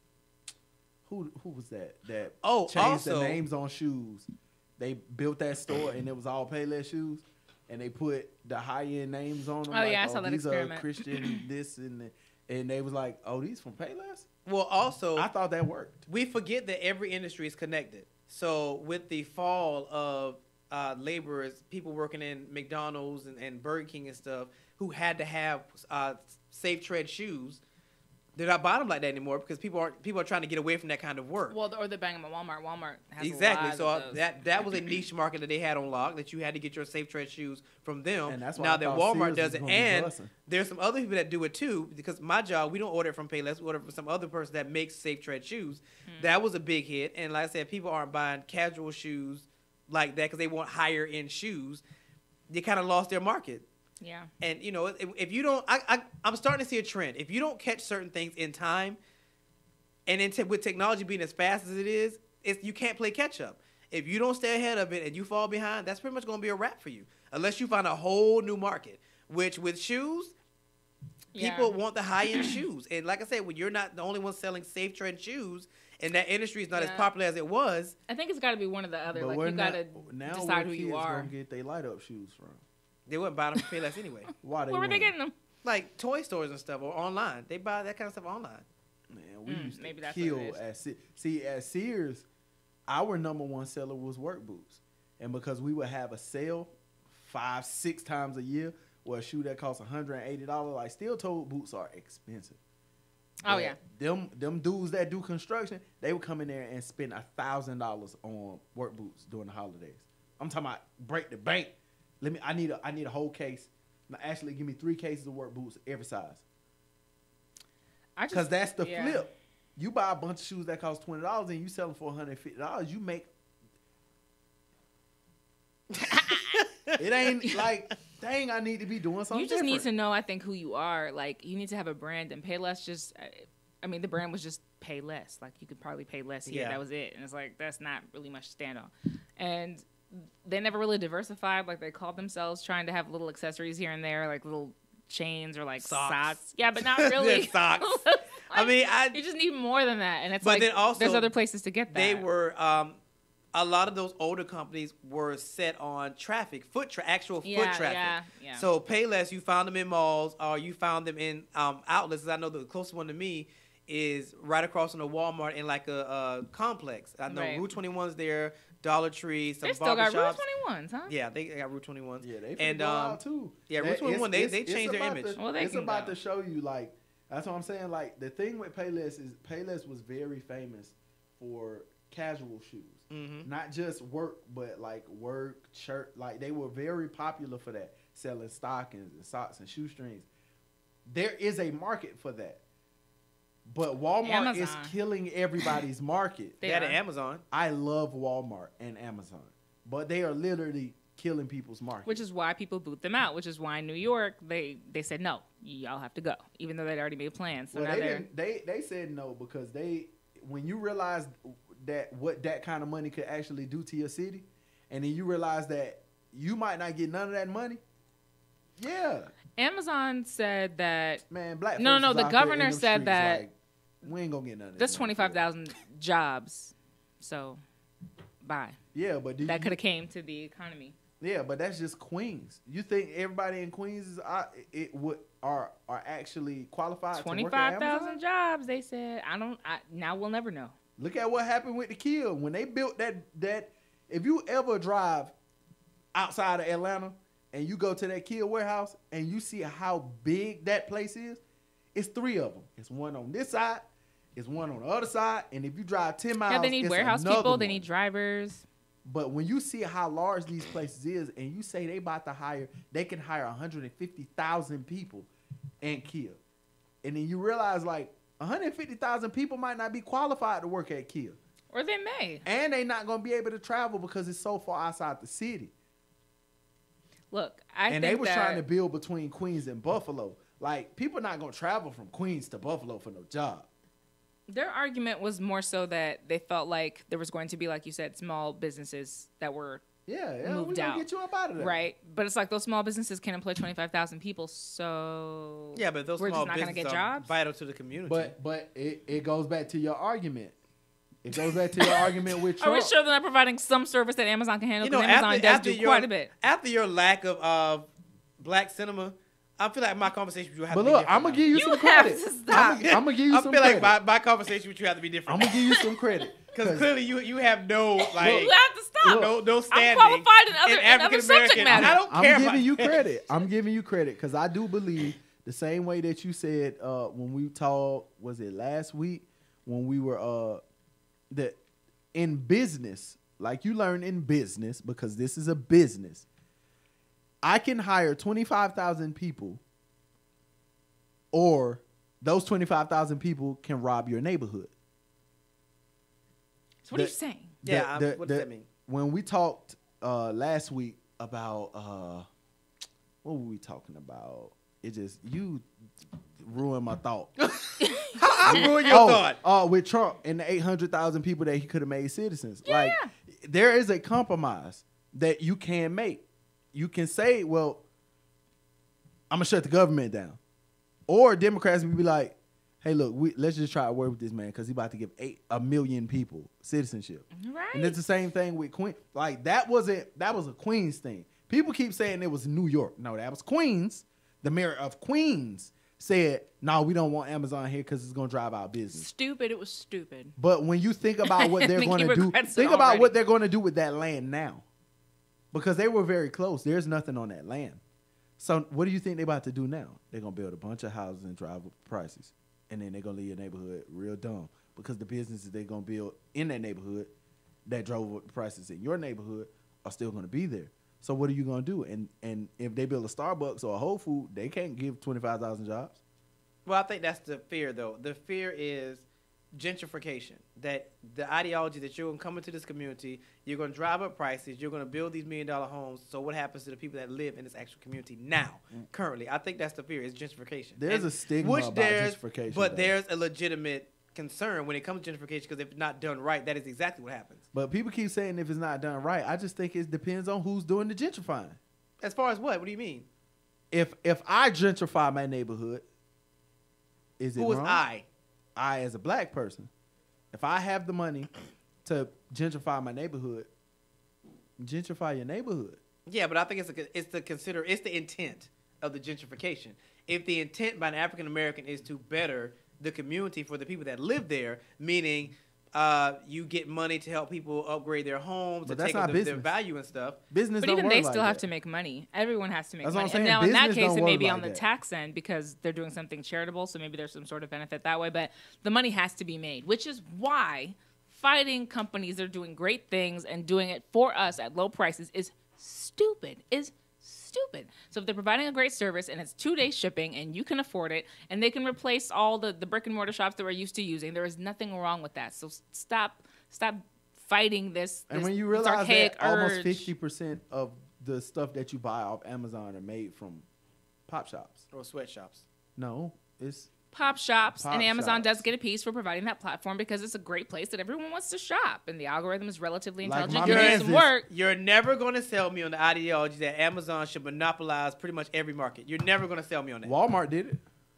who who was that that Oh, changed also- the names on shoes. They built that store and it was all Payless shoes, and they put the high end names on them. Oh, like, yeah, I saw that these experiment. are Christian this and the, and they was like, oh, these from Payless. well, also I thought that worked. we forget that every industry is connected. So with the fall of uh, laborers, people working in McDonald's and, and Burger King and stuff, who had to have uh, safe tread shoes, they're not buying them like that anymore because people are people are trying to get away from that kind of work. Well, or they're banging them at Walmart. Walmart has exactly. A lot So of uh, those. that that was a niche market that they had on lock that you had to get your Safe Tread shoes from them. And that's why now I that thought Walmart Sears does was it, gonna be and busting. there's some other people that do it too. Because my job, we don't order it from Payless. We order it from some other person that makes Safe Tread shoes. Hmm. That was a big hit. And like I said, people aren't buying casual shoes like that because they want higher end shoes. They kind of lost their market. Yeah. And you know, if, if you don't, I, I I'm starting to see a trend. If you don't catch certain things in time, and then t- with technology being as fast as it is, it's, you can't play catch up. If you don't stay ahead of it and you fall behind, that's pretty much going to be a wrap for you. Unless you find a whole new market, which with shoes, Yeah. people want the high end shoes. And like I said, when you're not the only one selling Safe Tread shoes, and that industry is not Yeah. as popular as it was, I think it's got to be one or the other. But Like we're you got to not- now decide where who you kids are. Gonna get they light up shoes from? they wouldn't buy them from Payless anyway. Why they Where were they wouldn't? getting them? Like toy stores and stuff or online. They buy that kind of stuff online. Man, we Mm, used to maybe that's what kill it is. at Se- see at Sears. Our number one seller was work boots, and because we would have a sale five, six times a year, where a shoe that costs one hundred and eighty dollars, like steel-toed boots are expensive. Oh, But yeah. them them dudes that do construction, they would come in there and spend a thousand dollars on work boots during the holidays. I'm talking about break the bank. Let me. I need a. I need a whole case. Now, actually, give me three cases of work boots, every size. I just- Because that's the yeah. flip. You buy a bunch of shoes that cost twenty dollars and you sell them for one hundred and fifty dollars. You make. It ain't like, dang, I need to be doing something You just need to different. know, I think, who you are. Like, you need to have a brand, and Payless just, I- I mean, the brand was just pay less. Like, you could probably pay less here. Yeah. That was it. And it's like, that's not really much to stand on. And they never really diversified. Like, they called themselves trying to have little accessories here and there, like little chains or like Socks. socks. Yeah, but not really. Socks. I mean, I- you just need more than that. And it's But like, then also, there's other places to get that. They were um, a lot of those older companies were set on traffic, foot tra- actual Yeah, foot traffic. yeah, yeah. So Payless, you found them in malls or you found them in um, outlets. I know the closest one to me is right across from the Walmart in like a, a complex. I know Right. Route twenty-one's there, Dollar Tree, some They still got Route barbershops. twenty-ones, huh? Yeah, they got Route twenty-ones. Yeah, they and and, um, out too. yeah, Route That- twenty-one, it's- they- they it's- changed it's their about image. to- Well, they it's can about go. to show you, like, that's what I'm saying. Like, the thing with Payless is Payless was very famous for casual shoes. Mhm. Not just work, but like work, shirt. Like, they were very popular for that, selling stockings and socks and shoestrings. There is a market for that. But Walmart is Amazon. killing everybody's market. They, They had are. an Amazon. I love Walmart and Amazon, but they are literally killing people's market. Which is why people boot them out. Which is why in New York they they said no, y'all have to go, even though they'd already made plans. So well, now they, they're didn't, they they said no because they when you realize that what that kind of money could actually do to your city, and then you realize that you might not get none of that money. Yeah, Amazon said that man, black. No, folks no, is the out there in governor them said streets that like, we ain't gonna get none of that's that twenty money five for it. thousand jobs. So bye. Yeah, but do That you- could have came to the economy. Yeah, but that's just Queens. You think everybody in Queens is uh, it would are are actually qualified Twenty to work five at thousand Amazon? jobs. They said. I don't. I, now we'll never know. Look at what happened with the Kia when they built that that. If you ever drive outside of Atlanta and you go to that Kia warehouse and you see how big that place is, it's three of them. It's one on this side, it's one on the other side, and if you drive ten miles, Yeah, they need it's warehouse another people. They one. need drivers. But when you see how large these places is, and you say they about to hire, they can hire one hundred fifty thousand people in Kia, and then you realize like one hundred fifty thousand people might not be qualified to work at Kia, Or they may. and they not gonna be able to travel because it's so far outside the city. Look, I and think they was that, trying to build between Queens and Buffalo. Like, people not gonna travel from Queens to Buffalo for no job. Their argument was more so that they felt like there was going to be, like you said, small businesses that were Yeah, yeah, we moved gonna out. get you up out of there. right. But it's like those small businesses can employ twenty-five thousand people. So Yeah, but those we're small just not going to businesses get are jobs. vital to the community. But but it, it goes back to your argument. It goes back to your argument with Are we Trump. sure they're not providing some service that Amazon can handle? you know, 'Cause Amazon after, does after do your quite a bit. after your lack of uh, black cinema, I feel like my conversation with you have But to be look, different I'm gonna now. give you, You some have credit. to stop. I'm gonna give you I some feel credit. like my, my conversation with you have to be different. I'm gonna give you some credit. Because clearly you you have no like You have to stop. no no I'm standing. qualified in other, in other African subject American. matter. I don't I'm care. giving about you that. credit. I'm giving you credit because I do believe The same way that you said uh, when we talked, was it last week when we were uh, that in business, like you learn in business, because this is a business. I can hire twenty-five thousand people, or those twenty-five thousand people can rob your neighborhood. So what The- are you saying? The- Yeah, I'm- the- what does the- that mean? When we talked uh, last week about uh, what were we talking about? It just you ruined my thought. How I ruined your oh, thought? uh, with Trump and the eight hundred thousand people that he could have made citizens. Yeah, like yeah. there is a compromise that you can make. You can say, well, I'm gonna shut the government down, or Democrats will be like, hey, look, we, let's just try to work with this man because he's about to give eight a million people citizenship. Right. And it's the same thing with Queen. Like that wasn't that was a Queens thing. People keep saying it was New York. No, that was Queens. The mayor of Queens said, "No, we don't want Amazon here because it's gonna drive our business." Stupid. It was stupid. But when you think about what I they're think going he to do, regrets it think about already. what they're going to do with that land now, because they were very close. There's nothing on that land. So what do you think they're about to do now? They're gonna build a bunch of houses and drive up prices, and then they're gonna leave your neighborhood real dumb because the businesses they're gonna build in that neighborhood that drove up the prices in your neighborhood are still gonna be there. So what are you gonna do? And and if they build a Starbucks or a Whole Food, they can't give twenty-five thousand jobs. Well, I think that's the fear, though. The fear is gentrification. That the ideology that you're going to come into this community, you're going to drive up prices, you're going to build these million-dollar homes. So what happens to the people that live in this actual community now, currently? I think that's the fear, is gentrification. There's And a stigma which about there's- gentrification, But though. there's a legitimate concern when it comes to gentrification, because if it's not done right, that is exactly what happens. But people keep saying if it's not done right. I just think it depends on who's doing the gentrifying. As far as what? What do you mean? If if I gentrify my neighborhood, is it Who is wrong? I? I as a black person, if I have the money to gentrify my neighborhood, gentrify your neighborhood. Yeah, but I think it's a, it's the consider it's the intent of the gentrification. If the intent by an African American is to better the community for the people that live there, meaning uh, you get money to help people upgrade their homes, But to that's take not up the, their business. value and stuff. Business But don't even work they like still have that. to make money. Everyone has to make That's what money. I'm saying. And now in that Business case, don't it may work be like on the that. tax end because they're doing something charitable. So maybe there's some sort of benefit that way. But the money has to be made, which is why fighting companies that are doing great things and doing it for us at low prices is stupid. Is stupid. So if they're providing a great service and it's two day shipping and you can afford it and they can replace all the, the brick and mortar shops that we're used to using, there is nothing wrong with that. So s- stop stop fighting this, And this, when you this realize archaic that almost urge. fifty percent of the stuff that you buy off Amazon are made from pop shops. Or sweatshops. No, it's Pop shops Pop and Amazon shops. does get a piece for providing that platform because it's a great place that everyone wants to shop and the algorithm is relatively Like intelligent. my Give it man's some is- work. You're never going to sell me on the ideology that Amazon should monopolize pretty much every market. You're never going to sell me on that. Walmart did it.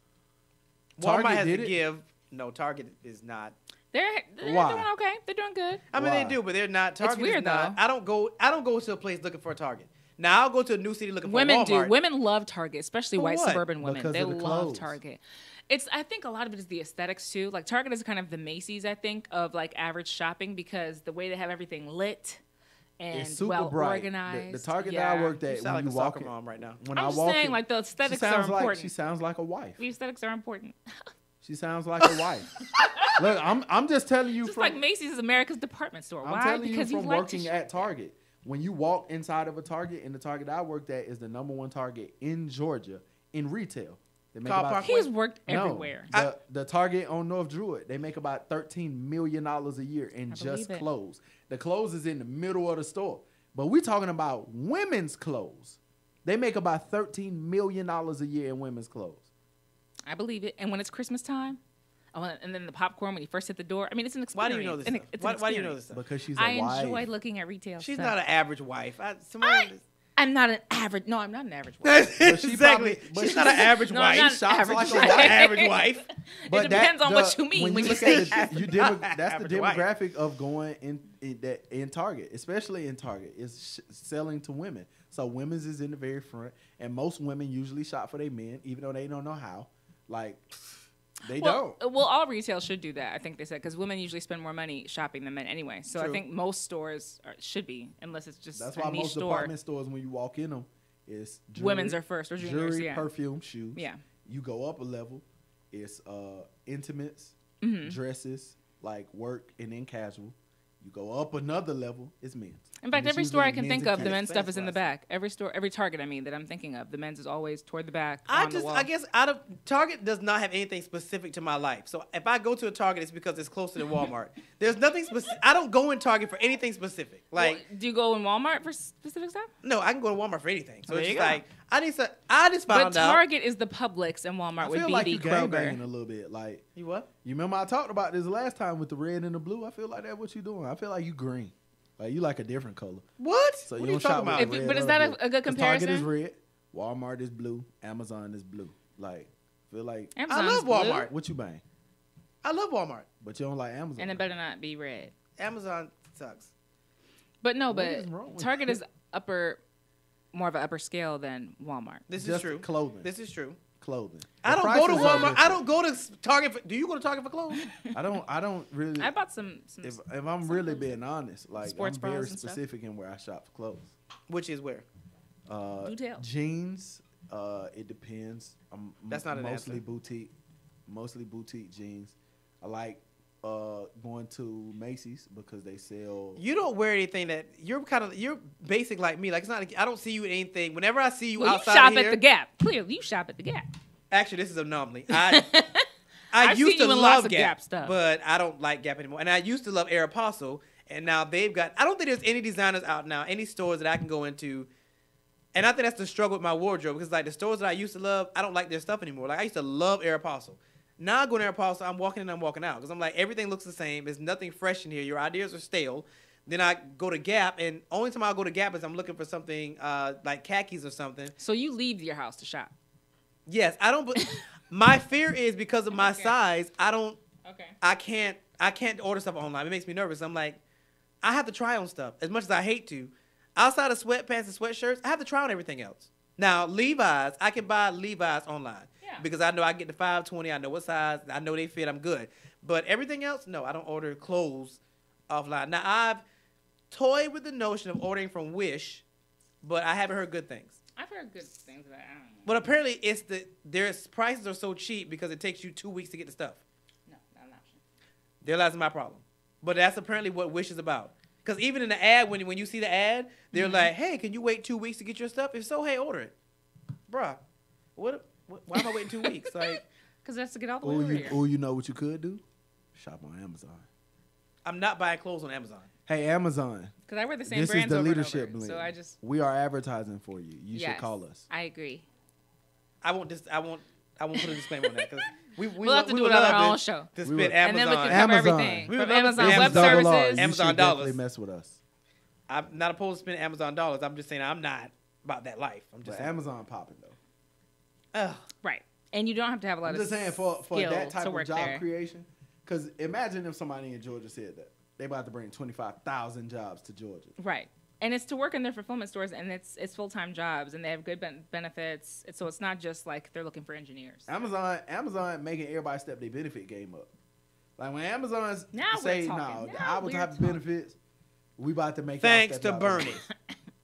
Walmart Target has did to it. give. No, Target is not. They're, they're Why? doing okay. They're doing good. I mean, Why? they do, but they're not. Target is weird, not. though. I don't go. I don't go to a place looking for a Target. Now I'll go to a new city looking for Women a Walmart. do. Women love Target, especially For white what? suburban women. Because they of the love clothes. Target. It's. I think a lot of it is the aesthetics too. Like Target is kind of the Macy's, I think, of like average shopping because the way they have everything lit and It's super well bright. organized. The, the Target yeah. that I worked You at, sound when like you a walk soccer in, mom right now. when I'm I just walk saying, in, like the she aesthetics are sounds like important. she sounds like a wife. The aesthetics are important. She sounds like a wife. Look, I'm I'm just telling you Just from like Macy's is America's department store. I'm Why? telling Because you you from like working to at Target. When you walk inside of a Target, and the Target I worked at is the number one Target in Georgia in retail. They make Car about Park He's worked no, everywhere. The, the Target on North Druid, they make about thirteen million dollars a year in I just believe it. clothes. The clothes is in the middle of the store. But we're talking about women's clothes. They make about thirteen million dollars a year in women's clothes. I believe it. And when it's Christmas time, oh, and then the popcorn when you first hit the door. I mean, it's an Why experience. do you know this An- stuff? it's Why, an why do you know experience. this stuff? Because she's a I wife. enjoy looking at retail She's stuff. not an average wife. I, Simone, I, I'm not an average. No, I'm not an average wife. But she exactly. probably- but She's she- not an average No, I'm wife. not She's an not average an wife. average wife. It depends on what you mean when when you you look say at it, average. you demo, that's the Average wife. demographic of going in in, that, in Target, especially in Target, is sh- selling to women. So women's is in the very front, and most women usually shop for their men, even though they don't know how. Like they Well, don't. well, all retail should do that. I think they said because women usually spend more money shopping than men anyway. So I True. think most stores are, should be, unless it's just That's a why niche most store. department stores, when you walk in them, is jewelry, Women's are first or juniors, jewelry, yeah. perfume, shoes. Yeah. You go up a level, it's uh, intimates, Mm-hmm. dresses, like work, and then casual. You go up another level, it's men's. In fact, And it's every store I usually can men's think and of, the casual. men's stuff is in the That's back. Every store, every Target, I mean, that I'm thinking of, the men's is always toward the back. I on the just, wall. I guess, out of Target does not have anything specific to my life. So if I go to a Target, it's because it's closer than Walmart. There's nothing specific. I don't go in Target for anything specific. Like, Well, do you go in Walmart for specific stuff? no, I can go to Walmart for anything. So There it's you just go. like I need to. I just found But out. Target is the Publix, and Walmart I would feel be like the you gang banging Kroger. a little bit. Like, You what? you remember I talked about this last time with the red and the blue? I feel like that's what you doing. I feel like you green. Like, you like a different color. What? So what you are you don't shop talking with about? If the you- red but is or that the a- blue. a good 'Cause Target is comparison? red, Walmart is blue, Amazon is blue. Like, feel like, Amazon's I love blue, Walmart. what you bang? I love Walmart. But you don't like Amazon. and it better not be red. Amazon sucks. But no, What but is wrong with Target you? is upper, more of an upper scale than Walmart. This Just is true. clothing. This is true. Clothing. I The don't go to prices are Walmart. I different. don't go to Target. For, do you go to Target for clothes? I don't. I don't really. I bought some. some if if I'm really being honest, like Sports I'm very bras and stuff. specific in where I shop for clothes. Which is where? Uh, Do tell. jeans. Uh, it depends. I'm That's not an mostly answer. boutique. Mostly boutique jeans. I like uh going to Macy's because they sell. You don't wear anything that you're kind of you're basic like me. Like it's not. I don't see you in anything. Whenever I see you well, you outside shop of here, at the Gap. Clearly, you shop at the Gap. actually, this is an anomaly. I I I've used seen to you in love lots of Gap, Gap stuff. but I don't like Gap anymore. And I used to love Aeropostale, and now they've got. I don't think there's any designers out now, any stores that I can go into. And I think that's the struggle with my wardrobe because like the stores that I used to love, I don't like their stuff anymore. Like I used to love Aeropostale. Now I go to Aeropostale, I'm walking in, I'm walking out because I'm like everything looks the same. There's nothing fresh in here. Your ideas are stale. Then I go to Gap, and only time I go to Gap is I'm looking for something uh, like khakis or something. So you leave your house to shop. Yes, I don't. But my fear is because of my Okay. size. I don't. Okay. I can't. I can't order stuff online. It makes me nervous. I'm like, I have to try on stuff as much as I hate to. Outside of sweatpants and sweatshirts, I have to try on everything else. Now Levi's, I can buy Levi's online Yeah. because I know I get the five twenty. I know what size. I know they fit. I'm good. But everything else, no, I don't order clothes offline. Now I've toyed with the notion of ordering from Wish, but I haven't heard good things. I've heard good things about it. I don't know. But apparently, it's the their prices are so cheap because it takes you two weeks to get the stuff. No, not an option. There lies my problem. But that's apparently what Wish is about. Because even in the ad, when when you see the ad, they're Mm-hmm. like, "Hey, can you wait two weeks to get your stuff? If so, hey, order it." Bruh, what? what why am I waiting two weeks? Like, Because that's to get all the way Oh, over you, here. oh, you know what you could do? Shop on Amazon. I'm not buying clothes on Amazon. Hey, Amazon. Because I wear the same This is brands the over and leadership over. blend. So I just. We are advertising for you. You Yes, should call us. I agree. I won't just. I won't. I won't put a disclaimer on that because we we We'll have to we do would it on love our to- own show. To We spend would. Amazon. And then we can cover Amazon. everything. We From would love to Amazon spend Web Double R. Services. You Amazon should dollars. definitely mess with us. I'm not opposed to spending Amazon dollars. I'm just saying I'm not about that life. I'm But just saying. Amazon popping though. Ugh. Right. And you don't have to have a lot I'm of just saying for for skill that type to of work job there. creation. Because imagine if somebody in Georgia said that they about to bring twenty-five thousand jobs to Georgia. Right. And it's to work in their fulfillment stores, and it's it's full time jobs, and they have good ben- benefits. It's, so it's not just like they're looking for engineers. Amazon, Amazon making everybody step their benefit game up. Like when Amazon's Now we're say, talking. "No, Now our we're type of talking." benefits, we about to make." y'all Thanks step to y'all Bernie. benefits."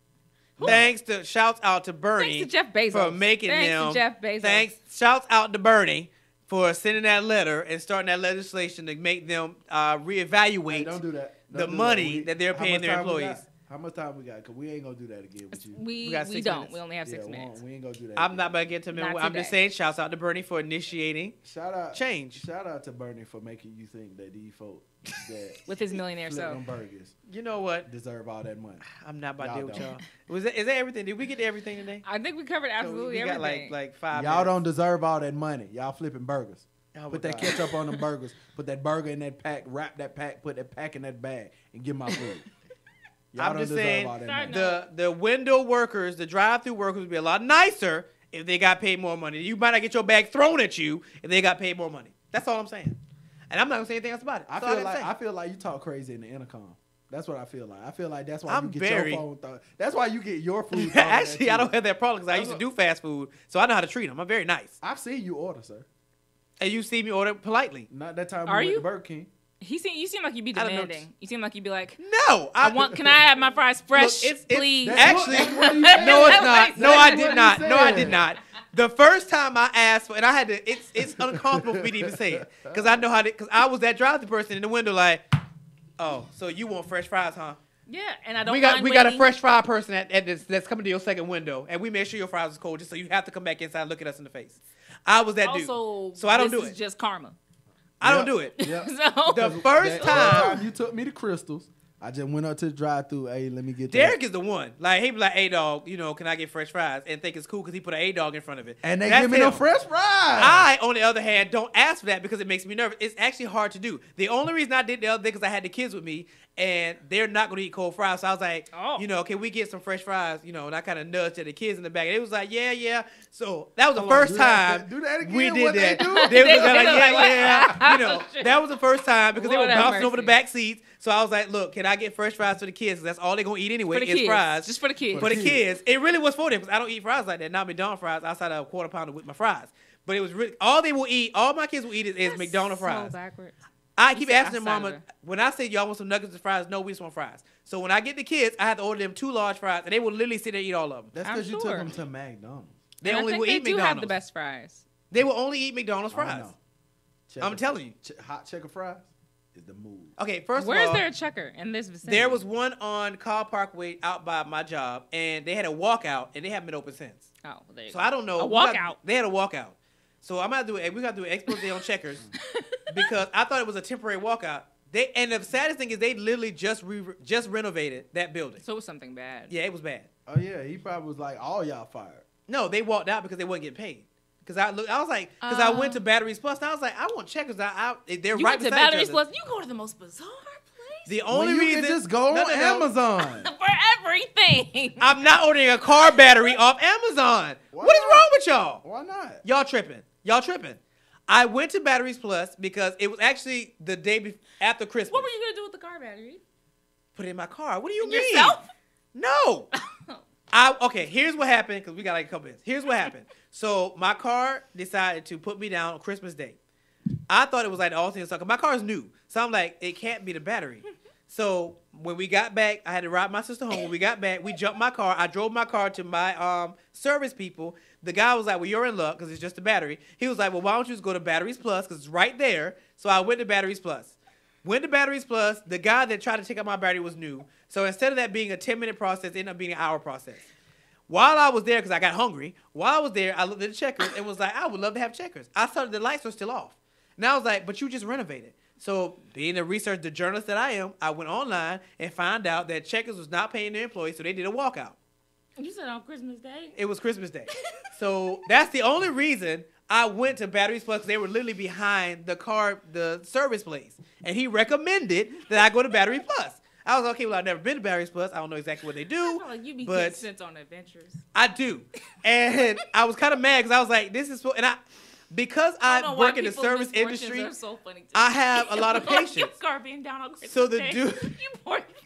Thanks to shouts out to Bernie Thanks to Jeff Bezos. for making Thanks them. to Jeff Bezos. Thanks, shouts out to Bernie for sending that letter and starting that legislation to make them uh, reevaluate Hey, don't do that. the Don't do money We- that they're how paying much their time we got? employees. How much time we got? Because we ain't gonna do that again with you. We We got we six don't. minutes. We only have Yeah, six we minutes. won't- we ain't gonna do that. I'm again. not about to get to Not them. I'm just today. saying, shouts out to Bernie for initiating. Shout out, Change. Shout out to Bernie for making you think that these folks that With his millionaire flip so. them burgers You know what? deserve all that money. I'm not about to Y'all deal with don't. y'all. Was that, is that everything? Did we get to everything today? I think we covered So absolutely we got everything. like like five. Y'all don't minutes. deserve all that money. Y'all flipping burgers. Oh my Put that God. ketchup on them burgers. Put that burger in that pack. Wrap that pack. Put that pack in that bag and give my food. Y'all I'm don't just deserve saying, all that Side money. note. The the window workers, the drive-through workers would be a lot nicer if they got paid more money. You might not get your bag thrown at you if they got paid more money. That's all I'm saying. And I'm not gonna say anything else about it. I That's all feel gotta like say. I feel like you talk crazy in the intercom. That's what I feel like. I feel like that's why I'm you get very- your phone. Th- that's why you get your food. thrown at Actually, you. I don't have that problem because I That's used to what- do fast food, so I know how to treat them. I'm very nice. I've seen you order, sir. And you see me order politely. Not that time we Are went you? to Burger King. he seem you seem like you'd be I don't know. demanding. You seem like you'd be like, No, I want. Can I have my fries fresh, it's- it's- please? That's Actually, what- that's what he no, said. it's That's not. what No, I he did said. not. No, I That's did what not. The first time I asked for, and I had to, it's it's uncomfortable for me to even say it, because I know how to, because I was that drive-through person in the window like, oh, so you want fresh fries, huh? Yeah, and I don't. We got mind we got a waiting. fresh fry person at, at this, that's coming to your second window, and we make sure your fries is cold, just so you have to come back inside and look at us in the face. I was that Also, dude, so I don't this do is it. just karma. I don't Yep. do it. Yep. So The first That- time, that you took me to Crystals, I just went up to the drive-through. Hey, let me get that. Derek is the one. Like he be like, "Hey dog, you know, can I get fresh fries?" And think it's cool because he put an A dog in front of it. And they That's give me no him. fresh fries. I, on the other hand, don't ask for that because it makes me nervous. It's actually hard to do. The only reason I did the other thing because I had the kids with me, and they're not going to eat cold fries. So I was like, Oh. you know, can we get some fresh fries? You know, and I kind of nudged at the kids in the back. And it was like, yeah, yeah. So that was the Hold on, first do that- time do that again, we did what they that. do? They, They was like, were yeah, like, yeah. You know, oh, shit. that was the first time because they Lord were have bouncing over the mercy. back seats. So I was like, look, can I get fresh fries for the kids? 'Cause that's all they're going to eat anyway For the is kids. fries. Just for the kids. For the kids. kids. It really was for them because I don't eat fries like that. Not McDonald's fries outside of a quarter pounder with my fries. But it was really, all they will eat, all my kids will eat is, is That's McDonald's so fries. backwards. I You keep said asking their outside mama, of it. when I say y'all want some nuggets and fries, no, we just want fries. So when I get the kids, I have to order them two large fries, and they will literally sit there and eat all of them. That's I'm because you sure. took them to McDonald's. They And I only think will they eat do McDonald's. have the best fries. They will only eat McDonald's I don't fries. know. Checker- I'm telling you. Ch- hot checker fries is the move. Okay, first Where of is all, there a checker in this vicinity? there was one on Carl Parkway out by my job, and they had a walkout, and they haven't been open since. Oh, well, there you So go. I don't know. A We got- walkout. They had a walkout. So I'm gonna do it. We got to do an expose on Checkers because I thought it was a temporary walkout. They and the saddest thing is they literally just re, just renovated that building. So it was something bad. Yeah, it was bad. Oh yeah, he probably was like, all y'all fired. No, they walked out because they wasn't getting paid. Because I look, I was like, because I went to Um, Batteries Plus, and I was like, I want Checkers. I, I they're You right went to beside each Batteries other. Plus. You go to the most bizarre place The When only you reason can just go No, on no, no. Amazon. for everything. I'm not ordering a car battery off Amazon. Why What is not? wrong with y'all? Why not? Y'all tripping. Y'all tripping. I went to Batteries Plus because it was actually the day be- after Christmas. What were you gonna do with the car battery? Put it in my car. What do you mean? Yourself? No. I okay. Here's what happened because we got like a couple minutes. Here's what happened. So my car decided to put me down on Christmas Day. I thought it was like the all things. My car is new, so I'm like, it can't be the battery. So when we got back, I had to ride my sister home. When we got back, we jumped my car. I drove my car to my um service people. The guy was like, well, you're in luck because it's just a battery. He was like, well, why don't you just go to Batteries Plus because it's right there. So I went to Batteries Plus. Went to Batteries Plus. The guy that tried to take out my battery was new. So instead of that being a ten-minute process, it ended up being an hour process. While I was there, because I got hungry, while I was there, I looked at the Checkers and was like, I would love to have Checkers. I saw the lights were still off. And I was like, but you just renovated. So being the research, the journalist that I am, I went online and found out that Checkers was not paying their employees, so they did a walkout. You said on Christmas Day? It was Christmas Day. So that's the only reason I went to Batteries Plus. They were literally behind the car, the service place. And he recommended that I go to Batteries Plus. I was like, okay, well, I've never been to Batteries Plus. I don't know exactly what they I do. feel like you be but getting sent on adventures. I do. And I was kind of mad because I was like, this is for, and I, because I I, don't know why work in the people's service misfortunes industry, are so funny to I me. have a lot of Like patience. Your car being down on Christmas So the Day. dude- You poor thing.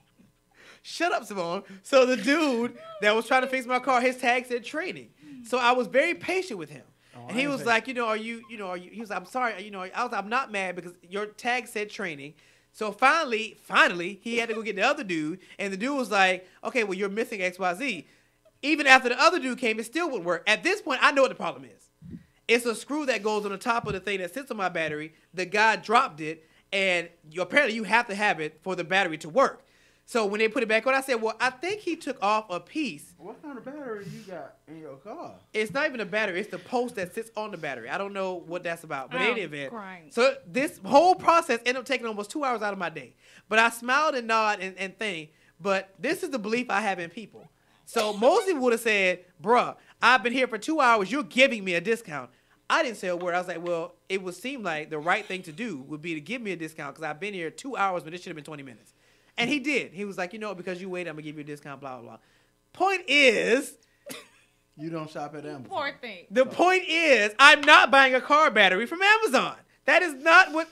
Shut up, Simone. So the dude that was trying to fix my car, his tag said training. So I was very patient with him. Oh, And I he ain't was patient. like, you know, are you, you know, are you, he was like, I'm sorry, you know, I was, I'm not mad because your tag said training. So finally, finally, he had to go get the other dude. And the dude was like, okay, well, you're missing X Y Z. Even after the other dude came, it still wouldn't work. At this point, I know what the problem is. It's a screw that goes on the top of the thing that sits on my battery. The guy dropped it, and you, apparently you have to have it for the battery to work. So when they put it back on, I said, well, I think he took off a piece. What kind of battery you got in your car? It's not even a battery. It's the post that sits on the battery. I don't know what that's about, but in I'm any event. crying. So this whole process ended up taking almost two hours out of my day. But I smiled and nodded and, and thing. But this is the belief I have in people. So most people would have said, bruh, I've been here for two hours. You're giving me a discount. I didn't say a word. I was like, well, it would seem like the right thing to do would be to give me a discount because I've been here two hours, but it should have been twenty minutes. And he did. He was like, you know, because you waited, I'm going to give you a discount, blah, blah, blah. Point is, You don't shop at Amazon. Poor thing. the point is, I'm not buying a car battery from Amazon. That is not what...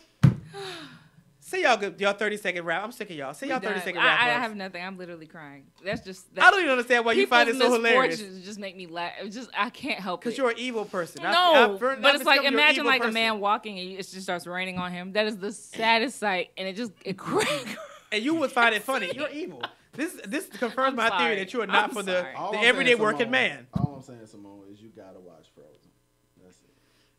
Say y'all good, y'all thirty second rap. I'm sick of y'all. Say y'all We thirty done. second I, rap. I plugs. have nothing. I'm literally crying. That's just. I don't even understand why you find it so people's hilarious. misfortunes just make me laugh. It's just I can't help it. Because you're an evil person. I- No, I've heard- but I've it's like discovered you're an imagine evil like a person. man walking and you, it just starts raining on him. That is the saddest sight, and it just it cracks. And you would find it funny. You're evil. This this confirms I'm my sorry. theory that you are not I'm for the, sorry. All the I'm everyday saying, working Simone, man. All I'm saying, Simone, is you gotta watch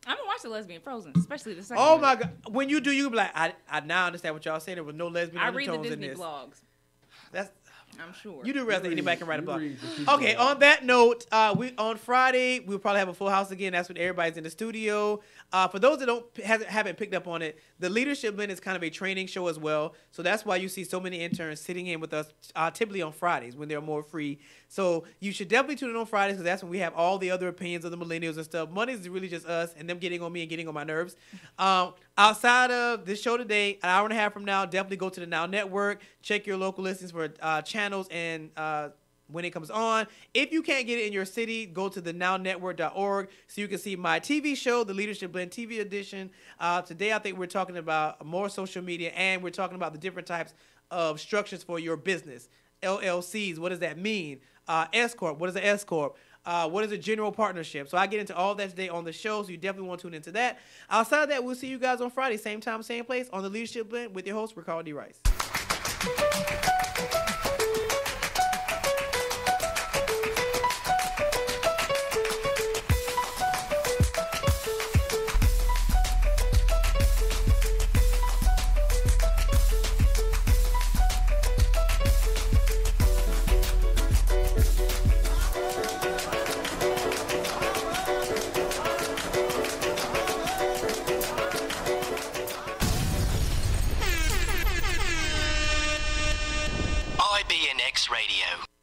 I'm gonna watch the lesbian Frozen, especially the second. Oh one. my God! When you do, you be like, I, I now understand what y'all saying. There was no lesbian I read the undertones in Disney this. blogs. That's I'm sure. you do realize that read- anybody can write a you blog. read the people Okay. that- On that note, uh, we on Friday we'll probably have a full house again. That's when everybody's in the studio. Uh, for those that don't hasn't, haven't picked up on it, the Leadership Blend is kind of a training show as well. So that's why you see so many interns sitting in with us, uh, typically on Fridays when they're more free. So you should definitely tune in on Fridays because that's when we have all the other opinions of the millennials and stuff. Mondays is really just us and them getting on me and getting on my nerves. Um, outside of this show today, an hour and a half from now, definitely go to the Now Network. Check your local listings for uh, channels and uh, when it comes on. If you can't get it in your city, go to the now network dot org so you can see my T V show, the Leadership Blend T V edition. Uh, today, I think we're talking about more social media, and we're talking about the different types of structures for your business. L L Cs, what does that mean? Uh, S Corp, what is an S Corp? Uh, what is a general partnership? So I get into all that today on the show, so you definitely want to tune into that. Outside of that, we'll see you guys on Friday, same time, same place, on the Leadership Blend with your host, Ricardo D. Rice. I B N X Radio.